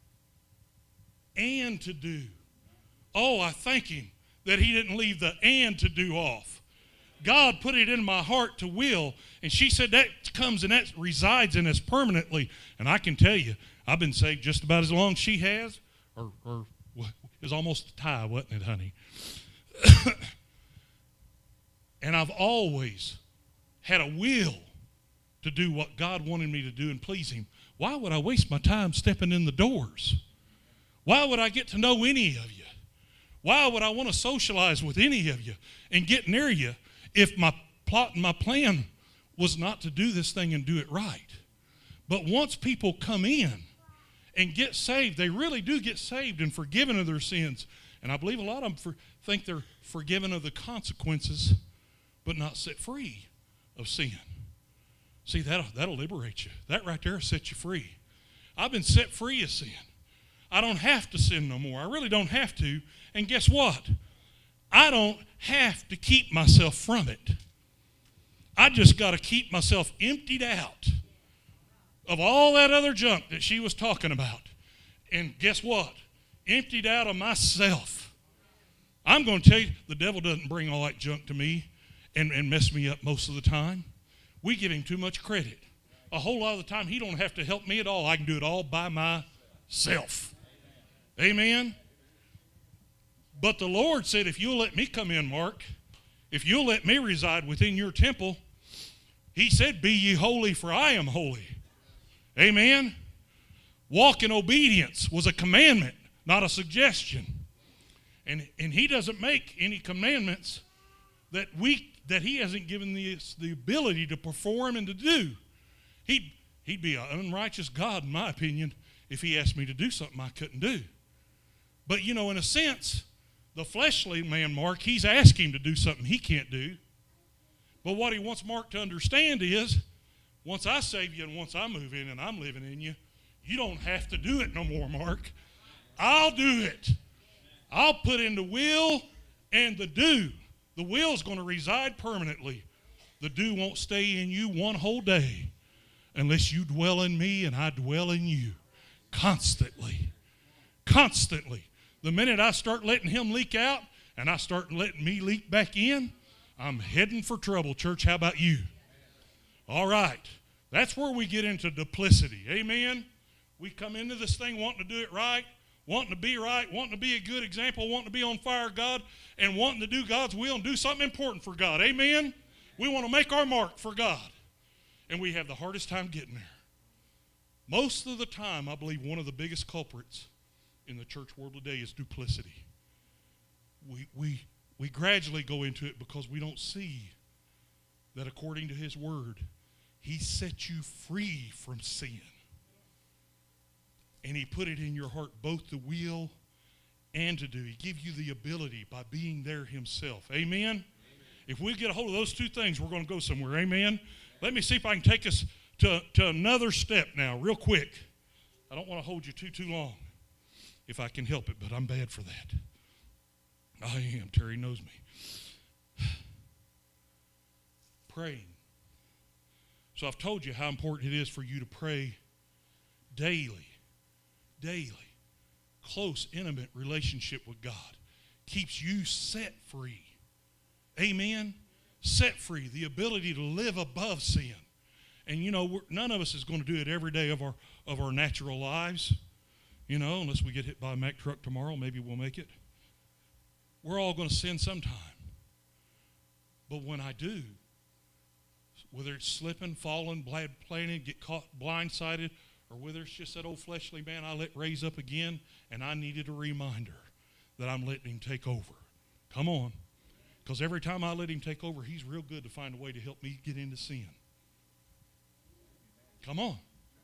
Speaker 3: and to do. Oh, I thank him that he didn't leave the and to do off. God put it in my heart to will, and she said that comes and that resides in us permanently. And I can tell you, I've been saved just about as long as she has, or, or it was almost a tie, wasn't it, honey? And I've always had a will to do what God wanted me to do and please him. Why would I waste my time stepping in the doors? Why would I get to know any of you? Why would I want to socialize with any of you and get near you if my plot and my plan was not to do this thing and do it right? But once people come in and get saved, they really do get saved and forgiven of their sins. And I believe a lot of them for, think they're forgiven of the consequences, but not set free of sin. See, that'll, that'll liberate you. That right there will set you free. I've been set free of sin. I don't have to sin no more. I really don't have to. And guess what? I don't have to keep myself from it. I just got to keep myself emptied out of all that other junk that she was talking about. And guess what? Emptied out of myself. I'm going to tell you, the devil doesn't bring all that junk to me and, and mess me up most of the time. We give him too much credit. a whole lot of the time, he don't have to help me at all. I can do it all by myself. Amen? But the Lord said, if you'll let me come in, Mark, if you'll let me reside within your temple, he said, be ye holy, for I am holy. Amen? Walk in obedience was a commandment, not a suggestion. And, and he doesn't make any commandments that we that he hasn't given us the, the ability to perform and to do. He'd, he'd be an unrighteous God, in my opinion, if he asked me to do something I couldn't do. But, you know, in a sense, the fleshly man, Mark, he's asking him to do something he can't do. But what he wants Mark to understand is, once I save you and once I move in and I'm living in you, you don't have to do it no more, Mark. I'll do it. I'll put in the will and the do. The will's going to reside permanently. The do won't stay in you one whole day unless you dwell in me and I dwell in you constantly. Constantly. The minute I start letting him leak out and I start letting me leak back in, I'm heading for trouble, church. How about you? All right. That's where we get into duplicity. Amen? We come into this thing wanting to do it right, wanting to be right, wanting to be a good example, wanting to be on fire of God, and wanting to do God's will and do something important for God. Amen? We want to make our mark for God. And we have the hardest time getting there. Most of the time, I believe one of the biggest culprits in the church world today is duplicity. We, we, we gradually go into it because we don't see that according to his word, he set you free from sin. And he put it in your heart both to will and to do. He gives you the ability by being there himself. Amen? Amen? If we get a hold of those two things, we're going to go somewhere. Amen? Let me see if I can take us to, to another step now, real quick. I don't want to hold you too, too long, if I can help it, but I'm bad for that. I am. Terry knows me. Praying. So I've told you how important it is for you to pray daily. Daily. Close, intimate relationship with God keeps you set free. Amen? Set free. The ability to live above sin. And, you know, we're, none of us is going to do it every day of our, of our natural lives. You know, unless we get hit by a Mack truck tomorrow, maybe we'll make it. We're all going to sin sometime. But when I do, whether it's slipping, falling, bad planning, get caught blindsided, or whether it's just that old fleshly man I let raise up again, and I needed a reminder that I'm letting him take over. Come on. Because every time I let him take over, he's real good to find a way to help me get into sin. Come on.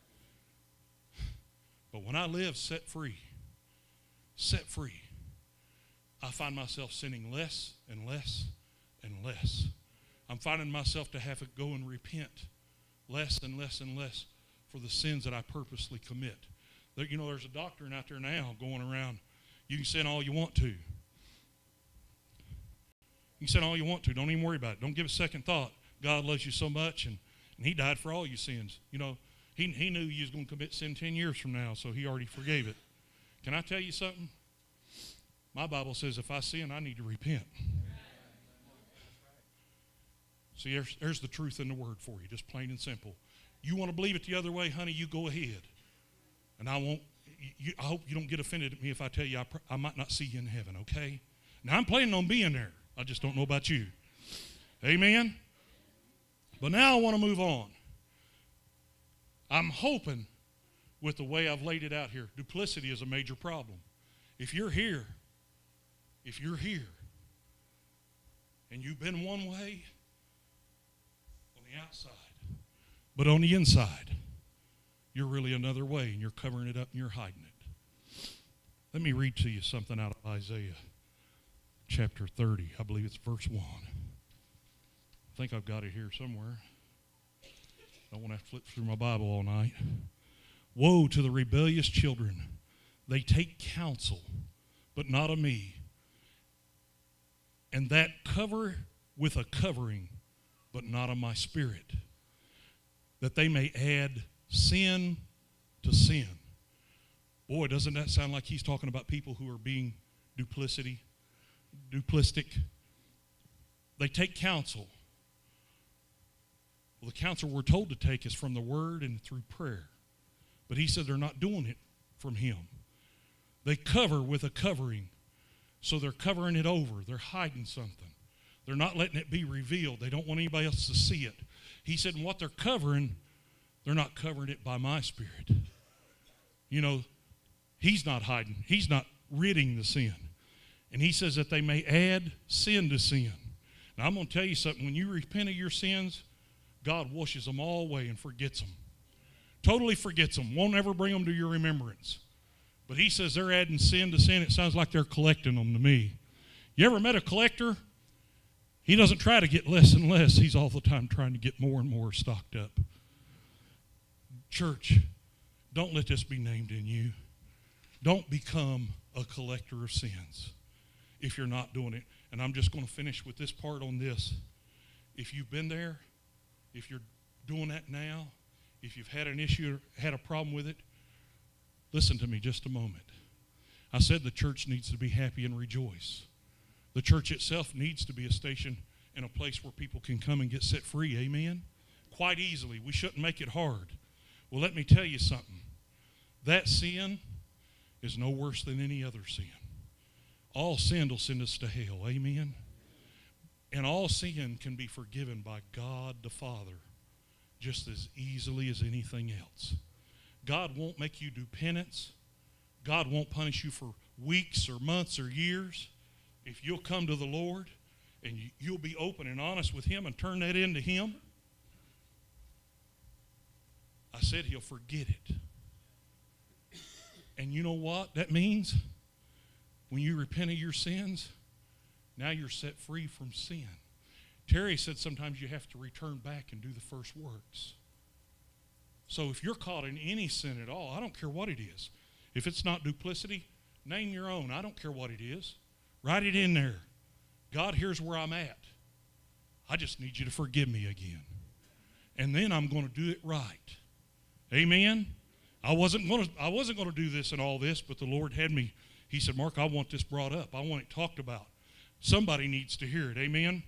Speaker 3: But when I live set free, set free, I find myself sinning less and less and less. I'm finding myself to have to go and repent less and less and less for the sins that I purposely commit. There, you know, there's a doctrine out there now going around. You can sin all you want to. You can sin all you want to. Don't even worry about it. Don't give a second thought. God loves you so much, and, and he died for all your sins. You know, he, he knew you was going to commit sin ten years from now, so he already forgave it. Can I tell you something? My Bible says if I sin, I need to repent. See, there's, there's the truth in the word for you, just plain and simple. You want to believe it the other way, honey, you go ahead. And I won't, you, I hope you don't get offended at me if I tell you I, pr- I might not see you in heaven, okay? Now, I'm planning on being there. I just don't know about you. Amen? But now I want to move on. I'm hoping with the way I've laid it out here, duplicity is a major problem. If you're here, if you're here, and you've been one way on the outside, but on the inside, you're really another way, and you're covering it up and you're hiding it. Let me read to you something out of Isaiah chapter thirty. I believe it's verse one. I think I've got it here somewhere. I don't want to have to flip through my Bible all night. Woe to the rebellious children. They take counsel, but not of me. And that cover with a covering, but not of my spirit. That they may add sin to sin. Boy, doesn't that sound like he's talking about people who are being duplicity, duplistic? They take counsel, Well, the counsel we're told to take is from the Word and through prayer. But he said they're not doing it from him. They cover with a covering. So they're covering it over. They're hiding something. They're not letting it be revealed. They don't want anybody else to see it. He said, and what they're covering, they're not covering it by my Spirit. You know, he's not hiding. He's not ridding the sin. And he says that they may add sin to sin. Now, I'm going to tell you something. When you repent of your sins, God washes them all away and forgets them. Totally forgets them. Won't ever bring them to your remembrance. But he says they're adding sin to sin. It sounds like they're collecting them to me. You ever met a collector? He doesn't try to get less and less. He's all the time trying to get more and more stocked up. Church, don't let this be named in you. Don't become a collector of sins if you're not doing it. And I'm just going to finish with this part on this. If you've been there, if you're doing that now, if you've had an issue or had a problem with it, listen to me just a moment. I said the church needs to be happy and rejoice. The church itself needs to be a station and a place where people can come and get set free. Amen? Quite easily. We shouldn't make it hard. Well, let me tell you something. That sin is no worse than any other sin. All sin will send us to hell. Amen? And all sin can be forgiven by God the Father just as easily as anything else. God won't make you do penance. God won't punish you for weeks or months or years. If you'll come to the Lord and you'll be open and honest with Him and turn that into Him, I said He'll forget it. And you know what that means? When you repent of your sins, now you're set free from sin. Terry said sometimes you have to return back and do the first works. So if you're caught in any sin at all, I don't care what it is. If it's not duplicity, name your own. I don't care what it is. Write it in there. God, here's where I'm at. I just need you to forgive me again. And then I'm going to do it right. Amen? I wasn't going to, I wasn't going to do this and all this, but the Lord had me. He said, Mark, I want this brought up. I want it talked about. Somebody needs to hear it. Amen?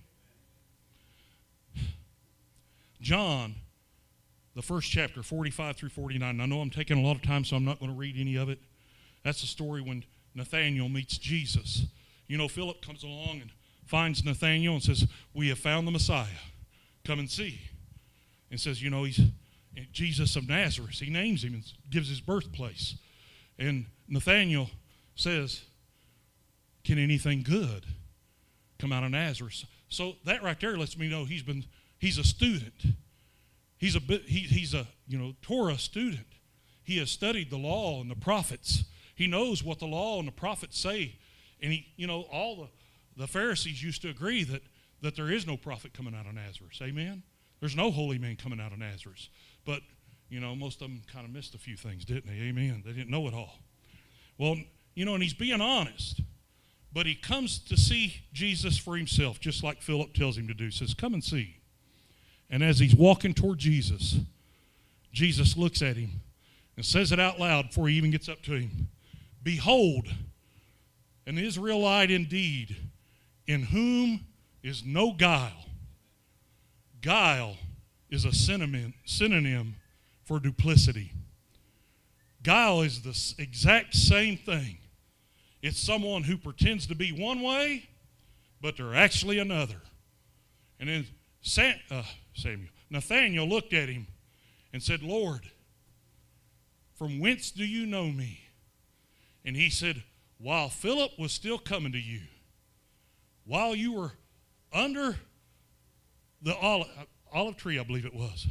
Speaker 3: John, the first chapter, forty-five through forty-nine. I know I'm taking a lot of time, so I'm not going to read any of it. That's the story when Nathanael meets Jesus. You know, Philip comes along and finds Nathanael and says, we have found the Messiah. Come and see. And says, you know, he's Jesus of Nazareth. He names him and gives his birthplace. And Nathanael says, can anything good come out of Nazareth? So that right there lets me know he's been, he's a student. He's a bit, he, he's a, you know, Torah student. He has studied the law and the prophets. He knows what the law and the prophets say. And he, you know, all the, the Pharisees used to agree that, that there is no prophet coming out of Nazareth. Amen? There's no holy man coming out of Nazareth. But, you know, most of them kind of missed a few things, didn't they? Amen. They didn't know it all. Well, you know, and he's being honest. But he comes to see Jesus for himself, just like Philip tells him to do. He says, come and see. And as he's walking toward Jesus, Jesus looks at him and says it out loud before he even gets up to him. Behold, an Israelite indeed, in whom is no guile. Guile is a synonym, synonym for duplicity. Guile is the exact same thing. It's someone who pretends to be one way, but they're actually another. And then Sam, uh, Samuel, Nathanael looked at him and said, Lord, from whence do you know me? And he said, while Philip was still coming to you, while you were under the olive, olive tree, I believe it was,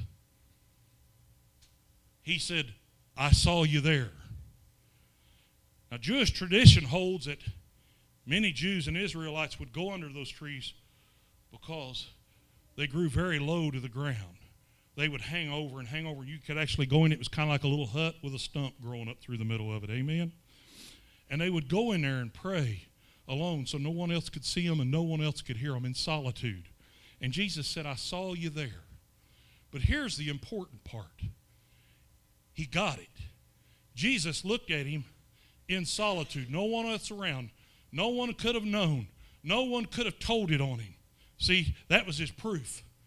Speaker 3: he said, I saw you there. Now, Jewish tradition holds that many Jews and Israelites would go under those trees because they grew very low to the ground. They would hang over and hang over. You could actually go in. It was kind of like a little hut with a stump growing up through the middle of it. Amen? And they would go in there and pray alone so no one else could see them and no one else could hear them in solitude. And Jesus said, I saw you there. But here's the important part. He got it. Jesus looked at him in solitude. No one else around. No one could have known. No one could have told it on him. See, that was his proof.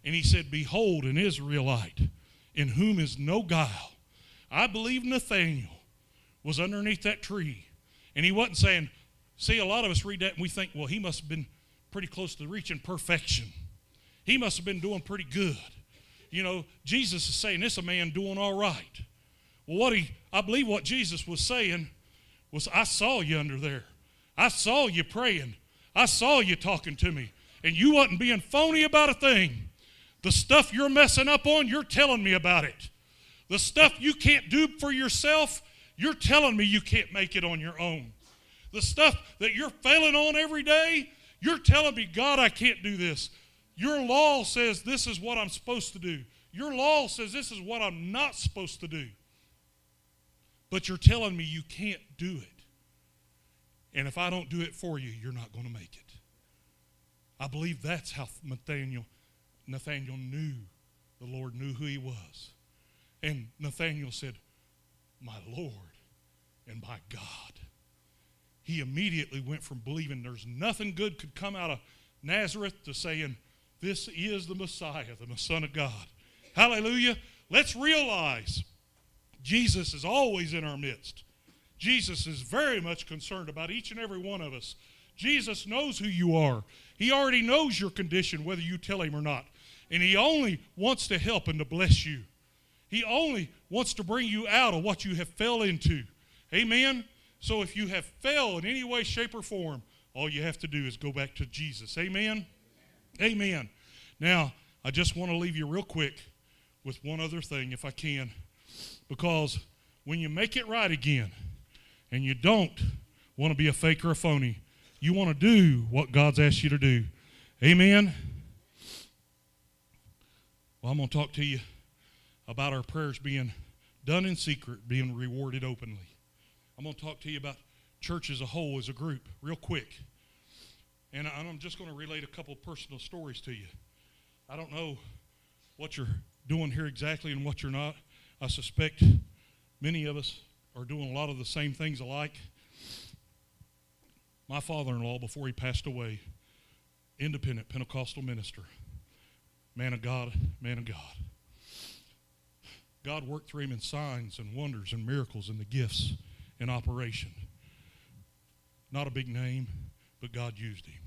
Speaker 3: And he said, behold, an Israelite in whom is no guile. I believe Nathaniel was underneath that tree. And he wasn't saying, see, a lot of us read that and we think, well, he must have been pretty close to reaching perfection. He must have been doing pretty good. You know, Jesus is saying, this is a man doing all right. Well, what he, I believe what Jesus was saying was, I saw you under there. I saw you praying. I saw you talking to me. And you wasn't being phony about a thing. The stuff you're messing up on, you're telling me about it. The stuff you can't do for yourself, you're telling me you can't make it on your own. The stuff that you're failing on every day, you're telling me, God, I can't do this. Your law says this is what I'm supposed to do. Your law says this is what I'm not supposed to do. But you're telling me you can't do it. And if I don't do it for you, you're not going to make it. I believe that's how Nathaniel, Nathaniel knew the Lord knew who he was. And Nathaniel said, my Lord and my God. He immediately went from believing there's nothing good could come out of Nazareth to saying, this is the Messiah, the Son of God. Hallelujah. Let's realize Jesus is always in our midst. Jesus is very much concerned about each and every one of us. Jesus knows who you are. He already knows your condition, whether you tell him or not. And he only wants to help and to bless you. He only wants to bring you out of what you have fell into. Amen? So if you have fell in any way, shape, or form, all you have to do is go back to Jesus. Amen? Amen. Now, I just want to leave you real quick with one other thing, if I can. Because when you make it right again, and you don't want to be a fake or a phony, you want to do what God's asked you to do. Amen? Well, I'm going to talk to you about our prayers being done in secret, being rewarded openly. I'm going to talk to you about church as a whole, as a group, real quick. And I'm just going to relate a couple personal stories to you. I don't know what you're doing here exactly and what you're not. I suspect many of us are doing a lot of the same things alike. My father-in-law, before he passed away, independent Pentecostal minister, man of God, man of God. God worked through him in signs and wonders and miracles and the gifts in operation. Not a big name, but God used him.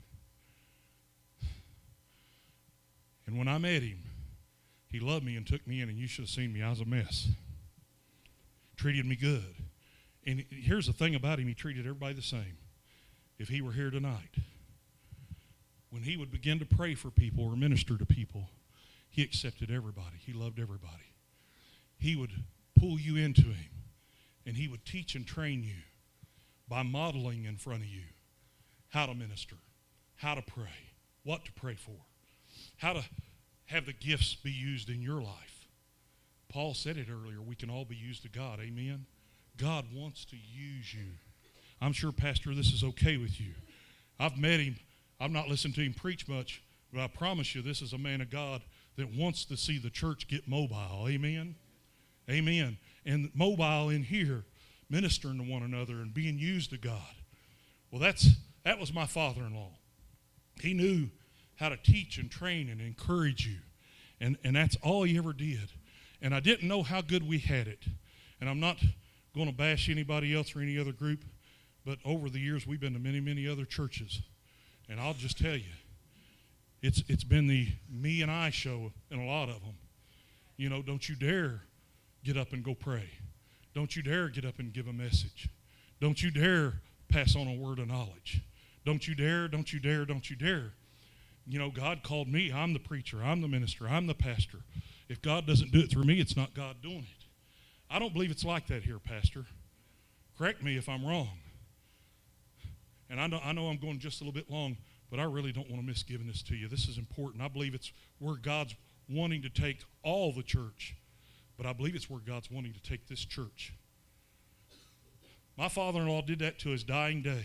Speaker 3: And when I met him, he loved me and took me in, and you should have seen me. I was a mess. Treated me good. And here's the thing about him, he treated everybody the same. If he were here tonight, when he would begin to pray for people or minister to people, he accepted everybody. He loved everybody. He would pull you into him, and he would teach and train you by modeling in front of you how to minister, how to pray, what to pray for, how to have the gifts be used in your life. Paul said it earlier, we can all be used to God, amen? God wants to use you. I'm sure, Pastor, this is okay with you. I've met him. I've not listened to him preach much, but I promise you this is a man of God that wants to see the church get mobile, amen? Amen. And mobile in here, ministering to one another and being used to God. Well, that's that was my father-in-law. He knew how to teach and train and encourage you. And, and that's all he ever did. And I didn't know how good we had it. And I'm not going to bash anybody else or any other group, but over the years we've been to many, many other churches. And I'll just tell you, it's it's been the me and I show in a lot of them. You know, don't you dare get up and go pray. Don't you dare get up and give a message. Don't you dare pass on a word of knowledge. Don't you dare, don't you dare, don't you dare. You know, God called me. I'm the preacher. I'm the minister. I'm the pastor. If God doesn't do it through me, it's not God doing it. I don't believe it's like that here, Pastor. Correct me if I'm wrong. And I know, I know I'm going just a little bit long, but I really don't want to miss giving this to you. This is important. I believe it's where God's wanting to take all the church, but I believe it's where God's wanting to take this church. My father-in-law did that to his dying day.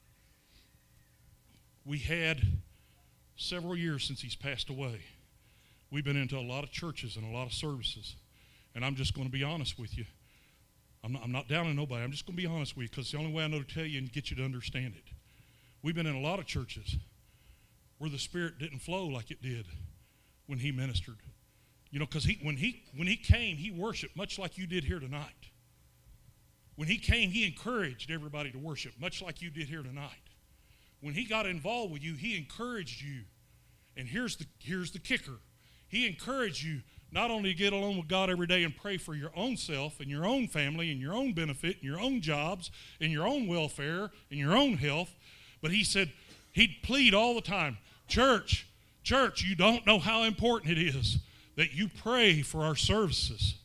Speaker 3: We had several years since he's passed away. We've been into a lot of churches and a lot of services. And I'm just going to be honest with you. I'm not, I'm not down on nobody. I'm just going to be honest with you because it's the only way I know to tell you and get you to understand it. We've been in a lot of churches where the Spirit didn't flow like it did when he ministered. You know, because he, when, he, when he came, he worshiped much like you did here tonight. When he came, he encouraged everybody to worship, much like you did here tonight. When he got involved with you, he encouraged you. And here's the, here's the kicker. He encouraged you not only to get along with God every day and pray for your own self and your own family and your own benefit and your own jobs and your own welfare and your own health, but he said, he'd plead all the time, church, church, you don't know how important it is that you pray for our services.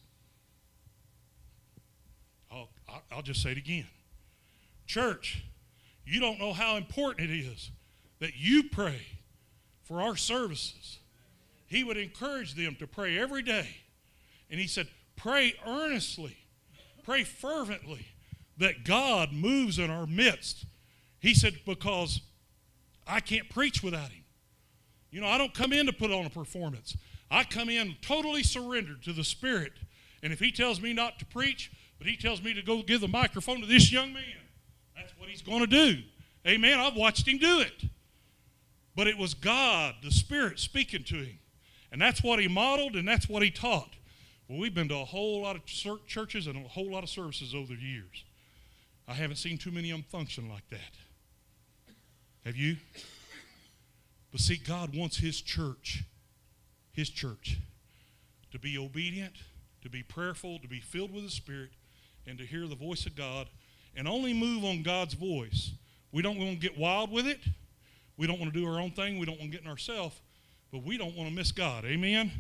Speaker 3: I'll, I'll just say it again. Church, you don't know how important it is that you pray for our services. He would encourage them to pray every day. And he said, pray earnestly, pray fervently that God moves in our midst. He said, because I can't preach without him. You know, I don't come in to put on a performance. I come in totally surrendered to the Spirit. And if he tells me not to preach, but he tells me to go give the microphone to this young man, that's what he's going to do. Amen. I've watched him do it. But it was God, the Spirit, speaking to him. And that's what he modeled, and that's what he taught. Well, we've been to a whole lot of churches and a whole lot of services over the years. I haven't seen too many of them function like that. Have you? But see, God wants his church, his church, to be obedient, to be prayerful, to be filled with the Spirit, and to hear the voice of God, and only move on God's voice. We don't want to get wild with it. We don't want to do our own thing. We don't want to get in ourselves. But we don't want to miss God. Amen?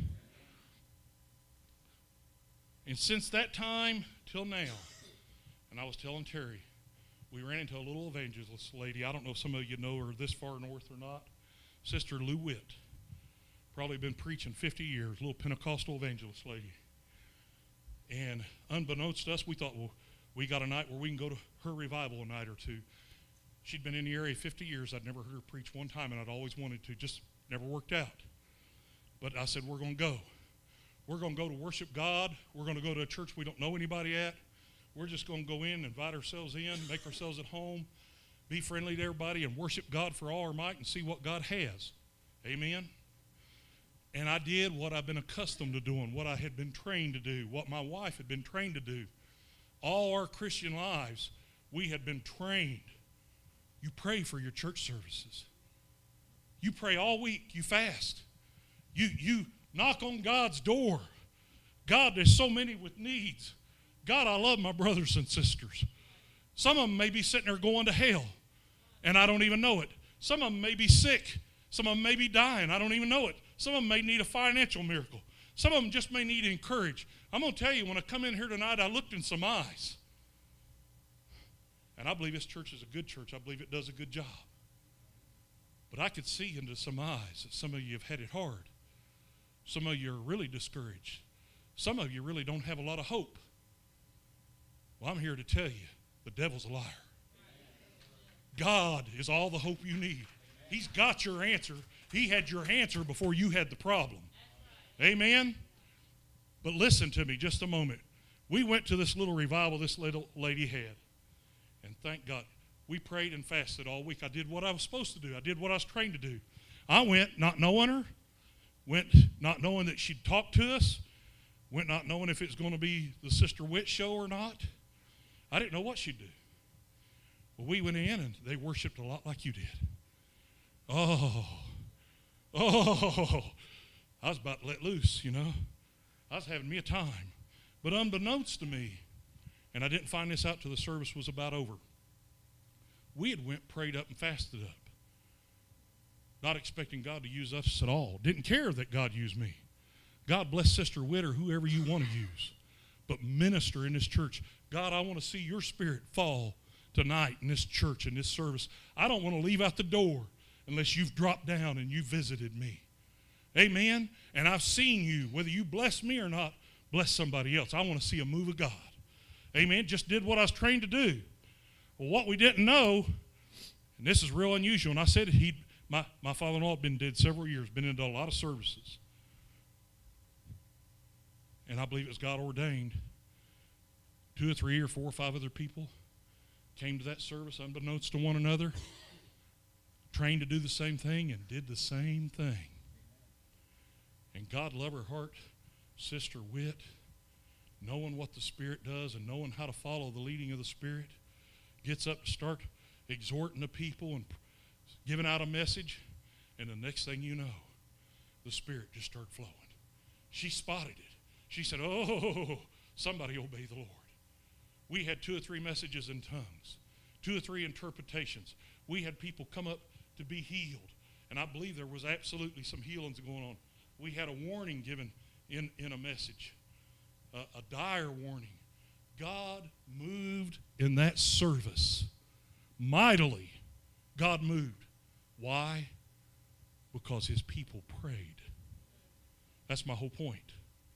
Speaker 3: And since that time till now, and I was telling Terry, we ran into a little evangelist lady. I don't know if some of you know her this far north or not. Sister Lou Witt. Probably been preaching fifty years, a little Pentecostal evangelist lady. And unbeknownst to us, we thought, well, we got a night where we can go to her revival a night or two. She'd been in the area fifty years. I'd never heard her preach one time, and I'd always wanted to. Just never worked out. But I said, we're going to go. We're going to go to worship God. We're going to go to a church we don't know anybody at. We're just going to go in, invite ourselves in, make ourselves at home, be friendly to everybody, and worship God for all our might and see what God has. Amen? And I did what I've been accustomed to doing, what I had been trained to do, what my wife had been trained to do. All our Christian lives, we had been trained. You pray for your church services. You pray all week. You fast. You, you knock on God's door. God, there's so many with needs. God, I love my brothers and sisters. Some of them may be sitting there going to hell, and I don't even know it. Some of them may be sick. Some of them may be dying. I don't even know it. Some of them may need a financial miracle. Some of them just may need encouragement. I'm going to tell you, when I come in here tonight, I looked in some eyes. And I believe this church is a good church. I believe it does a good job. But I could see into some eyes that some of you have had it hard. Some of you are really discouraged. Some of you really don't have a lot of hope. Well, I'm here to tell you, the devil's a liar. God is all the hope you need. He's got your answer. He had your answer before you had the problem. Amen? But listen to me just a moment. We went to this little revival this little lady had. And thank God, we prayed and fasted all week. I did what I was supposed to do. I did what I was trained to do. I went not knowing her, went not knowing that she'd talk to us, went not knowing if it was going to be the Sister Witt show or not. I didn't know what she'd do. Well, we went in and they worshiped a lot like you did. Oh, oh, I was about to let loose, you know. I was having me a time. But unbeknownst to me, and I didn't find this out till the service was about over, we had went, prayed up, and fasted up. Not expecting God to use us at all. Didn't care that God used me. God bless Sister Witt or whoever you want to use. But minister in this church. God, I want to see your Spirit fall tonight in this church, in this service. I don't want to leave out the door unless you've dropped down and you visited me. Amen? And I've seen you, whether you bless me or not, bless somebody else. I want to see a move of God. Amen? Just did what I was trained to do. Well, what we didn't know, and this is real unusual, and I said he, my, my father-in-law had been dead several years, been into a lot of services. And I believe it was God ordained. Two or three or four or five other people came to that service unbeknownst to one another, trained to do the same thing and did the same thing. And God love her heart, Sister Witt, knowing what the Spirit does and knowing how to follow the leading of the Spirit, gets up to start exhorting the people and giving out a message, and the next thing you know, the Spirit just started flowing. She spotted it. She said, oh, somebody obey the Lord. We had two or three messages in tongues, two or three interpretations. We had people come up to be healed, and I believe there was absolutely some healings going on. We had a warning given in, in a message, a, a dire warning. God moved in that service mightily. God moved. Why? Because his people prayed. That's my whole point.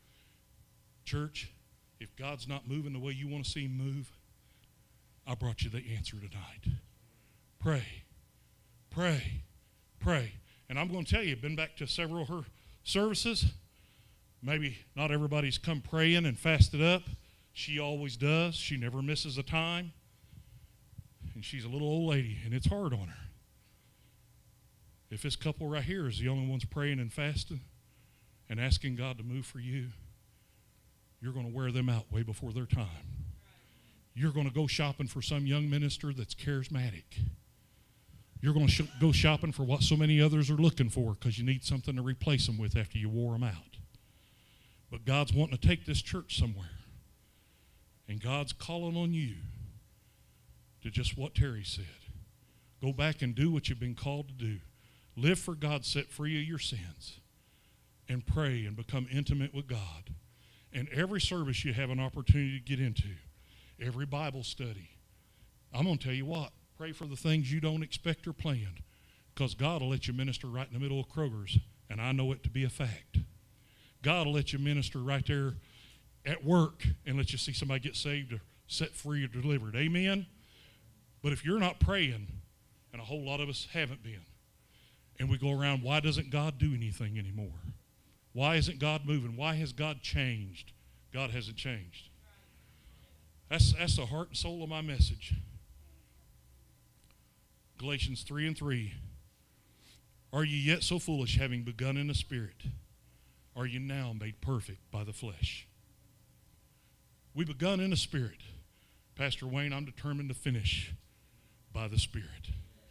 Speaker 3: Church, if God's not moving the way you want to see him move, I brought you the answer tonight. Pray, pray, pray. And I'm going to tell you, I've been back to several of her services. Maybe not everybody's come praying and fasted up. She always does. She never misses a time. And she's a little old lady, and it's hard on her. If this couple right here is the only ones praying and fasting and asking God to move for you, you're going to wear them out way before their time. You're going to go shopping for some young minister that's charismatic. You're going to sh- go shopping for what so many others are looking for because you need something to replace them with after you wore them out. But God's wanting to take this church somewhere. And God's calling on you to just what Terry said. Go back and do what you've been called to do. Live for God, set free of your sins, and pray and become intimate with God. And every service you have an opportunity to get into, every Bible study, I'm going to tell you what, pray for the things you don't expect or plan, because God will let you minister right in the middle of Kroger's, and I know it to be a fact. God will let you minister right there at work and let you see somebody get saved or set free or delivered. Amen? But if you're not praying, and a whole lot of us haven't been, and we go around, why doesn't God do anything anymore? Why isn't God moving? Why has God changed? God hasn't changed. That's, that's the heart and soul of my message. Galatians three and three. Are ye yet so foolish, having begun in the Spirit? Are you now made perfect by the flesh? We begun in the Spirit. Pastor Wayne, I'm determined to finish by the Spirit.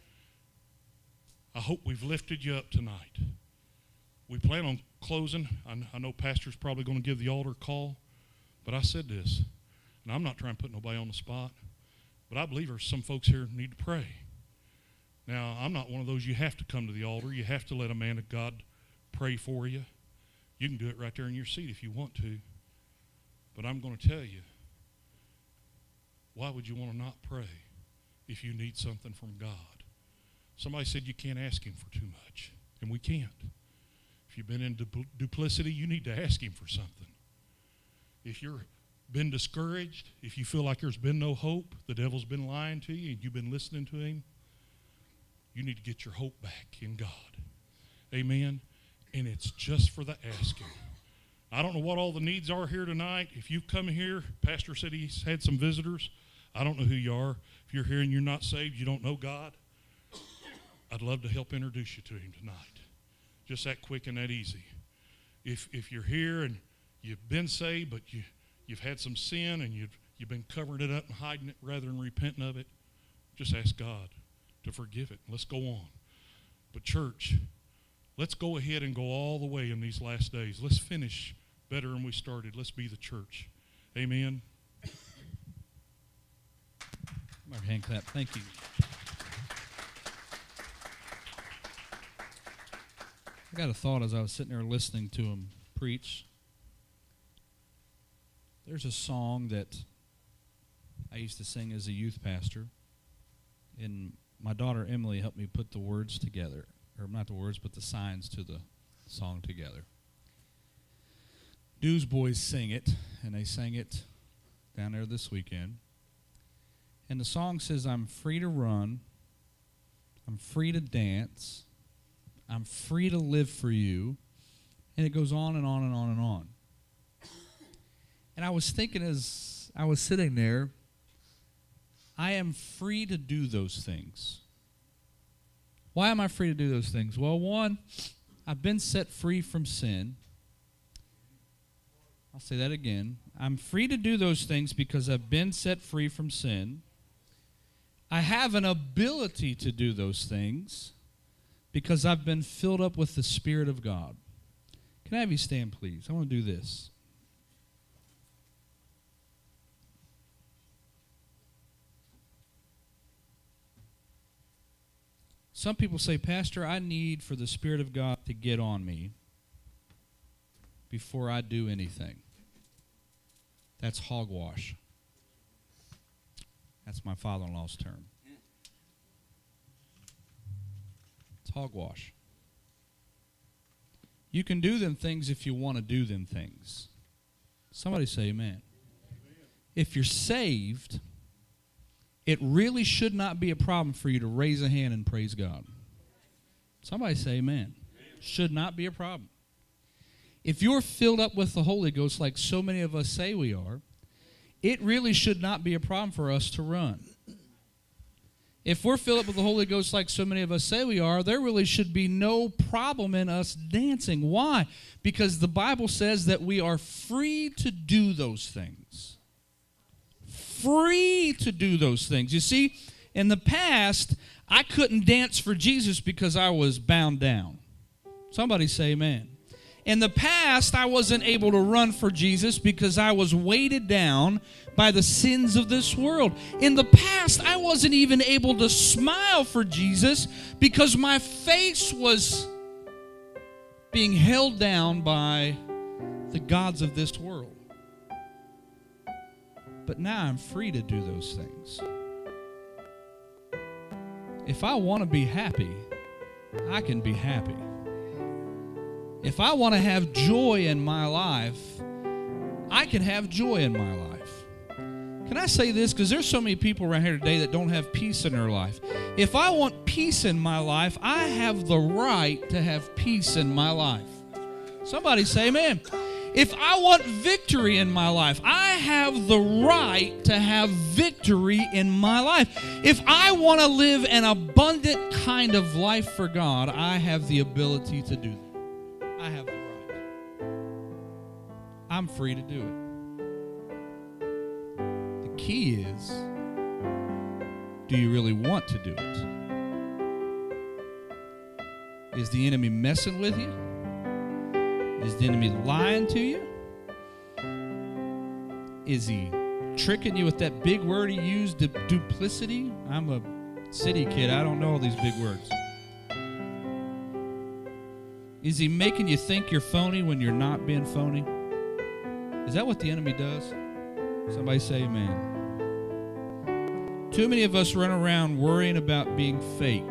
Speaker 3: I hope we've lifted you up tonight. We plan on closing. I, I know Pastor's probably going to give the altar call, but I said this, and I'm not trying to put nobody on the spot, but I believe there's some folks here who need to pray. Now, I'm not one of those you have to come to the altar. You have to let a man of God pray for you. You can do it right there in your seat if you want to. But I'm going to tell you, why would you want to not pray if you need something from God? Somebody said you can't ask him for too much, and we can't. If you've been in du- duplicity, you need to ask him for something. If you've been discouraged, if you feel like there's been no hope, the devil's been lying to you, and you've been listening to him, you need to get your hope back in God. Amen? And it's just for the asking. I don't know what all the needs are here tonight. If you come here, Pastor said he's had some visitors. I don't know who you are. If you're here and you're not saved, you don't know God, I'd love to help introduce you to him tonight. Just that quick and that easy. If if you're here and you've been saved, but you, you've had some sin and you've, you've been covering it up and hiding it rather than repenting of it, just ask God to forgive it. Let's go on. But church, let's go ahead and go all the way in these last days. Let's finish better than we started. Let's be the church. Amen.
Speaker 1: My hand clap. Thank you. I got a thought as I was sitting there listening to him preach. There's a song that I used to sing as a youth pastor, and my daughter Emily helped me put the words together, or not the words, but the signs to the song together. Newsboys sing it, and they sang it down there this weekend. And the song says, I'm free to run, I'm free to dance, I'm free to live for you. And it goes on and on and on and on. And I was thinking as I was sitting there, I am free to do those things. Why am I free to do those things? Well, one, I've been set free from sin. I'll say that again. I'm free to do those things because I've been set free from sin. I have an ability to do those things because I've been filled up with the Spirit of God. Can I have you stand, please? I want to do this. Some people say, Pastor, I need for the Spirit of God to get on me before I do anything. That's hogwash. That's my father-in-law's term. It's hogwash. You can do them things if you want to do them things. Somebody say amen. If you're saved, it really should not be a problem for you to raise a hand and praise God. Somebody say amen. Should not be a problem. If you're filled up with the Holy Ghost like so many of us say we are, it really should not be a problem for us to run. If we're filled up with the Holy Ghost like so many of us say we are, there really should be no problem in us dancing. Why? Because the Bible says that we are free to do those things. Free to do those things. You see, in the past, I couldn't dance for Jesus because I was bound down. Somebody say amen. In the past, I wasn't able to run for Jesus because I was weighted down by the sins of this world. In the past, I wasn't even able to smile for Jesus because my face was being held down by the gods of this world. But now I'm free to do those things. If I want to be happy, I can be happy. If I want to have joy in my life, I can have joy in my life. Can I say this? Because there's so many people around here today that don't have peace in their life. If I want peace in my life, I have the right to have peace in my life. Somebody say amen. If I want victory in my life, I have the right to have victory in my life. If I want to live an abundant kind of life for God, I have the ability to do that. I have the right. I'm free to do it. The key is, do you really want to do it? Is the enemy messing with you? Is the enemy lying to you? Is he tricking you with that big word he used, du- duplicity? I'm a city kid. I don't know all these big words. Is he making you think you're phony when you're not being phony? Is that what the enemy does? Somebody say amen. Too many of us run around worrying about being fake.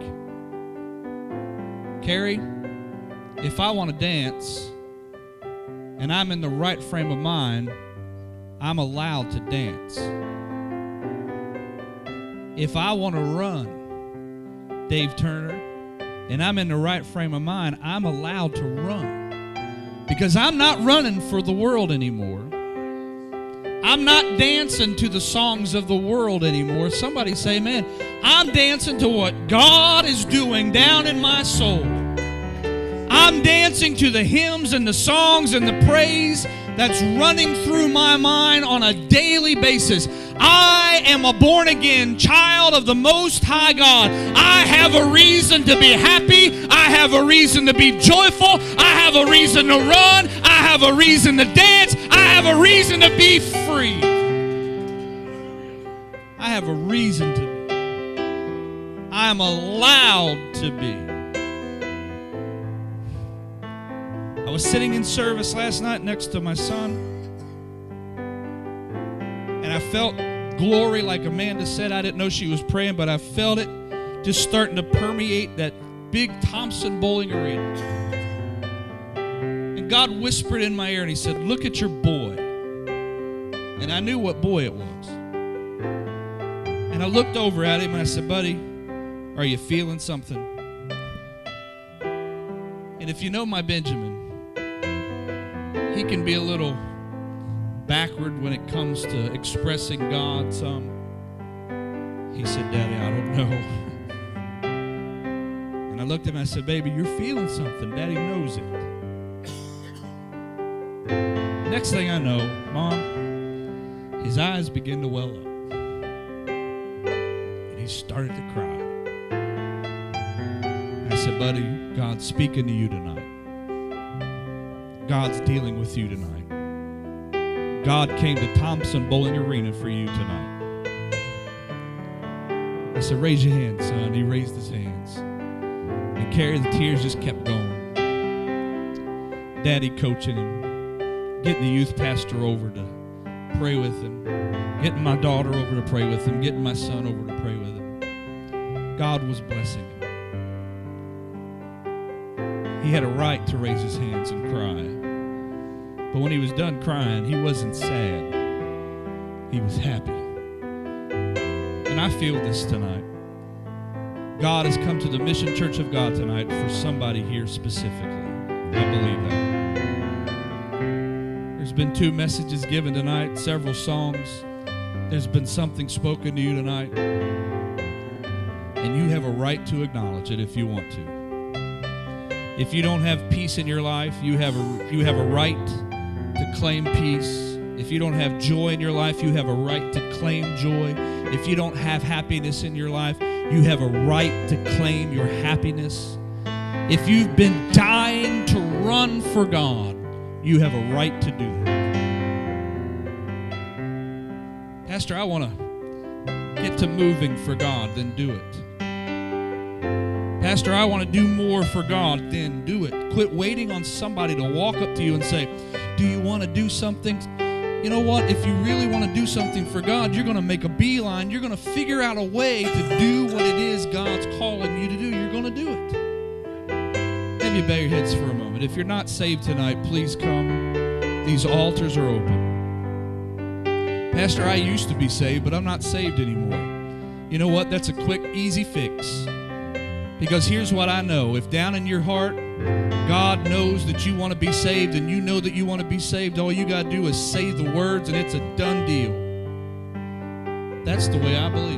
Speaker 1: Carrie, if I want to dance and I'm in the right frame of mind, I'm allowed to dance. If I want to run, Dave Turner, and I'm in the right frame of mind, I'm allowed to run. Because I'm not running for the world anymore. I'm not dancing to the songs of the world anymore. Somebody say amen. I'm dancing to what God is doing down in my soul. I'm dancing to the hymns and the songs and the praise that's running through my mind on a daily basis. I am a born-again child of the Most High God. I have a reason to be happy. I have a reason to be joyful. I have a reason to run. I have a reason to dance. I have a reason to be free. I have a reason to be. I am allowed to be. I was sitting in service last night next to my son, and I felt glory, like Amanda said. I didn't know she was praying, but I felt it just starting to permeate that big Thompson Bowling Arena. And God whispered in my ear, and he said, look at your boy. And I knew what boy it was. And I looked over at him, and I said, buddy, are you feeling something? And if you know my Benjamin, he can be a little backward when it comes to expressing God some. He said, Daddy, I don't know. And I looked at him and I said, baby, you're feeling something. Daddy knows it. Next thing I know, Mom, his eyes began to well up. And he started to cry. I said, buddy, God's speaking to you tonight. God's dealing with you tonight. God came to Thompson Bowling Arena for you tonight. I said, raise your hands, son. He raised his hands. And Carrie, the tears just kept going. Daddy coaching him, getting the youth pastor over to pray with him, getting my daughter over to pray with him, getting my son over to pray with him. God was blessing him. He had a right to raise his hands and cry. But when he was done crying, he wasn't sad. He was happy. And I feel this tonight. God has come to the Mission Church of God tonight for somebody here specifically. I believe that. There's been two messages given tonight, several songs. There's been something spoken to you tonight. And you have a right to acknowledge it if you want to. If you don't have peace in your life, you have a, you have a right to claim peace. If you don't have joy in your life, you have a right to claim joy. If you don't have happiness in your life, you have a right to claim your happiness. If you've been dying to run for God, you have a right to do that. Pastor, I want to get to moving for God, then do it. Pastor, I want to do more for God, then do it. Quit waiting on somebody to walk up to you and say, do you want to do something? You know what? If you really want to do something for God, you're going to make a beeline. You're going to figure out a way to do what it is God's calling you to do. You're going to do it. Have you bow your heads for a moment. If you're not saved tonight, please come. These altars are open. Pastor, I used to be saved, but I'm not saved anymore. You know what? That's a quick, easy fix. Because here's what I know. If down in your heart, God knows that you want to be saved and you know that you want to be saved, all you got to do is say the words and it's a done deal. That's the way I believe.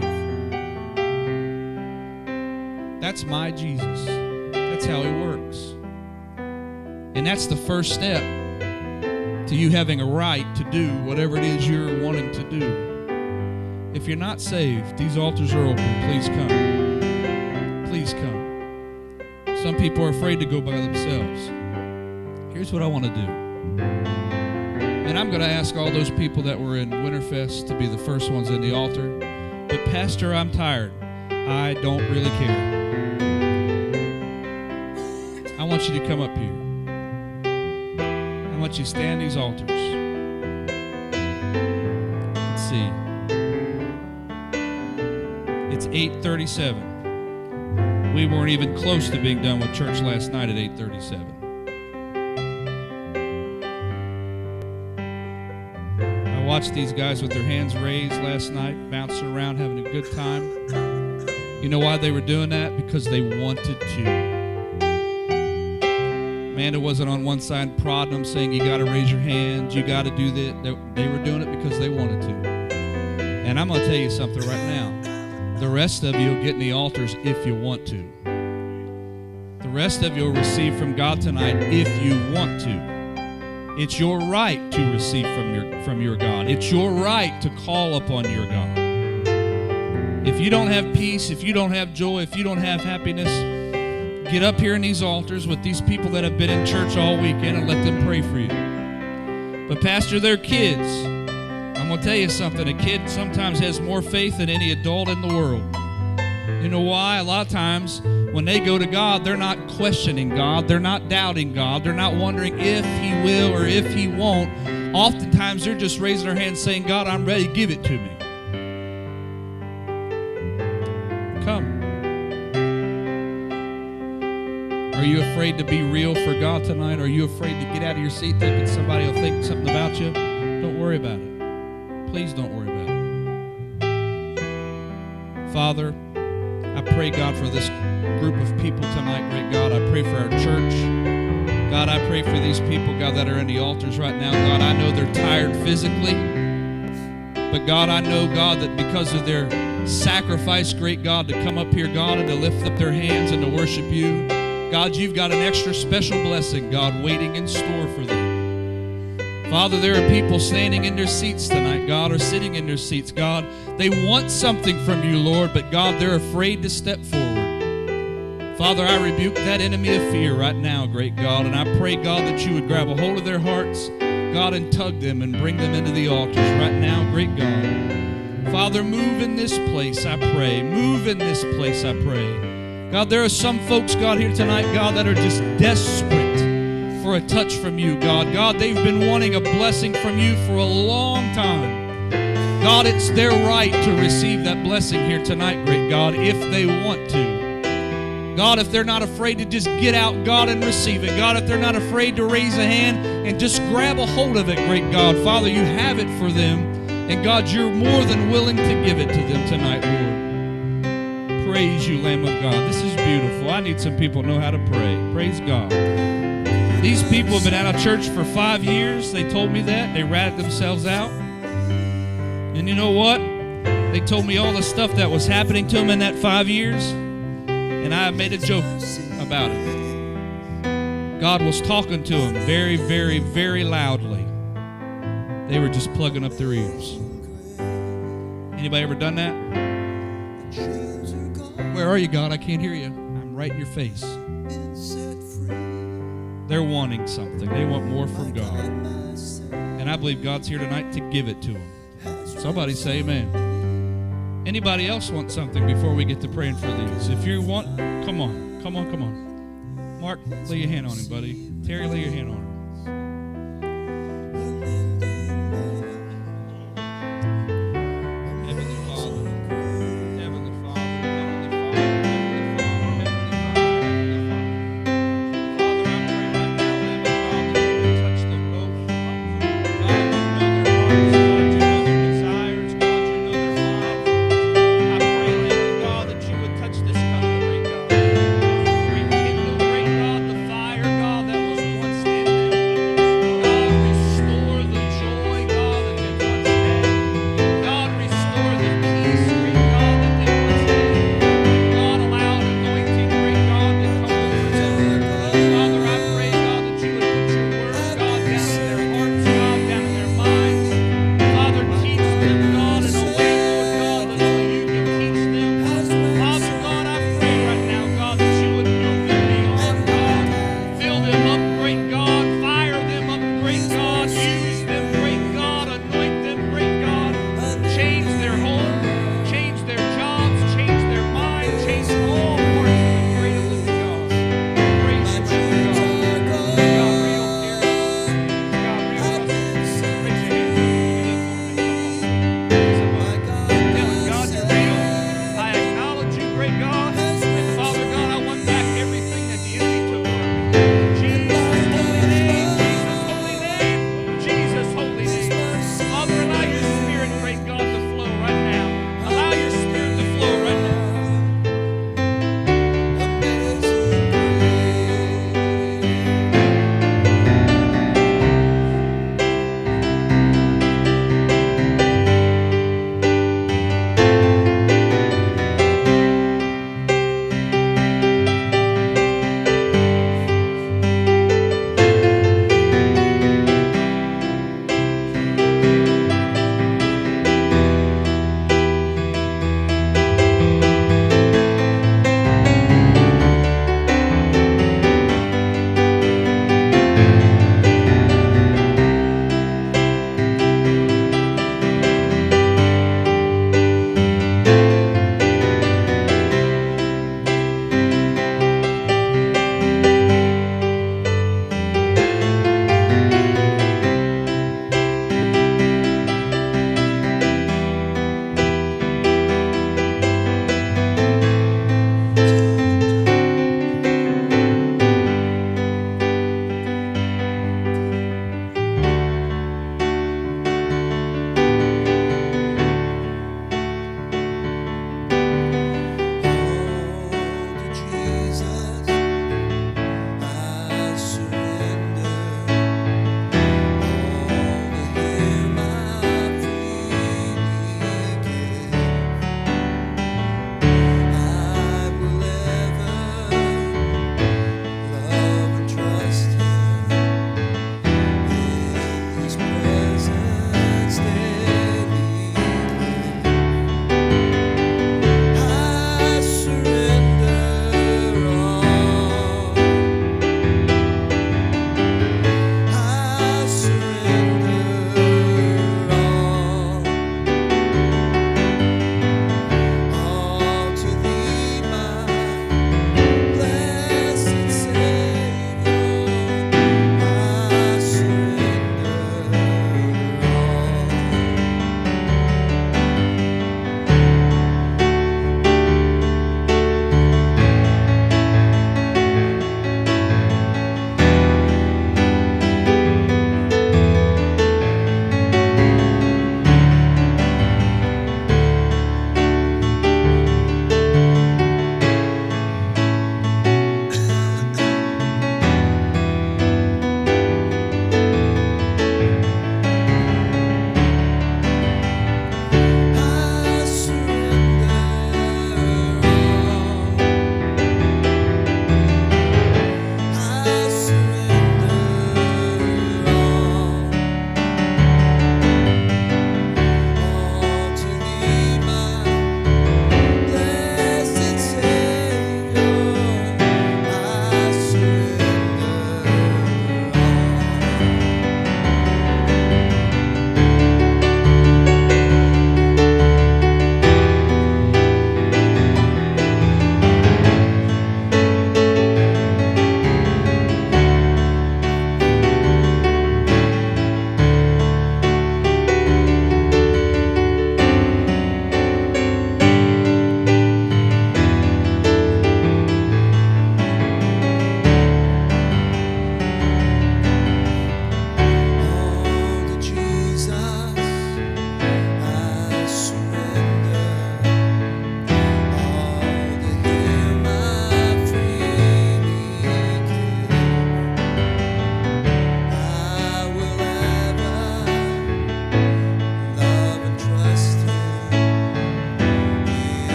Speaker 1: That's my Jesus. That's how He works. And that's the first step to you having a right to do whatever it is you're wanting to do. If you're not saved, these altars are open. Please come. Please come. Some people are afraid to go by themselves. Here's what I want to do. And I'm going to ask all those people that were in Winterfest to be the first ones in the altar. But Pastor, I'm tired. I don't really care. I want you to come up here. I want you to stand these altars. Let's see. It's eight thirty-seven. We weren't even close to being done with church last night at eight thirty-seven. I watched these guys with their hands raised last night, bouncing around, having a good time. You know why they were doing that? Because they wanted to. Amanda wasn't on one side prodding them, saying, you got to raise your hands, you got to do that. They were doing it because they wanted to. And I'm going to tell you something right now. The rest of you will get in the altars if you want to. The rest of you will receive from God tonight if you want to. It's your right to receive from your, from your God. It's your right to call upon your God. If you don't have peace, if you don't have joy, if you don't have happiness, get up here in these altars with these people that have been in church all weekend and let them pray for you. But Pastor, they're kids. I'm going to tell you something. A kid sometimes has more faith than any adult in the world. You know why? A lot of times when they go to God, they're not questioning God. They're not doubting God. They're not wondering if He will or if He won't. Oftentimes they're just raising their hands saying, God, I'm ready. Give it to me. Come. Are you afraid to be real for God tonight? Are you afraid to get out of your seat thinking somebody will think something about you? Don't worry about it. Please don't worry about it. Father, I pray, God, for this group of people tonight, great God. I pray for our church. God, I pray for these people, God, that are in the altars right now. God, I know they're tired physically. But, God, I know, God, that because of their sacrifice, great God, to come up here, God, and to lift up their hands and to worship you, God, you've got an extra special blessing, God, waiting in store for them. Father, there are people standing in their seats tonight, God, or sitting in their seats, God. They want something from you, Lord, but God, they're afraid to step forward. Father, I rebuke that enemy of fear right now, great God, and I pray, God, that you would grab a hold of their hearts, God, and tug them and bring them into the altars right now, great God. Father, move in this place, I pray. Move in this place, I pray. God, there are some folks, God, here tonight, God, that are just desperate for a touch from you, God. God, they've been wanting a blessing from you for a long time. God, it's their right to receive that blessing here tonight, great God, if they want to. God, if they're not afraid to just get out, God, and receive it. God, if they're not afraid to raise a hand and just grab a hold of it, great God. Father, you have it for them. And God, you're more than willing to give it to them tonight, Lord. Praise you, Lamb of God. This is beautiful. I need some people to know how to pray. Praise God. These people have been out of church for five years. They told me that. They ratted themselves out. And you know what? They told me all the stuff that was happening to them in that five years. And I made a joke about it. God was talking to them very, very, very loudly. They were just plugging up their ears. Anybody ever done that? Where are you, God? I can't hear you. I'm right in your face. They're wanting something. They want more from God. And I believe God's here tonight to give it to them. Somebody say amen. Anybody else want something before we get to praying for these? If you want, come on. Come on, come on. Mark, lay your hand on him, buddy. Terry, lay your hand on him.